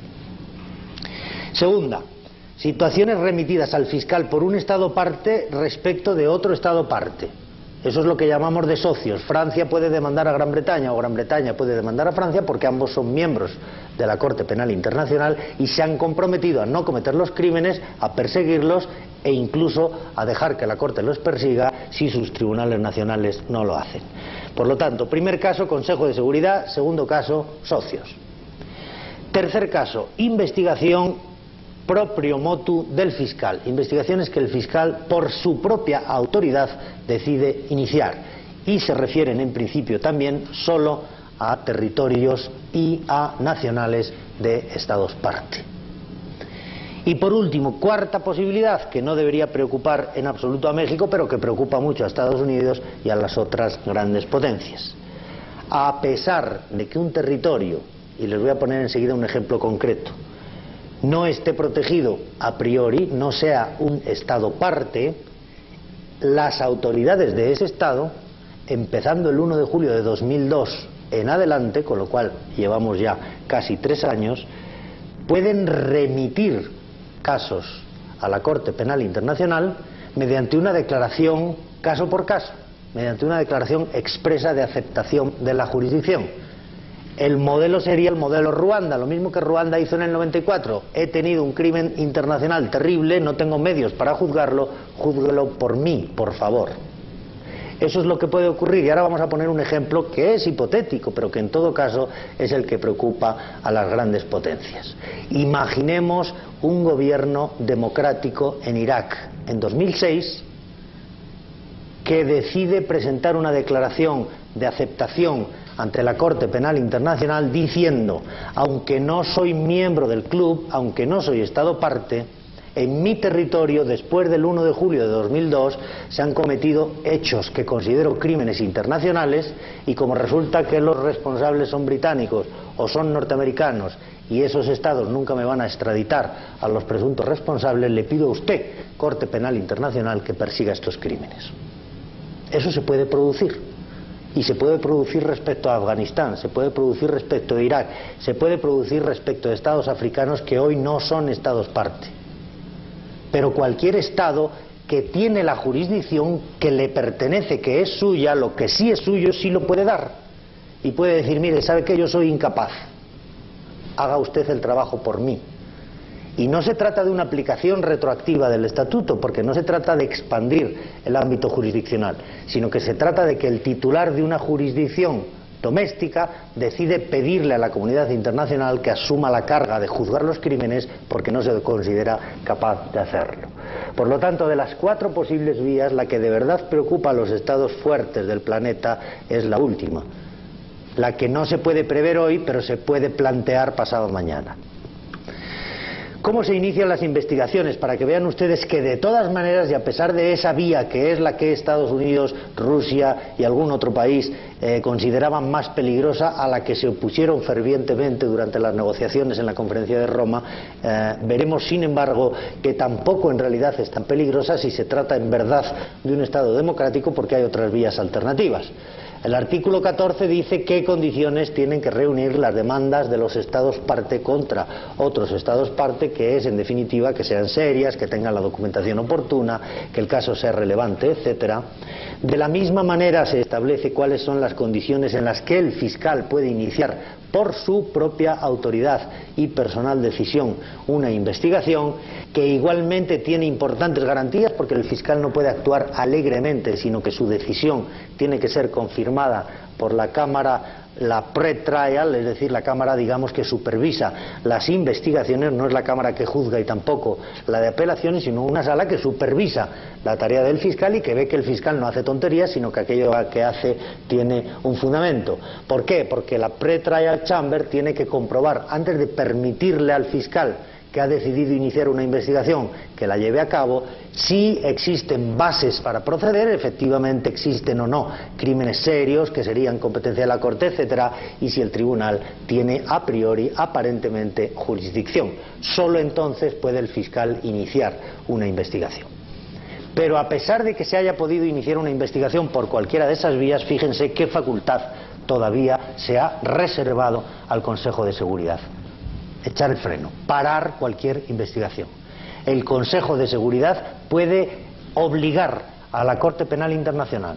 Segunda, situaciones remitidas al fiscal por un Estado parte respecto de otro Estado parte. Eso es lo que llamamos de socios. Francia puede demandar a Gran Bretaña o Gran Bretaña puede demandar a Francia porque ambos son miembros de la Corte Penal Internacional y se han comprometido a no cometer los crímenes, a perseguirlos e incluso a dejar que la Corte los persiga si sus tribunales nacionales no lo hacen. Por lo tanto, primer caso, Consejo de Seguridad; segundo caso, socios. Tercer caso, investigación proprio motu del fiscal, investigaciones que el fiscal por su propia autoridad decide iniciar y se refieren en principio también solo a territorios y a nacionales de estados parte. Y por último, cuarta posibilidad, que no debería preocupar en absoluto a México, pero que preocupa mucho a Estados Unidos y a las otras grandes potencias. A pesar de que un territorio, y les voy a poner enseguida un ejemplo concreto, no esté protegido a priori, no sea un Estado parte, las autoridades de ese Estado, empezando el uno de julio de dos mil dos en adelante, con lo cual llevamos ya casi tres años, pueden remitir casos a la Corte Penal Internacional mediante una declaración caso por caso, mediante una declaración expresa de aceptación de la jurisdicción. El modelo sería el modelo Ruanda, lo mismo que Ruanda hizo en el noventa y cuatro. He tenido un crimen internacional terrible, no tengo medios para juzgarlo, júzguelo por mí, por favor. Eso es lo que puede ocurrir, y ahora vamos a poner un ejemplo que es hipotético, pero que en todo caso es el que preocupa a las grandes potencias. Imaginemos un gobierno democrático en Irak en dos mil seis que decide presentar una declaración de aceptación ante la Corte Penal Internacional diciendo: aunque no soy miembro del club, aunque no soy Estado parte, en mi territorio, después del uno de julio de dos mil dos, se han cometido hechos que considero crímenes internacionales, y como resulta que los responsables son británicos o son norteamericanos y esos estados nunca me van a extraditar a los presuntos responsables, le pido a usted, Corte Penal Internacional, que persiga estos crímenes. Eso se puede producir. Y se puede producir respecto a Afganistán, se puede producir respecto a Irak, se puede producir respecto a estados africanos que hoy no son estados parte. Pero cualquier Estado que tiene la jurisdicción que le pertenece, que es suya, lo que sí es suyo, sí lo puede dar. Y puede decir: mire, ¿sabe qué? Yo soy incapaz. Haga usted el trabajo por mí. Y no se trata de una aplicación retroactiva del Estatuto, porque no se trata de expandir el ámbito jurisdiccional, sino que se trata de que el titular de una jurisdicción doméstica decide pedirle a la comunidad internacional que asuma la carga de juzgar los crímenes porque no se considera capaz de hacerlo. Por lo tanto, de las cuatro posibles vías, la que de verdad preocupa a los estados fuertes del planeta es la última, la que no se puede prever hoy, pero se puede plantear pasado mañana. ¿Cómo se inician las investigaciones? Para que vean ustedes que de todas maneras, y a pesar de esa vía que es la que Estados Unidos, Rusia y algún otro país eh, consideraban más peligrosa, a la que se opusieron fervientemente durante las negociaciones en la Conferencia de Roma, eh, veremos sin embargo que tampoco en realidad es tan peligrosa si se trata en verdad de un Estado democrático, porque hay otras vías alternativas. El artículo catorce dice qué condiciones tienen que reunir las demandas de los estados parte contra otros estados parte, que es en definitiva que sean serias, que tengan la documentación oportuna, que el caso sea relevante, etcétera. De la misma manera se establece cuáles son las condiciones en las que el fiscal puede iniciar por su propia autoridad y personal decisión una investigación, que igualmente tiene importantes garantías, porque el fiscal no puede actuar alegremente, sino que su decisión tiene que ser confirmada por la Cámara, la pre-trial, es decir, la Cámara, digamos, que supervisa las investigaciones. No es la Cámara que juzga y tampoco la de apelaciones, sino una sala que supervisa la tarea del fiscal y que ve que el fiscal no hace tonterías, sino que aquello que hace tiene un fundamento. ¿Por qué? Porque la pre-trial chamber tiene que comprobar, antes de permitirle al fiscal que ha decidido iniciar una investigación que la lleve a cabo, si existen bases para proceder, efectivamente existen o no crímenes serios que serían competencia de la Corte, etcétera, y si el tribunal tiene a priori aparentemente jurisdicción. Solo entonces puede el fiscal iniciar una investigación. Pero a pesar de que se haya podido iniciar una investigación por cualquiera de esas vías, fíjense qué facultad todavía se ha reservado al Consejo de Seguridad: echar el freno, parar cualquier investigación. El Consejo de Seguridad puede obligar a la Corte Penal Internacional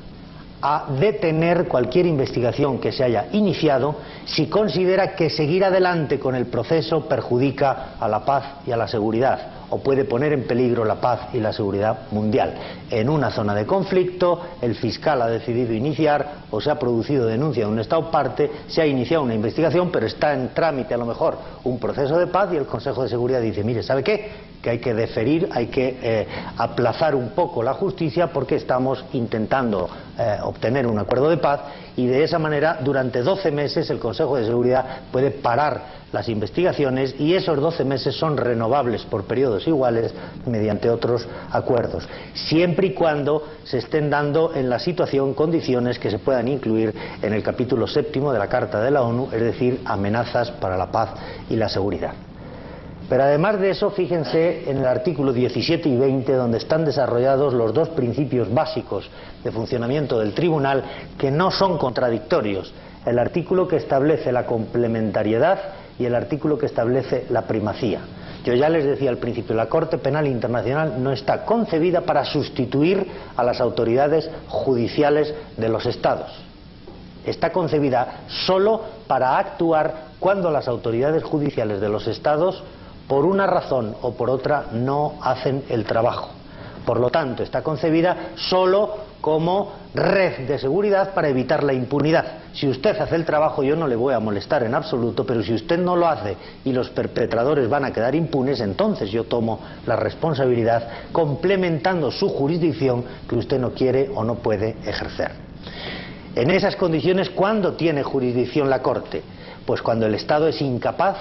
a detener cualquier investigación que se haya iniciado si considera que seguir adelante con el proceso perjudica a la paz y a la seguridad, o puede poner en peligro la paz y la seguridad mundial. En una zona de conflicto, el fiscal ha decidido iniciar, o se ha producido denuncia de un Estado parte, se ha iniciado una investigación, pero está en trámite a lo mejor un proceso de paz, y el Consejo de Seguridad dice: mire, ¿sabe qué? que hay que deferir, hay que eh, aplazar un poco la justicia porque estamos intentando eh, obtener un acuerdo de paz y de esa manera durante doce meses el Consejo de Seguridad puede parar las investigaciones y esos doce meses son renovables por periodos iguales mediante otros acuerdos, siempre y cuando se estén dando en la situación condiciones que se puedan incluir en el capítulo séptimo de la Carta de la ONU, es decir, amenazas para la paz y la seguridad. Pero además de eso, fíjense en el artículo diecisiete y veinte, donde están desarrollados los dos principios básicos de funcionamiento del tribunal, que no son contradictorios: el artículo que establece la complementariedad y el artículo que establece la primacía. Yo ya les decía al principio, la Corte Penal Internacional no está concebida para sustituir a las autoridades judiciales de los Estados. Está concebida solo para actuar cuando las autoridades judiciales de los Estados, por una razón o por otra, no hacen el trabajo. Por lo tanto, está concebida solo como red de seguridad para evitar la impunidad. Si usted hace el trabajo, yo no le voy a molestar en absoluto, pero si usted no lo hace y los perpetradores van a quedar impunes, entonces yo tomo la responsabilidad complementando su jurisdicción que usted no quiere o no puede ejercer. En esas condiciones, ¿cuándo tiene jurisdicción la Corte? Pues cuando el Estado es incapaz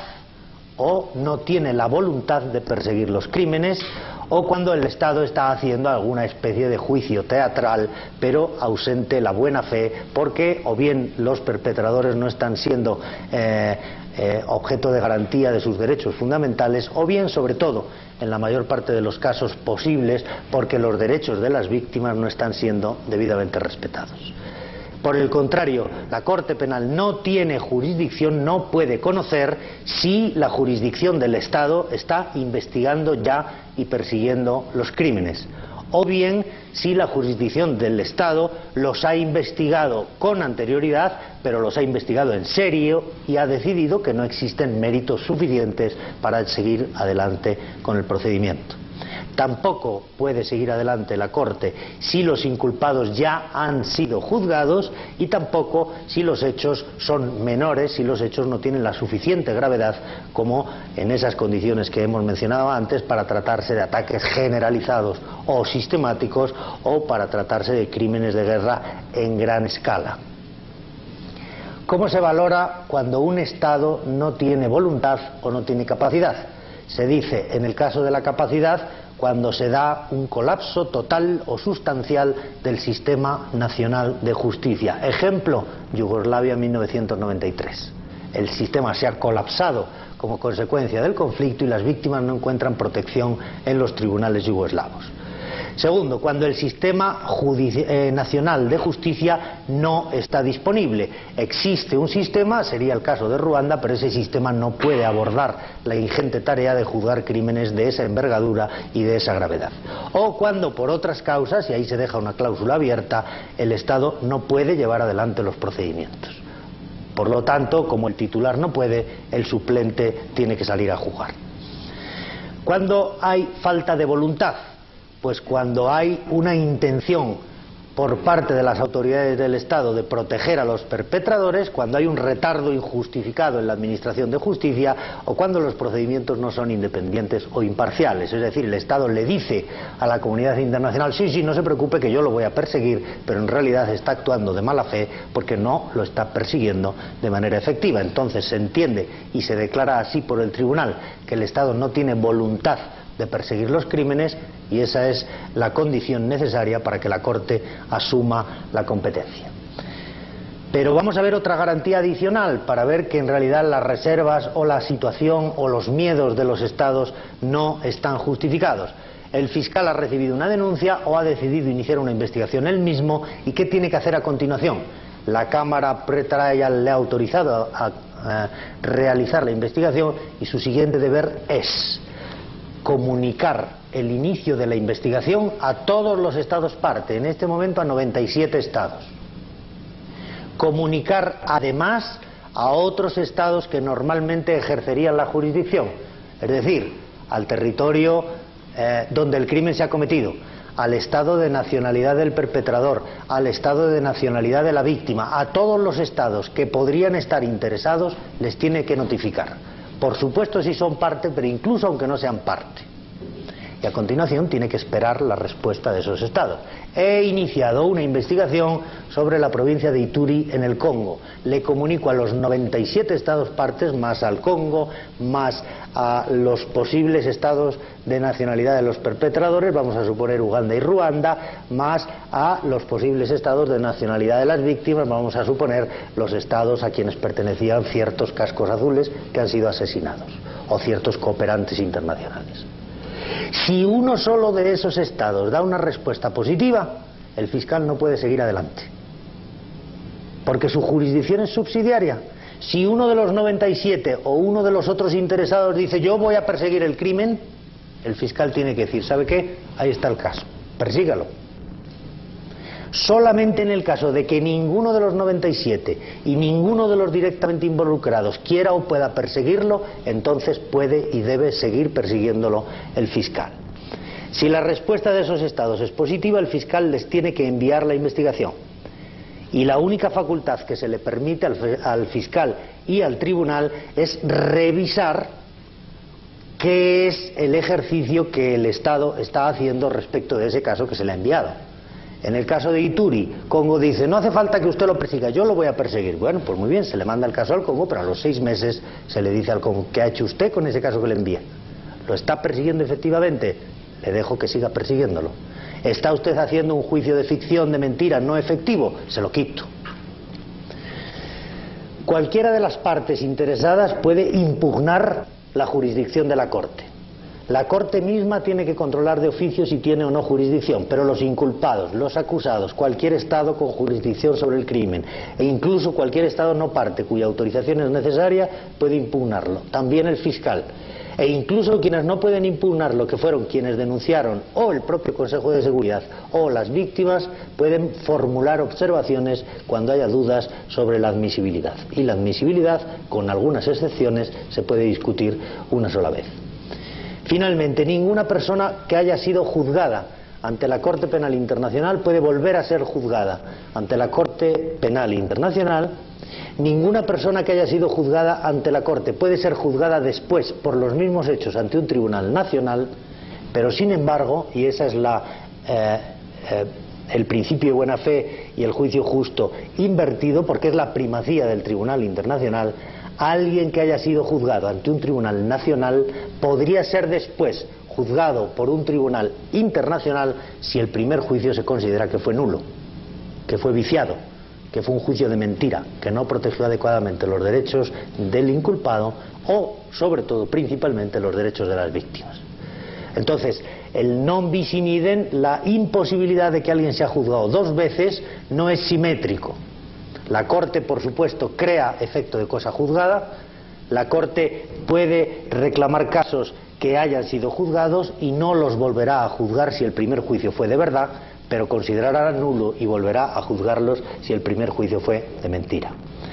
o no tiene la voluntad de perseguir los crímenes, o cuando el Estado está haciendo alguna especie de juicio teatral, pero ausente la buena fe, porque o bien los perpetradores no están siendo eh, eh, objeto de garantía de sus derechos fundamentales, o bien, sobre todo, en la mayor parte de los casos posibles, porque los derechos de las víctimas no están siendo debidamente respetados. Por el contrario, la Corte Penal no tiene jurisdicción, no puede conocer si la jurisdicción del Estado está investigando ya y persiguiendo los crímenes, o bien si la jurisdicción del Estado los ha investigado con anterioridad, pero los ha investigado en serio y ha decidido que no existen méritos suficientes para seguir adelante con el procedimiento. Tampoco puede seguir adelante la Corte si los inculpados ya han sido juzgados, y tampoco si los hechos son menores, si los hechos no tienen la suficiente gravedad como en esas condiciones que hemos mencionado antes, para tratarse de ataques generalizados o sistemáticos, o para tratarse de crímenes de guerra en gran escala. ¿Cómo se valora cuando un Estado no tiene voluntad o no tiene capacidad? Se dice, en el caso de la capacidad, cuando se da un colapso total o sustancial del sistema nacional de justicia. Ejemplo, Yugoslavia mil novecientos noventa y tres. El sistema se ha colapsado como consecuencia del conflicto y las víctimas no encuentran protección en los tribunales yugoslavos. Segundo, cuando el sistema eh, nacional de justicia no está disponible. Existe un sistema, sería el caso de Ruanda, pero ese sistema no puede abordar la ingente tarea de juzgar crímenes de esa envergadura y de esa gravedad. O cuando por otras causas, y ahí se deja una cláusula abierta, el Estado no puede llevar adelante los procedimientos. Por lo tanto, como el titular no puede, el suplente tiene que salir a jugar. Cuando hay falta de voluntad, pues cuando hay una intención por parte de las autoridades del Estado de proteger a los perpetradores, cuando hay un retardo injustificado en la administración de justicia, o cuando los procedimientos no son independientes o imparciales. Es decir, el Estado le dice a la comunidad internacional, sí, sí, no se preocupe que yo lo voy a perseguir, pero en realidad está actuando de mala fe porque no lo está persiguiendo de manera efectiva. Entonces se entiende y se declara así por el tribunal que el Estado no tiene voluntad de perseguir los crímenes, y esa es la condición necesaria para que la Corte asuma la competencia. Pero vamos a ver otra garantía adicional para ver que en realidad las reservas o la situación o los miedos de los Estados no están justificados. El fiscal ha recibido una denuncia o ha decidido iniciar una investigación él mismo, ¿y qué tiene que hacer a continuación? La Cámara Pretrial le ha autorizado a, a, a realizar la investigación, y su siguiente deber es comunicar el inicio de la investigación a todos los Estados parte, en este momento a noventa y siete Estados. Comunicar además a otros Estados que normalmente ejercerían la jurisdicción, es decir, al territorio eh, donde el crimen se ha cometido, al Estado de nacionalidad del perpetrador, al Estado de nacionalidad de la víctima, a todos los Estados que podrían estar interesados, les tiene que notificar. Por supuesto si son parte, pero incluso aunque no sean parte. y a continuación tiene que esperar la respuesta de esos estados. He iniciado una investigación sobre la provincia de Ituri en el Congo. Le comunico a los noventa y siete estados partes, más al Congo, más a los posibles estados de nacionalidad de los perpetradores, vamos a suponer Uganda y Ruanda, más a los posibles estados de nacionalidad de las víctimas, vamos a suponer los estados a quienes pertenecían ciertos cascos azules que han sido asesinados, o ciertos cooperantes internacionales. Si uno solo de esos estados da una respuesta positiva, el fiscal no puede seguir adelante, porque su jurisdicción es subsidiaria. Si uno de los noventa y siete o uno de los otros interesados dice yo voy a perseguir el crimen, el fiscal tiene que decir, ¿sabe qué? Ahí está el caso, persígalo. Solamente en el caso de que ninguno de los noventa y siete y ninguno de los directamente involucrados quiera o pueda perseguirlo, entonces puede y debe seguir persiguiéndolo el fiscal. Si la respuesta de esos estados es positiva, el fiscal les tiene que enviar la investigación. Y la única facultad que se le permite al, al fiscal y al tribunal es revisar qué es el ejercicio que el Estado está haciendo respecto de ese caso que se le ha enviado. En el caso de Ituri, Congo dice, no hace falta que usted lo persiga, yo lo voy a perseguir. Bueno, pues muy bien, se le manda el caso al Congo, pero a los seis meses se le dice al Congo, ¿qué ha hecho usted con ese caso que le envía? ¿Lo está persiguiendo efectivamente? Le dejo que siga persiguiéndolo. ¿Está usted haciendo un juicio de ficción, de mentira, no efectivo? Se lo quito. Cualquiera de las partes interesadas puede impugnar la jurisdicción de la Corte. La Corte misma tiene que controlar de oficio si tiene o no jurisdicción, pero los inculpados, los acusados, cualquier Estado con jurisdicción sobre el crimen e incluso cualquier Estado no parte cuya autorización es necesaria puede impugnarlo. También el fiscal. E incluso quienes no pueden impugnarlo, que fueron quienes denunciaron o el propio Consejo de Seguridad o las víctimas, pueden formular observaciones cuando haya dudas sobre la admisibilidad. Y la admisibilidad, con algunas excepciones, se puede discutir una sola vez. Finalmente, ninguna persona que haya sido juzgada ante la Corte Penal Internacional puede volver a ser juzgada ante la Corte Penal Internacional. Ninguna persona que haya sido juzgada ante la Corte puede ser juzgada después por los mismos hechos ante un tribunal nacional, pero sin embargo, y esa es la, eh, eh, el principio de buena fe y el juicio justo invertido, porque es la primacía del Tribunal Internacional, alguien que haya sido juzgado ante un tribunal nacional podría ser después juzgado por un tribunal internacional si el primer juicio se considera que fue nulo, que fue viciado, que fue un juicio de mentira, que no protegió adecuadamente los derechos del inculpado o, sobre todo, principalmente los derechos de las víctimas. Entonces, el non bis in idem, la imposibilidad de que alguien sea juzgado dos veces, no es simétrico. La Corte, por supuesto, crea efecto de cosa juzgada, la Corte puede reclamar casos que hayan sido juzgados y no los volverá a juzgar si el primer juicio fue de verdad, pero considerará nulo y volverá a juzgarlos si el primer juicio fue de mentira.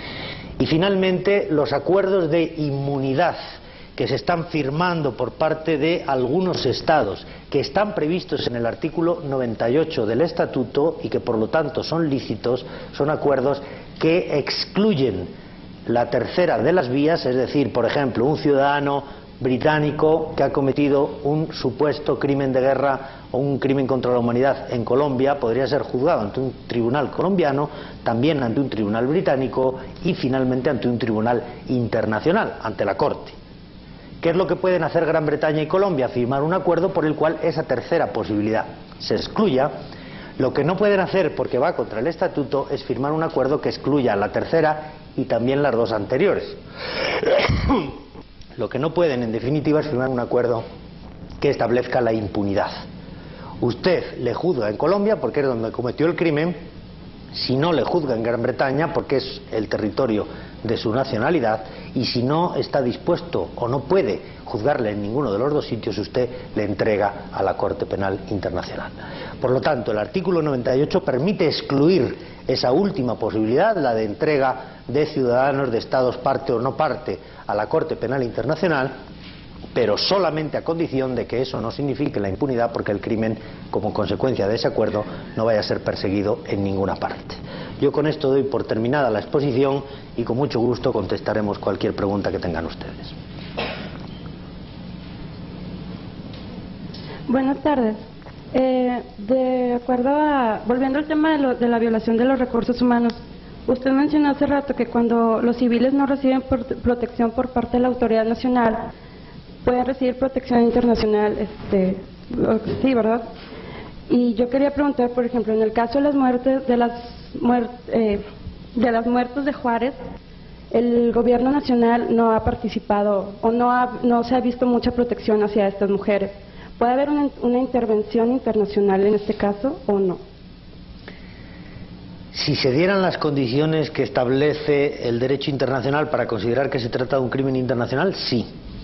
Y finalmente, los acuerdos de inmunidad que se están firmando por parte de algunos estados, que están previstos en el artículo noventa y ocho del Estatuto y que por lo tanto son lícitos, son acuerdos que excluyen la tercera de las vías, es decir, por ejemplo, un ciudadano británico que ha cometido un supuesto crimen de guerra o un crimen contra la humanidad en Colombia podría ser juzgado ante un tribunal colombiano, también ante un tribunal británico y finalmente ante un tribunal internacional, ante la Corte. ¿Qué es lo que pueden hacer Gran Bretaña y Colombia? Firmar un acuerdo por el cual esa tercera posibilidad se excluya. Lo que no pueden hacer, porque va contra el Estatuto, es firmar un acuerdo que excluya la tercera y también las dos anteriores. Lo que no pueden, en definitiva, es firmar un acuerdo que establezca la impunidad. Usted le juzga en Colombia porque es donde cometió el crimen, si no le juzga en Gran Bretaña porque es el territorio de su nacionalidad, y si no está dispuesto o no puede juzgarle en ninguno de los dos sitios, usted le entrega a la Corte Penal Internacional. Por lo tanto, el artículo noventa y ocho permite excluir esa última posibilidad, la de entrega de ciudadanos de estados parte o no parte a la Corte Penal Internacional, pero solamente a condición de que eso no signifique la impunidad, porque el crimen, como consecuencia de ese acuerdo, no vaya a ser perseguido en ninguna parte. Yo con esto doy por terminada la exposición y con mucho gusto contestaremos cualquier pregunta que tengan ustedes. Buenas tardes. Eh, de acuerdo a, volviendo al tema de, lo, de la violación de los recursos humanos, usted mencionó hace rato que cuando los civiles no reciben por, protección por parte de la autoridad nacional, pueden recibir protección internacional, este, sí, ¿verdad? Y yo quería preguntar, por ejemplo, en el caso de las muertes de las muer, eh, de las muertes de Juárez, el gobierno nacional no ha participado o no ha, no se ha visto mucha protección hacia estas mujeres. ¿Puede haber una, una intervención internacional en este caso o no? Si se dieran las condiciones que establece el derecho internacional para considerar que se trata de un crimen internacional, sí.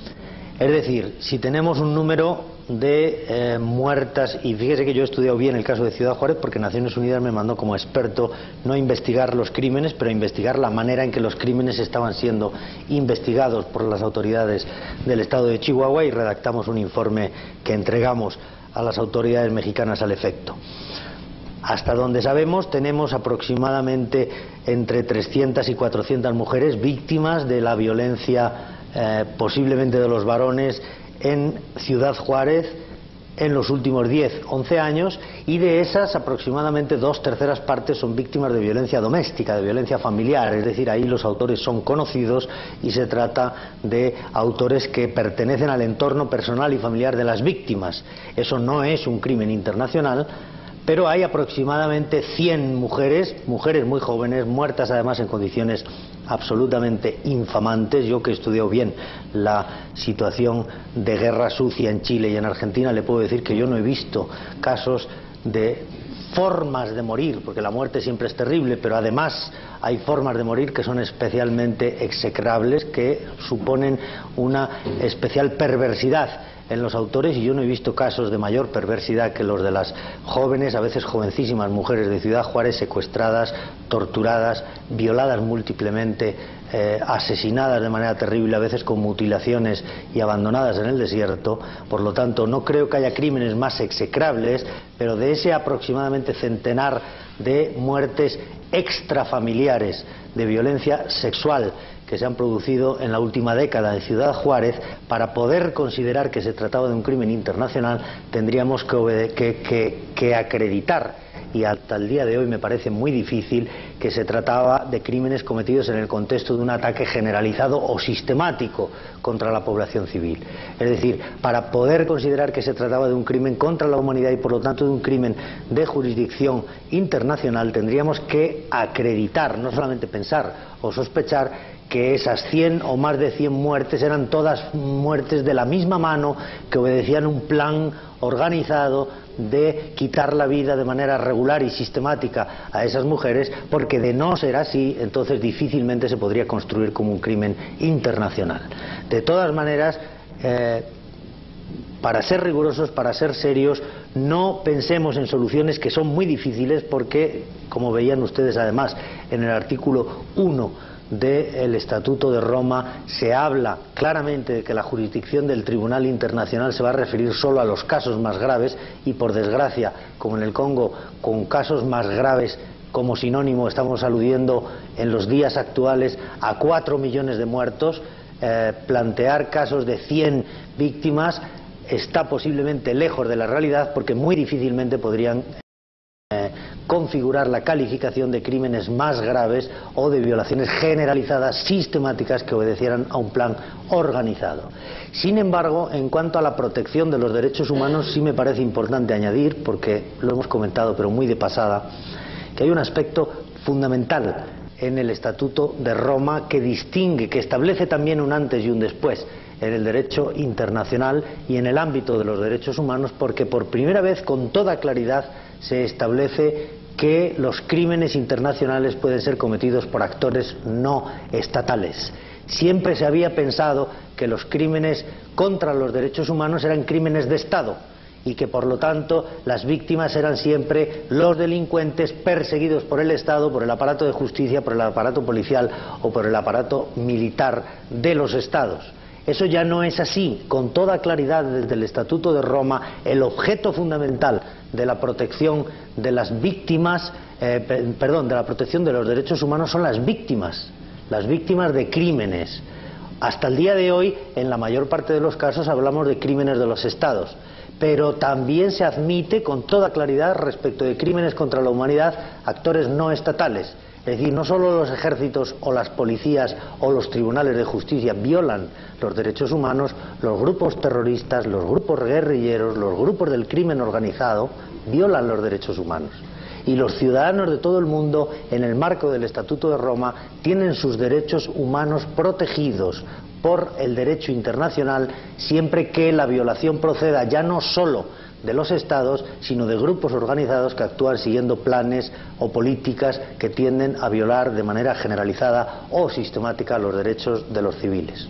Es decir, si tenemos un número de eh, muertas, y fíjese que yo he estudiado bien el caso de Ciudad Juárez porque Naciones Unidas me mandó como experto no a investigar los crímenes, pero a investigar la manera en que los crímenes estaban siendo investigados por las autoridades del estado de Chihuahua, y redactamos un informe que entregamos a las autoridades mexicanas al efecto. Hasta donde sabemos, tenemos aproximadamente entre trescientas y cuatrocientas mujeres víctimas de la violencia eh, posiblemente de los varones en Ciudad Juárez en los últimos diez, once años, y de esas aproximadamente dos terceras partes son víctimas de violencia doméstica, de violencia familiar, es decir, ahí los autores son conocidos y se trata de autores que pertenecen al entorno personal y familiar de las víctimas. Eso no es un crimen internacional, pero hay aproximadamente cien mujeres, mujeres muy jóvenes, muertas además en condiciones absolutamente infamantes. Yo que he estudiado bien la situación de guerra sucia en Chile y en Argentina, le puedo decir que yo no he visto casos de formas de morir, porque la muerte siempre es terrible, pero además hay formas de morir que son especialmente execrables, que suponen una especial perversidad en los autores, y yo no he visto casos de mayor perversidad que los de las jóvenes, a veces jovencísimas mujeres de Ciudad Juárez, secuestradas, torturadas, violadas múltiplemente, eh, asesinadas de manera terrible, a veces con mutilaciones, y abandonadas en el desierto. Por lo tanto, no creo que haya crímenes más execrables, pero de ese aproximadamente centenar de muertes extrafamiliares de violencia sexual que se han producido en la última década en Ciudad Juárez, para poder considerar que se trataba de un crimen internacional, tendríamos que, que, que, que acreditar, y hasta el día de hoy me parece muy difícil, que se trataba de crímenes cometidos en el contexto de un ataque generalizado o sistemático contra la población civil. Es decir, para poder considerar que se trataba de un crimen contra la humanidad y por lo tanto de un crimen de jurisdicción internacional, tendríamos que acreditar, no solamente pensar o sospechar, que esas cien o más de cien muertes eran todas muertes de la misma mano, que obedecían un plan organizado de quitar la vida de manera regular y sistemática a esas mujeres, porque de no ser así, entonces difícilmente se podría construir como un crimen internacional. De todas maneras, eh, para ser rigurosos, para ser serios, no pensemos en soluciones que son muy difíciles, porque, como veían ustedes además en el artículo uno del Estatuto de Roma, se habla claramente de que la jurisdicción del Tribunal Internacional se va a referir solo a los casos más graves, y por desgracia, como en el Congo, con casos más graves como sinónimo estamos aludiendo en los días actuales a cuatro millones de muertos. Eh, plantear casos de cien víctimas está posiblemente lejos de la realidad, porque muy difícilmente podrían Eh, configurar la calificación de crímenes más graves o de violaciones generalizadas sistemáticas que obedecieran a un plan organizado. Sin embargo, en cuanto a la protección de los derechos humanos, sí me parece importante añadir, porque lo hemos comentado pero muy de pasada, que hay un aspecto fundamental en el Estatuto de Roma que distingue, que establece también un antes y un después en el derecho internacional y en el ámbito de los derechos humanos, porque por primera vez con toda claridad se establece que los crímenes internacionales pueden ser cometidos por actores no estatales. Siempre se había pensado que los crímenes contra los derechos humanos eran crímenes de Estado, y que por lo tanto las víctimas eran siempre los delincuentes perseguidos por el Estado, por el aparato de justicia, por el aparato policial o por el aparato militar de los Estados. Eso ya no es así. Con toda claridad, desde el Estatuto de Roma, el objeto fundamental de la protección de las víctimas, eh, perdón, de la protección de los derechos humanos son las víctimas, las víctimas de crímenes. Hasta el día de hoy, en la mayor parte de los casos, hablamos de crímenes de los Estados, pero también se admite con toda claridad respecto de crímenes contra la humanidad actores no estatales. Es decir, no solo los ejércitos o las policías o los tribunales de justicia violan los derechos humanos, los grupos terroristas, los grupos guerrilleros, los grupos del crimen organizado violan los derechos humanos. Y los ciudadanos de todo el mundo, en el marco del Estatuto de Roma, tienen sus derechos humanos protegidos por el derecho internacional, siempre que la violación proceda ya no solo de los estados, sino de grupos organizados que actúan siguiendo planes o políticas que tienden a violar de manera generalizada o sistemática los derechos de los civiles.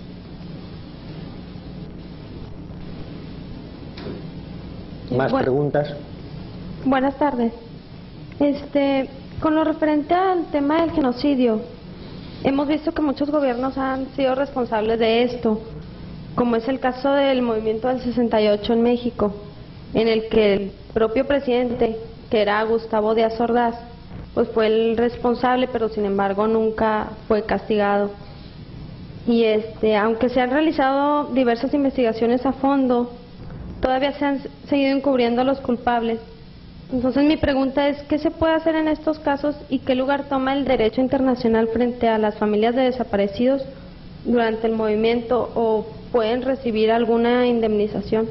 ¿Más bueno, preguntas? Buenas tardes. Este, con lo referente al tema del genocidio, hemos visto que muchos gobiernos han sido responsables de esto, como es el caso del movimiento del sesenta y ocho en México, en el que el propio presidente, que era Gustavo Díaz Ordaz, pues fue el responsable, pero sin embargo nunca fue castigado. Y este, aunque se han realizado diversas investigaciones a fondo, todavía se han seguido encubriendo a los culpables. Entonces mi pregunta es, ¿qué se puede hacer en estos casos y qué lugar toma el derecho internacional frente a las familias de desaparecidos durante el movimiento, o pueden recibir alguna indemnización?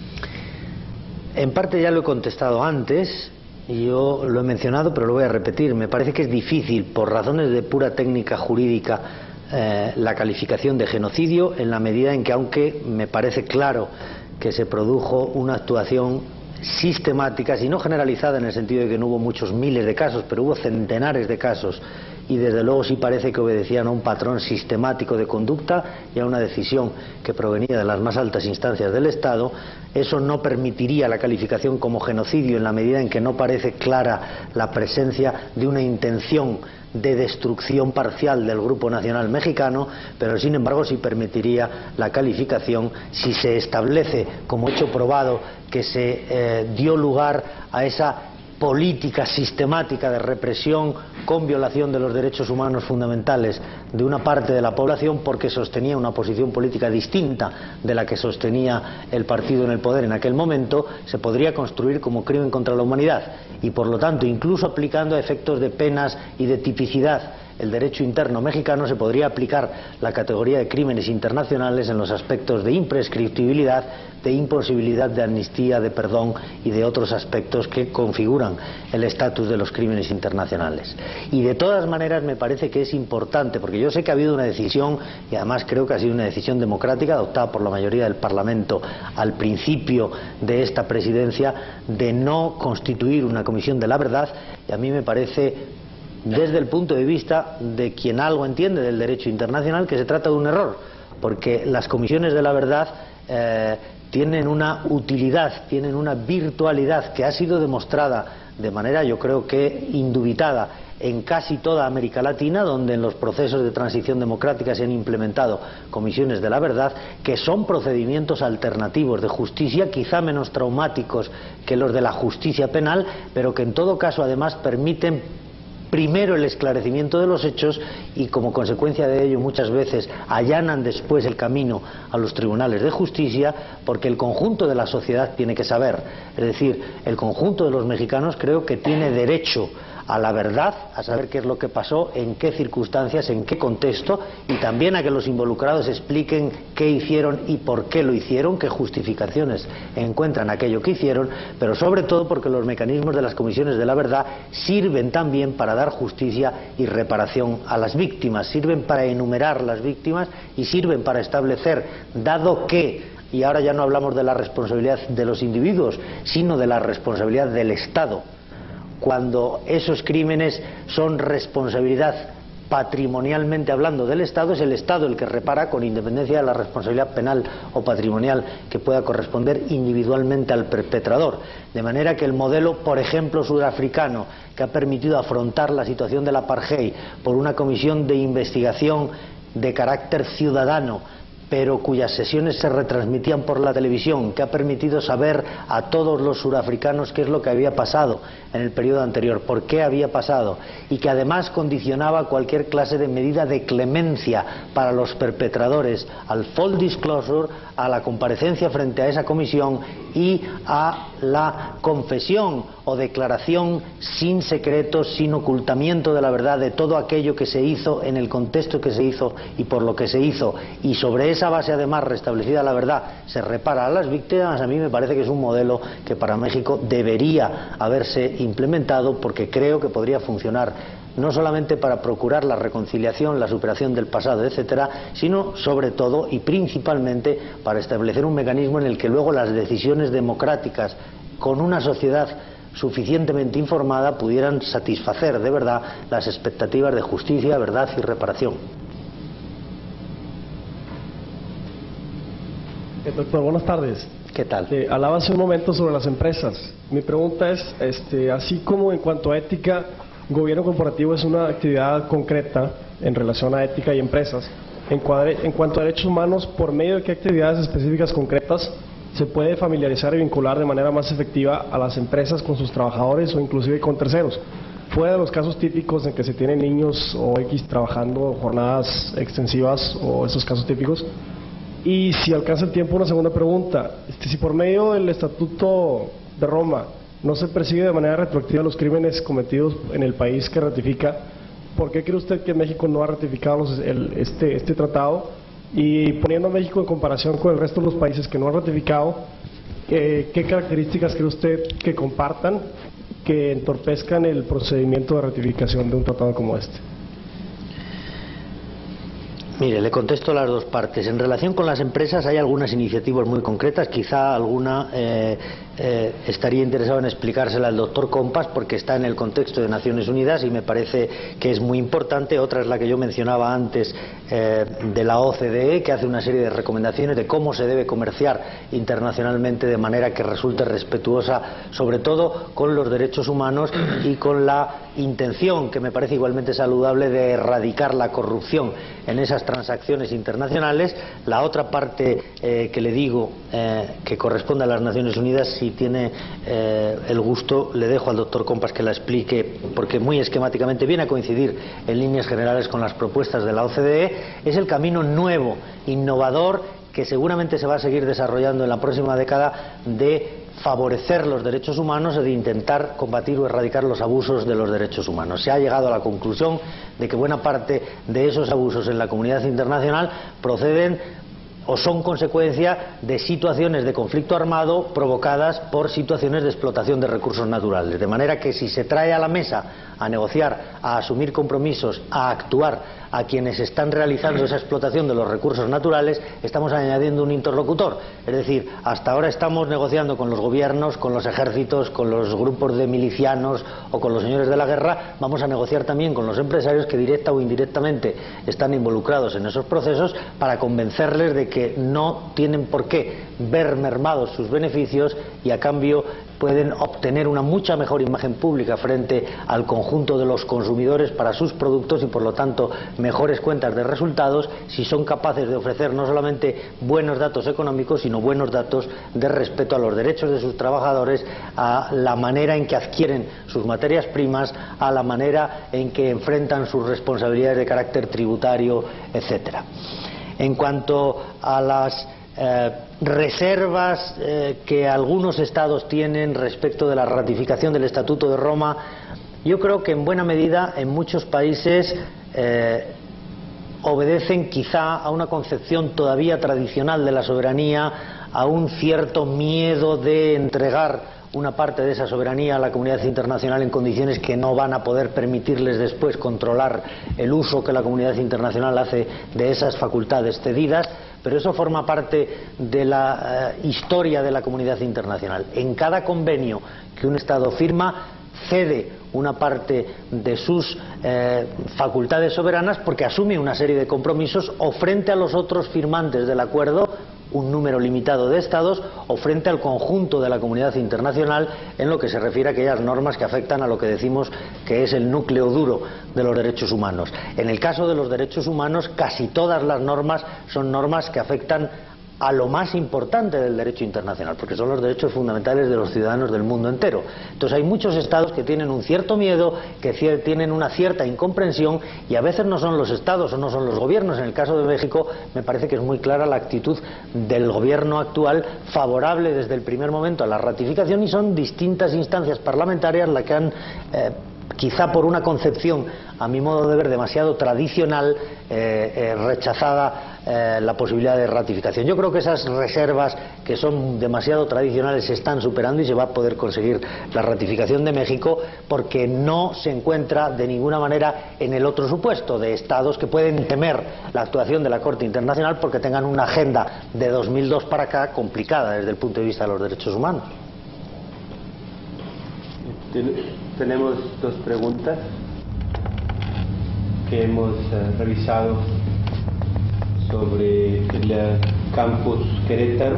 En parte ya lo he contestado antes, y yo lo he mencionado, pero lo voy a repetir. Me parece que es difícil, por razones de pura técnica jurídica, eh, la calificación de genocidio, en la medida en que, aunque me parece claro que se produjo una actuación sistemática, si no generalizada en el sentido de que no hubo muchos miles de casos, pero hubo centenares de casos, y desde luego sí parece que obedecían a un patrón sistemático de conducta y a una decisión que provenía de las más altas instancias del Estado. Eso no permitiría la calificación como genocidio en la medida en que no parece clara la presencia de una intención de destrucción parcial del Grupo Nacional Mexicano, pero sin embargo sí permitiría la calificación si se establece como hecho probado que se eh, dio lugar a esa política sistemática de represión con violación de los derechos humanos fundamentales de una parte de la población, porque sostenía una posición política distinta de la que sostenía el partido en el poder en aquel momento, se podría construir como crimen contra la humanidad, y por lo tanto, incluso aplicando a efectos de penas y de tipicidad el derecho interno mexicano, se podría aplicar la categoría de crímenes internacionales en los aspectos de imprescriptibilidad, de imposibilidad de amnistía, de perdón y de otros aspectos que configuran el estatus de los crímenes internacionales. Y de todas maneras me parece que es importante, porque yo sé que ha habido una decisión, y además creo que ha sido una decisión democrática adoptada por la mayoría del Parlamento al principio de esta presidencia, de no constituir una comisión de la verdad, y a mí me parece, desde el punto de vista de quien algo entiende del derecho internacional, que se trata de un error, porque las comisiones de la verdad eh, tienen una utilidad, tienen una virtualidad que ha sido demostrada de manera, yo creo que indubitada, en casi toda América Latina, donde en los procesos de transición democrática se han implementado comisiones de la verdad, que son procedimientos alternativos de justicia, quizá menos traumáticos que los de la justicia penal, pero que en todo caso además permiten primero el esclarecimiento de los hechos y, como consecuencia de ello, muchas veces allanan después el camino a los tribunales de justicia, porque el conjunto de la sociedad tiene que saber, es decir, el conjunto de los mexicanos creo que tiene derecho a la verdad, a saber qué es lo que pasó, en qué circunstancias, en qué contexto, y también a que los involucrados expliquen qué hicieron y por qué lo hicieron, qué justificaciones encuentran aquello que hicieron, pero sobre todo porque los mecanismos de las comisiones de la verdad sirven también para dar justicia y reparación a las víctimas, sirven para enumerar las víctimas y sirven para establecer, dado que, y ahora ya no hablamos de la responsabilidad de los individuos, sino de la responsabilidad del Estado, cuando esos crímenes son responsabilidad patrimonialmente hablando del Estado, es el Estado el que repara, con independencia de la responsabilidad penal o patrimonial que pueda corresponder individualmente al perpetrador. De manera que el modelo, por ejemplo, sudafricano, que ha permitido afrontar la situación del apartheid por una comisión de investigación de carácter ciudadano, pero cuyas sesiones se retransmitían por la televisión, que ha permitido saber a todos los surafricanos qué es lo que había pasado en el periodo anterior, por qué había pasado, y que además condicionaba cualquier clase de medida de clemencia para los perpetradores al full disclosure, a la comparecencia frente a esa comisión y a la confesión o declaración sin secretos, sin ocultamiento de la verdad de todo aquello que se hizo, en el contexto que se hizo y por lo que se hizo, y sobre esa base además restablecida la verdad se repara a las víctimas. A mí me parece que es un modelo que para México debería haberse implementado, porque creo que podría funcionar no solamente para procurar la reconciliación, la superación del pasado, etcétera, sino sobre todo y principalmente para establecer un mecanismo en el que luego las decisiones democráticas con una sociedad suficientemente informada pudieran satisfacer de verdad las expectativas de justicia, verdad y reparación. Eh, doctor, buenas tardes. ¿Qué tal? Eh, hablaba hace un momento sobre las empresas. Mi pregunta es, este, así como en cuanto a ética, gobierno corporativo es una actividad concreta en relación a ética y empresas. En, cuadre, en cuanto a derechos humanos, ¿por medio de qué actividades específicas concretas se puede familiarizar y vincular de manera más efectiva a las empresas con sus trabajadores o inclusive con terceros? Fuera de los casos típicos en que se tienen niños o X trabajando jornadas extensivas o esos casos típicos. Y si alcanza el tiempo, una segunda pregunta. Este, si por medio del Estatuto de Roma no se persigue de manera retroactiva los crímenes cometidos en el país que ratifica, ¿por qué cree usted que México no ha ratificado los, el, este, este tratado? Y poniendo a México en comparación con el resto de los países que no han ratificado, eh, ¿qué características cree usted que compartan que entorpezcan el procedimiento de ratificación de un tratado como este? Mire, le contesto las dos partes. En relación con las empresas hay algunas iniciativas muy concretas, quizá alguna eh, eh, estaría interesado en explicársela al doctor Compas, porque está en el contexto de Naciones Unidas y me parece que es muy importante. Otra es la que yo mencionaba antes, eh, de la O C D E, que hace una serie de recomendaciones de cómo se debe comerciar internacionalmente de manera que resulte respetuosa, sobre todo con los derechos humanos y con la intención, que me parece igualmente saludable, de erradicar la corrupción en esas transacciones internacionales. La otra parte eh, que le digo eh, que corresponde a las Naciones Unidas, si tiene eh, el gusto, le dejo al doctor Compas que la explique, porque muy esquemáticamente viene a coincidir en líneas generales con las propuestas de la O C D E. Es el camino nuevo, innovador, que seguramente se va a seguir desarrollando en la próxima década, de favorecer los derechos humanos y de intentar combatir o erradicar los abusos de los derechos humanos. Se ha llegado a la conclusión de que buena parte de esos abusos en la comunidad internacional proceden o son consecuencia de situaciones de conflicto armado provocadas por situaciones de explotación de recursos naturales. De manera que si se trae a la mesa a negociar, a asumir compromisos, a actuar a quienes están realizando esa explotación de los recursos naturales, estamos añadiendo un interlocutor. Es decir, hasta ahora estamos negociando con los gobiernos, con los ejércitos, con los grupos de milicianos o con los señores de la guerra. Vamos a negociar también con los empresarios que directa o indirectamente están involucrados en esos procesos, para convencerles de que no tienen por qué ver mermados sus beneficios y a cambio pueden obtener una mucha mejor imagen pública frente al conjunto de los consumidores para sus productos y por lo tanto mejores cuentas de resultados, si son capaces de ofrecer no solamente buenos datos económicos, sino buenos datos de respeto a los derechos de sus trabajadores, a la manera en que adquieren sus materias primas, a la manera en que enfrentan sus responsabilidades de carácter tributario, etcétera. En cuanto a las Eh, reservas eh, que algunos estados tienen respecto de la ratificación del Estatuto de Roma, yo creo que en buena medida en muchos países eh, obedecen quizá a una concepción todavía tradicional de la soberanía, a un cierto miedo de entregar una parte de esa soberanía a la comunidad internacional en condiciones que no van a poder permitirles después controlar el uso que la comunidad internacional hace de esas facultades cedidas, pero eso forma parte de la eh, historia de la comunidad internacional. En cada convenio que un Estado firma, cede una parte de sus eh, facultades soberanas porque asume una serie de compromisos o frente a los otros firmantes del acuerdo un número limitado de estados o frente al conjunto de la comunidad internacional en lo que se refiere a aquellas normas que afectan a lo que decimos que es el núcleo duro de los derechos humanos. En el caso de los derechos humanos, casi todas las normas son normas que afectan a lo más importante del derecho internacional, porque son los derechos fundamentales de los ciudadanos del mundo entero. Entonces hay muchos estados que tienen un cierto miedo, que tienen una cierta incomprensión, y a veces no son los estados o no son los gobiernos. En el caso de México me parece que es muy clara la actitud del gobierno actual, favorable desde el primer momento a la ratificación, y son distintas instancias parlamentarias las que han eh, quizá por una concepción, a mi modo de ver, demasiado tradicional, eh, eh, rechazada eh, la posibilidad de ratificación. Yo creo que esas reservas que son demasiado tradicionales se están superando y se va a poder conseguir la ratificación de México, porque no se encuentra de ninguna manera en el otro supuesto de estados que pueden temer la actuación de la Corte Internacional porque tengan una agenda de dos mil dos para acá complicada desde el punto de vista de los derechos humanos. Tenemos dos preguntas que hemos uh, revisado sobre el uh, campus Querétaro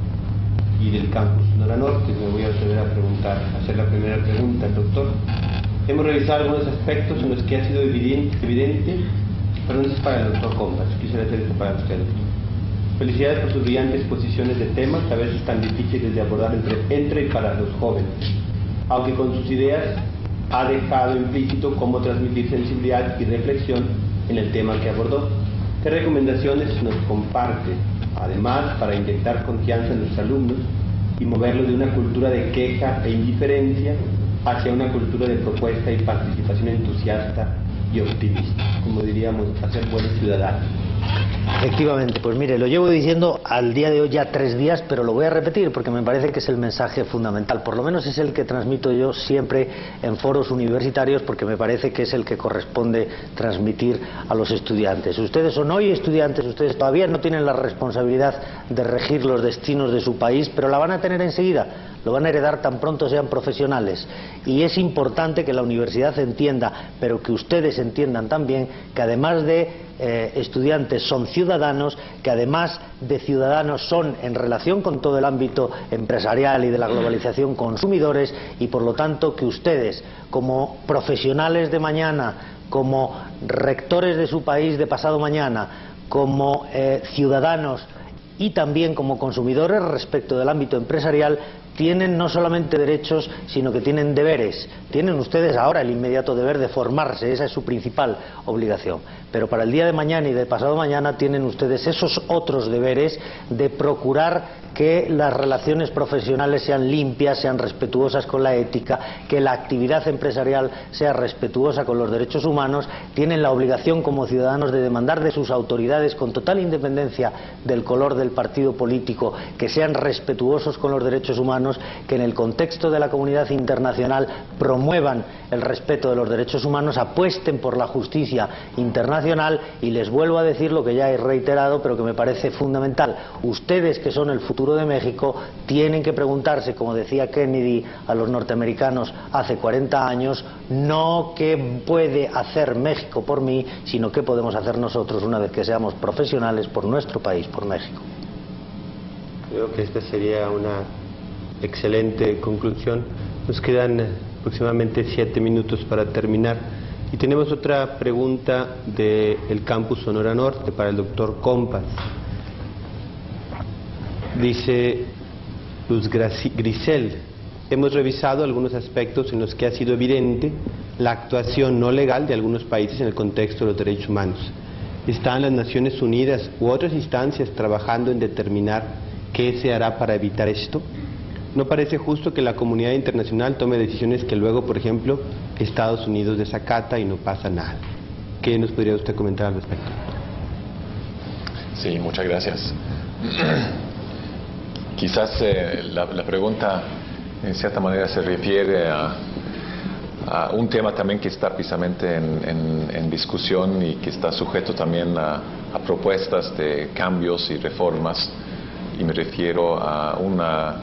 y del campus Sonora Norte. Me voy a atrever a preguntar, a hacer la primera pregunta al doctor. Hemos revisado algunos aspectos en los que ha sido evidente, evidente perdón, es para el doctor Compas, quisiera hacer esto para usted, doctor. Felicidades por sus brillantes exposiciones de temas, a veces tan difíciles de abordar entre, entre y para los jóvenes, aunque con sus ideas ha dejado implícito cómo transmitir sensibilidad y reflexión en el tema que abordó. ¿Qué recomendaciones nos comparte, además, para inyectar confianza en los alumnos y moverlos de una cultura de queja e indiferencia hacia una cultura de propuesta y participación entusiasta y optimista? Como diríamos, hacer buenos ciudadanos. Efectivamente, pues mire, lo llevo diciendo al día de hoy ya tres días, pero lo voy a repetir porque me parece que es el mensaje fundamental, por lo menos es el que transmito yo siempre en foros universitarios, porque me parece que es el que corresponde transmitir a los estudiantes. Ustedes son hoy estudiantes, ustedes todavía no tienen la responsabilidad de regir los destinos de su país, pero la van a tener enseguida, lo van a heredar tan pronto sean profesionales, y es importante que la universidad entienda, pero que ustedes entiendan también, que además de Eh, estudiantes son ciudadanos, que además de ciudadanos son, en relación con todo el ámbito empresarial y de la globalización, consumidores, y por lo tanto que ustedes, como profesionales de mañana, como rectores de su país de pasado mañana, como eh, ciudadanos y también como consumidores respecto del ámbito empresarial, tienen no solamente derechos, sino que tienen deberes. Tienen ustedes ahora el inmediato deber de formarse, esa es su principal obligación. Pero para el día de mañana y de pasado mañana tienen ustedes esos otros deberes de procurar que las relaciones profesionales sean limpias, sean respetuosas con la ética, que la actividad empresarial sea respetuosa con los derechos humanos. Tienen la obligación como ciudadanos de demandar de sus autoridades, con total independencia del color del partido político, que sean respetuosos con los derechos humanos, que en el contexto de la comunidad internacional promuevan el respeto de los derechos humanos, apuesten por la justicia internacional. Y les vuelvo a decir lo que ya he reiterado, pero que me parece fundamental: ustedes, que son el futuro de México, tienen que preguntarse, como decía Kennedy a los norteamericanos hace cuarenta años, no qué puede hacer México por mí, sino qué podemos hacer nosotros una vez que seamos profesionales por nuestro país, por México. Creo que esta sería una excelente conclusión. Nos quedan aproximadamente siete minutos para terminar y tenemos otra pregunta del campus Sonora Norte para el doctor Compas. Dice Luz Grisel: hemos revisado algunos aspectos en los que ha sido evidente la actuación no legal de algunos países en el contexto de los derechos humanos. ¿Están las Naciones Unidas u otras instancias trabajando en determinar qué se hará para evitar esto? ¿No parece justo que la comunidad internacional tome decisiones que luego, por ejemplo, Estados Unidos desacata y no pasa nada? ¿Qué nos podría usted comentar al respecto? Sí, muchas gracias. Quizás eh, la, la pregunta en cierta manera se refiere a, a un tema también que está precisamente en, en, en discusión y que está sujeto también a, a propuestas de cambios y reformas, y me refiero a una,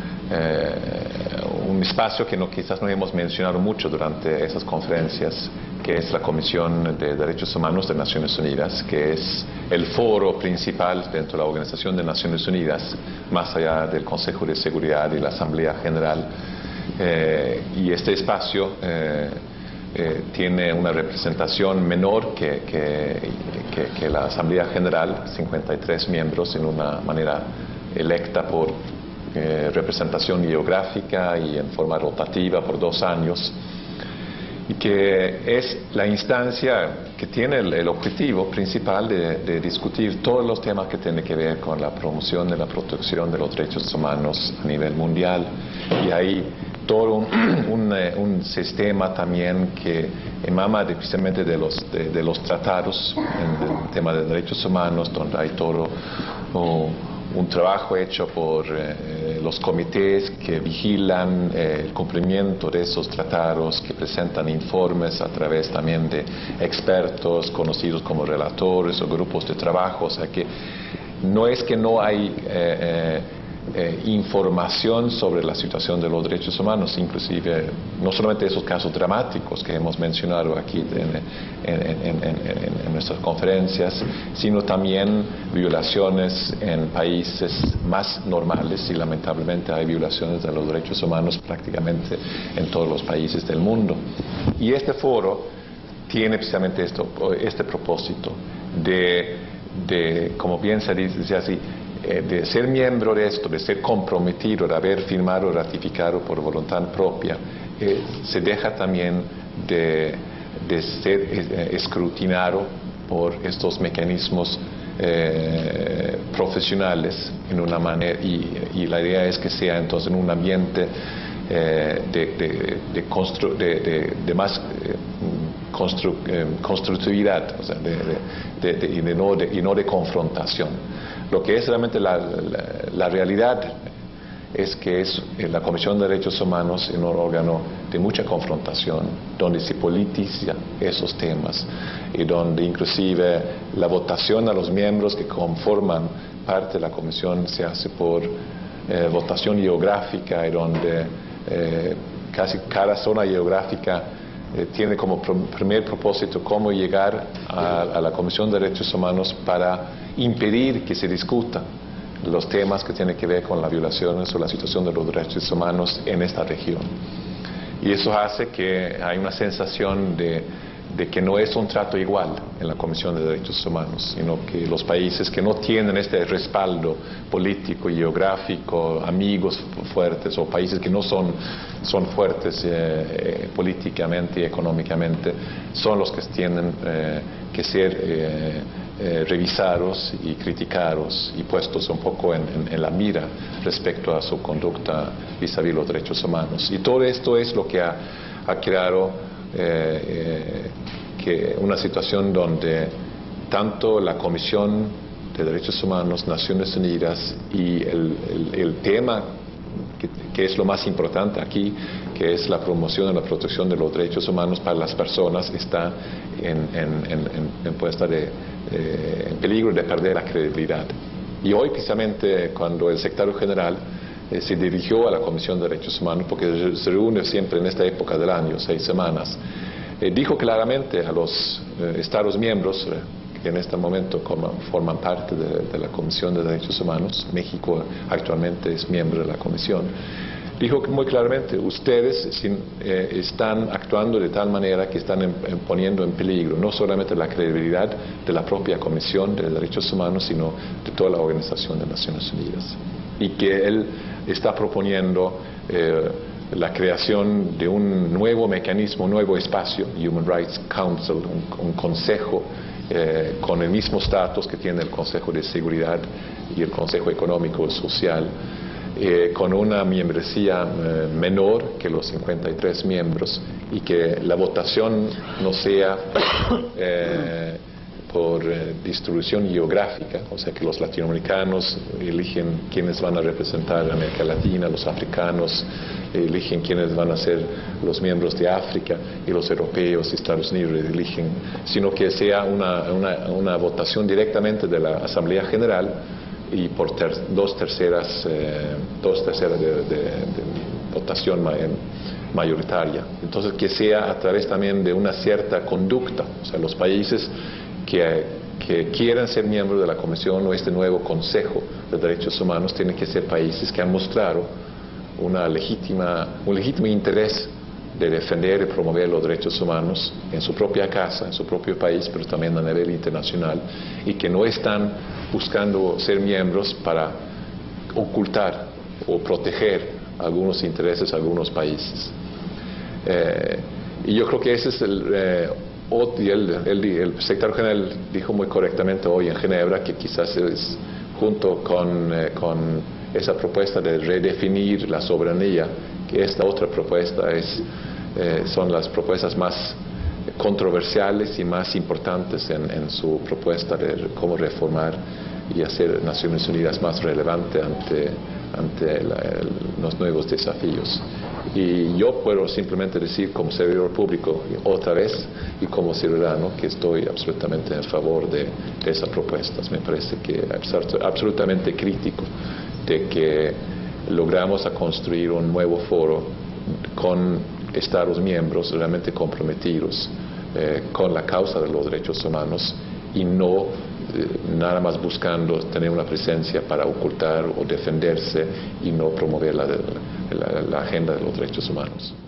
eh, un espacio que no, quizás no hemos mencionado mucho durante esas conferencias, que es la Comisión de Derechos Humanos de Naciones Unidas, que es el foro principal dentro de la Organización de Naciones Unidas, más allá del Consejo de Seguridad y la Asamblea General. Eh, y este espacio eh, eh, tiene una representación menor que, que, que, que la Asamblea General, cincuenta y tres miembros en una manera electa por eh, representación geográfica y en forma rotativa por dos años, y que es la instancia que tiene el, el objetivo principal de, de discutir todos los temas que tienen que ver con la promoción y la protección de los derechos humanos a nivel mundial. Y hay todo un, un, un sistema también que emana de, precisamente de los, de, de los tratados en el tema de derechos humanos, donde hay todo oh, un trabajo hecho por eh, los comités que vigilan eh, el cumplimiento de esos tratados, que presentan informes a través también de expertos conocidos como relatores o grupos de trabajo. O sea que no es que no hay eh, eh, eh, información sobre la situación de los derechos humanos, inclusive no solamente esos casos dramáticos que hemos mencionado aquí en, en, en, en, en nuestras conferencias, sino también violaciones en países más normales, y lamentablemente hay violaciones de los derechos humanos prácticamente en todos los países del mundo. Y este foro tiene precisamente esto, este propósito de, de como bien se dice así, de ser miembro de esto, de ser comprometido, de haber firmado, ratificado por voluntad propia, eh, se deja también de, de ser eh, escrutinado por estos mecanismos eh, profesionales en una manera, y, y la idea es que sea entonces en un ambiente eh, de, de, de, constru, de, de, de más eh, constru, eh, constructividad, o sea, de, de, de, y, de no de, y no de confrontación. Lo que es realmente la, la, la realidad es que es la Comisión de Derechos Humanos es un órgano de mucha confrontación, donde se politiza esos temas y donde inclusive la votación a los miembros que conforman parte de la Comisión se hace por eh, votación geográfica, y donde eh, casi cada zona geográfica eh, tiene como pr primer propósito cómo llegar a, a la Comisión de Derechos Humanos para impedir que se discutan los temas que tienen que ver con las violaciones o la situación de los derechos humanos en esta región. Y eso hace que hay una sensación de, de que no es un trato igual en la Comisión de Derechos Humanos, sino que los países que no tienen este respaldo político y geográfico, amigos fuertes, o países que no son, son fuertes eh, eh, políticamente y económicamente, son los que tienen eh, que ser eh, Eh, revisados y criticados y puestos un poco en, en, en la mira respecto a su conducta vis-a-vis los derechos humanos. Y todo esto es lo que ha, ha creado eh, eh, que una situación donde tanto la Comisión de Derechos Humanos, Naciones Unidas, y el, el, el tema que, que es lo más importante aquí, que es la promoción y la protección de los derechos humanos para las personas, está en, en, en, en puesta de Eh, en peligro de perder la credibilidad. Y hoy, precisamente, cuando el secretario general eh, se dirigió a la Comisión de Derechos Humanos, porque se reúne siempre en esta época del año, seis semanas, eh, dijo claramente a los eh, Estados miembros eh, que en este momento como, forman parte de, de la Comisión de Derechos Humanos, México actualmente es miembro de la Comisión, dijo muy claramente: ustedes sin, eh, están actuando de tal manera que están en, en poniendo en peligro no solamente la credibilidad de la propia Comisión de Derechos Humanos, sino de toda la Organización de Naciones Unidas. Y que él está proponiendo eh, la creación de un nuevo mecanismo, un nuevo espacio, Human Rights Council, un, un consejo eh, con el mismo estatus que tiene el Consejo de Seguridad y el Consejo Económico y Social, Eh, con una membresía eh, menor que los cincuenta y tres miembros, y que la votación no sea eh, por eh, distribución geográfica, o sea que los latinoamericanos eligen quienes van a representar a América Latina, los africanos eligen quienes van a ser los miembros de África, y los europeos y Estados Unidos eligen, sino que sea una, una, una votación directamente de la Asamblea General, y por ter dos terceras, eh, dos terceras de, de, de votación mayoritaria. Entonces, que sea a través también de una cierta conducta, o sea, los países que, que quieran ser miembros de la Comisión o este nuevo Consejo de Derechos Humanos tienen que ser países que han mostrado una legítima, un legítimo interés de defender y promover los derechos humanos en su propia casa, en su propio país, pero también a nivel internacional, y que no están buscando ser miembros para ocultar o proteger algunos intereses de algunos países. Eh, y yo creo que ese es el, eh, el, el, el secretario general dijo muy correctamente hoy en Ginebra que quizás es junto con, eh, con esa propuesta de redefinir la soberanía, que esta otra propuesta es, eh, son las propuestas más controversiales y más importantes en, en su propuesta de cómo reformar y hacer Naciones Unidas más relevante ante, ante la, el, los nuevos desafíos. Y yo puedo simplemente decir como servidor público otra vez y como ciudadano que estoy absolutamente en favor de, de esas propuestas. Me parece que es absolutamente crítico de que logramos a construir un nuevo foro con Estados miembros realmente comprometidos eh, con la causa de los derechos humanos y no eh, nada más buscando tener una presencia para ocultar o defenderse y no promover la, la, la agenda de los derechos humanos.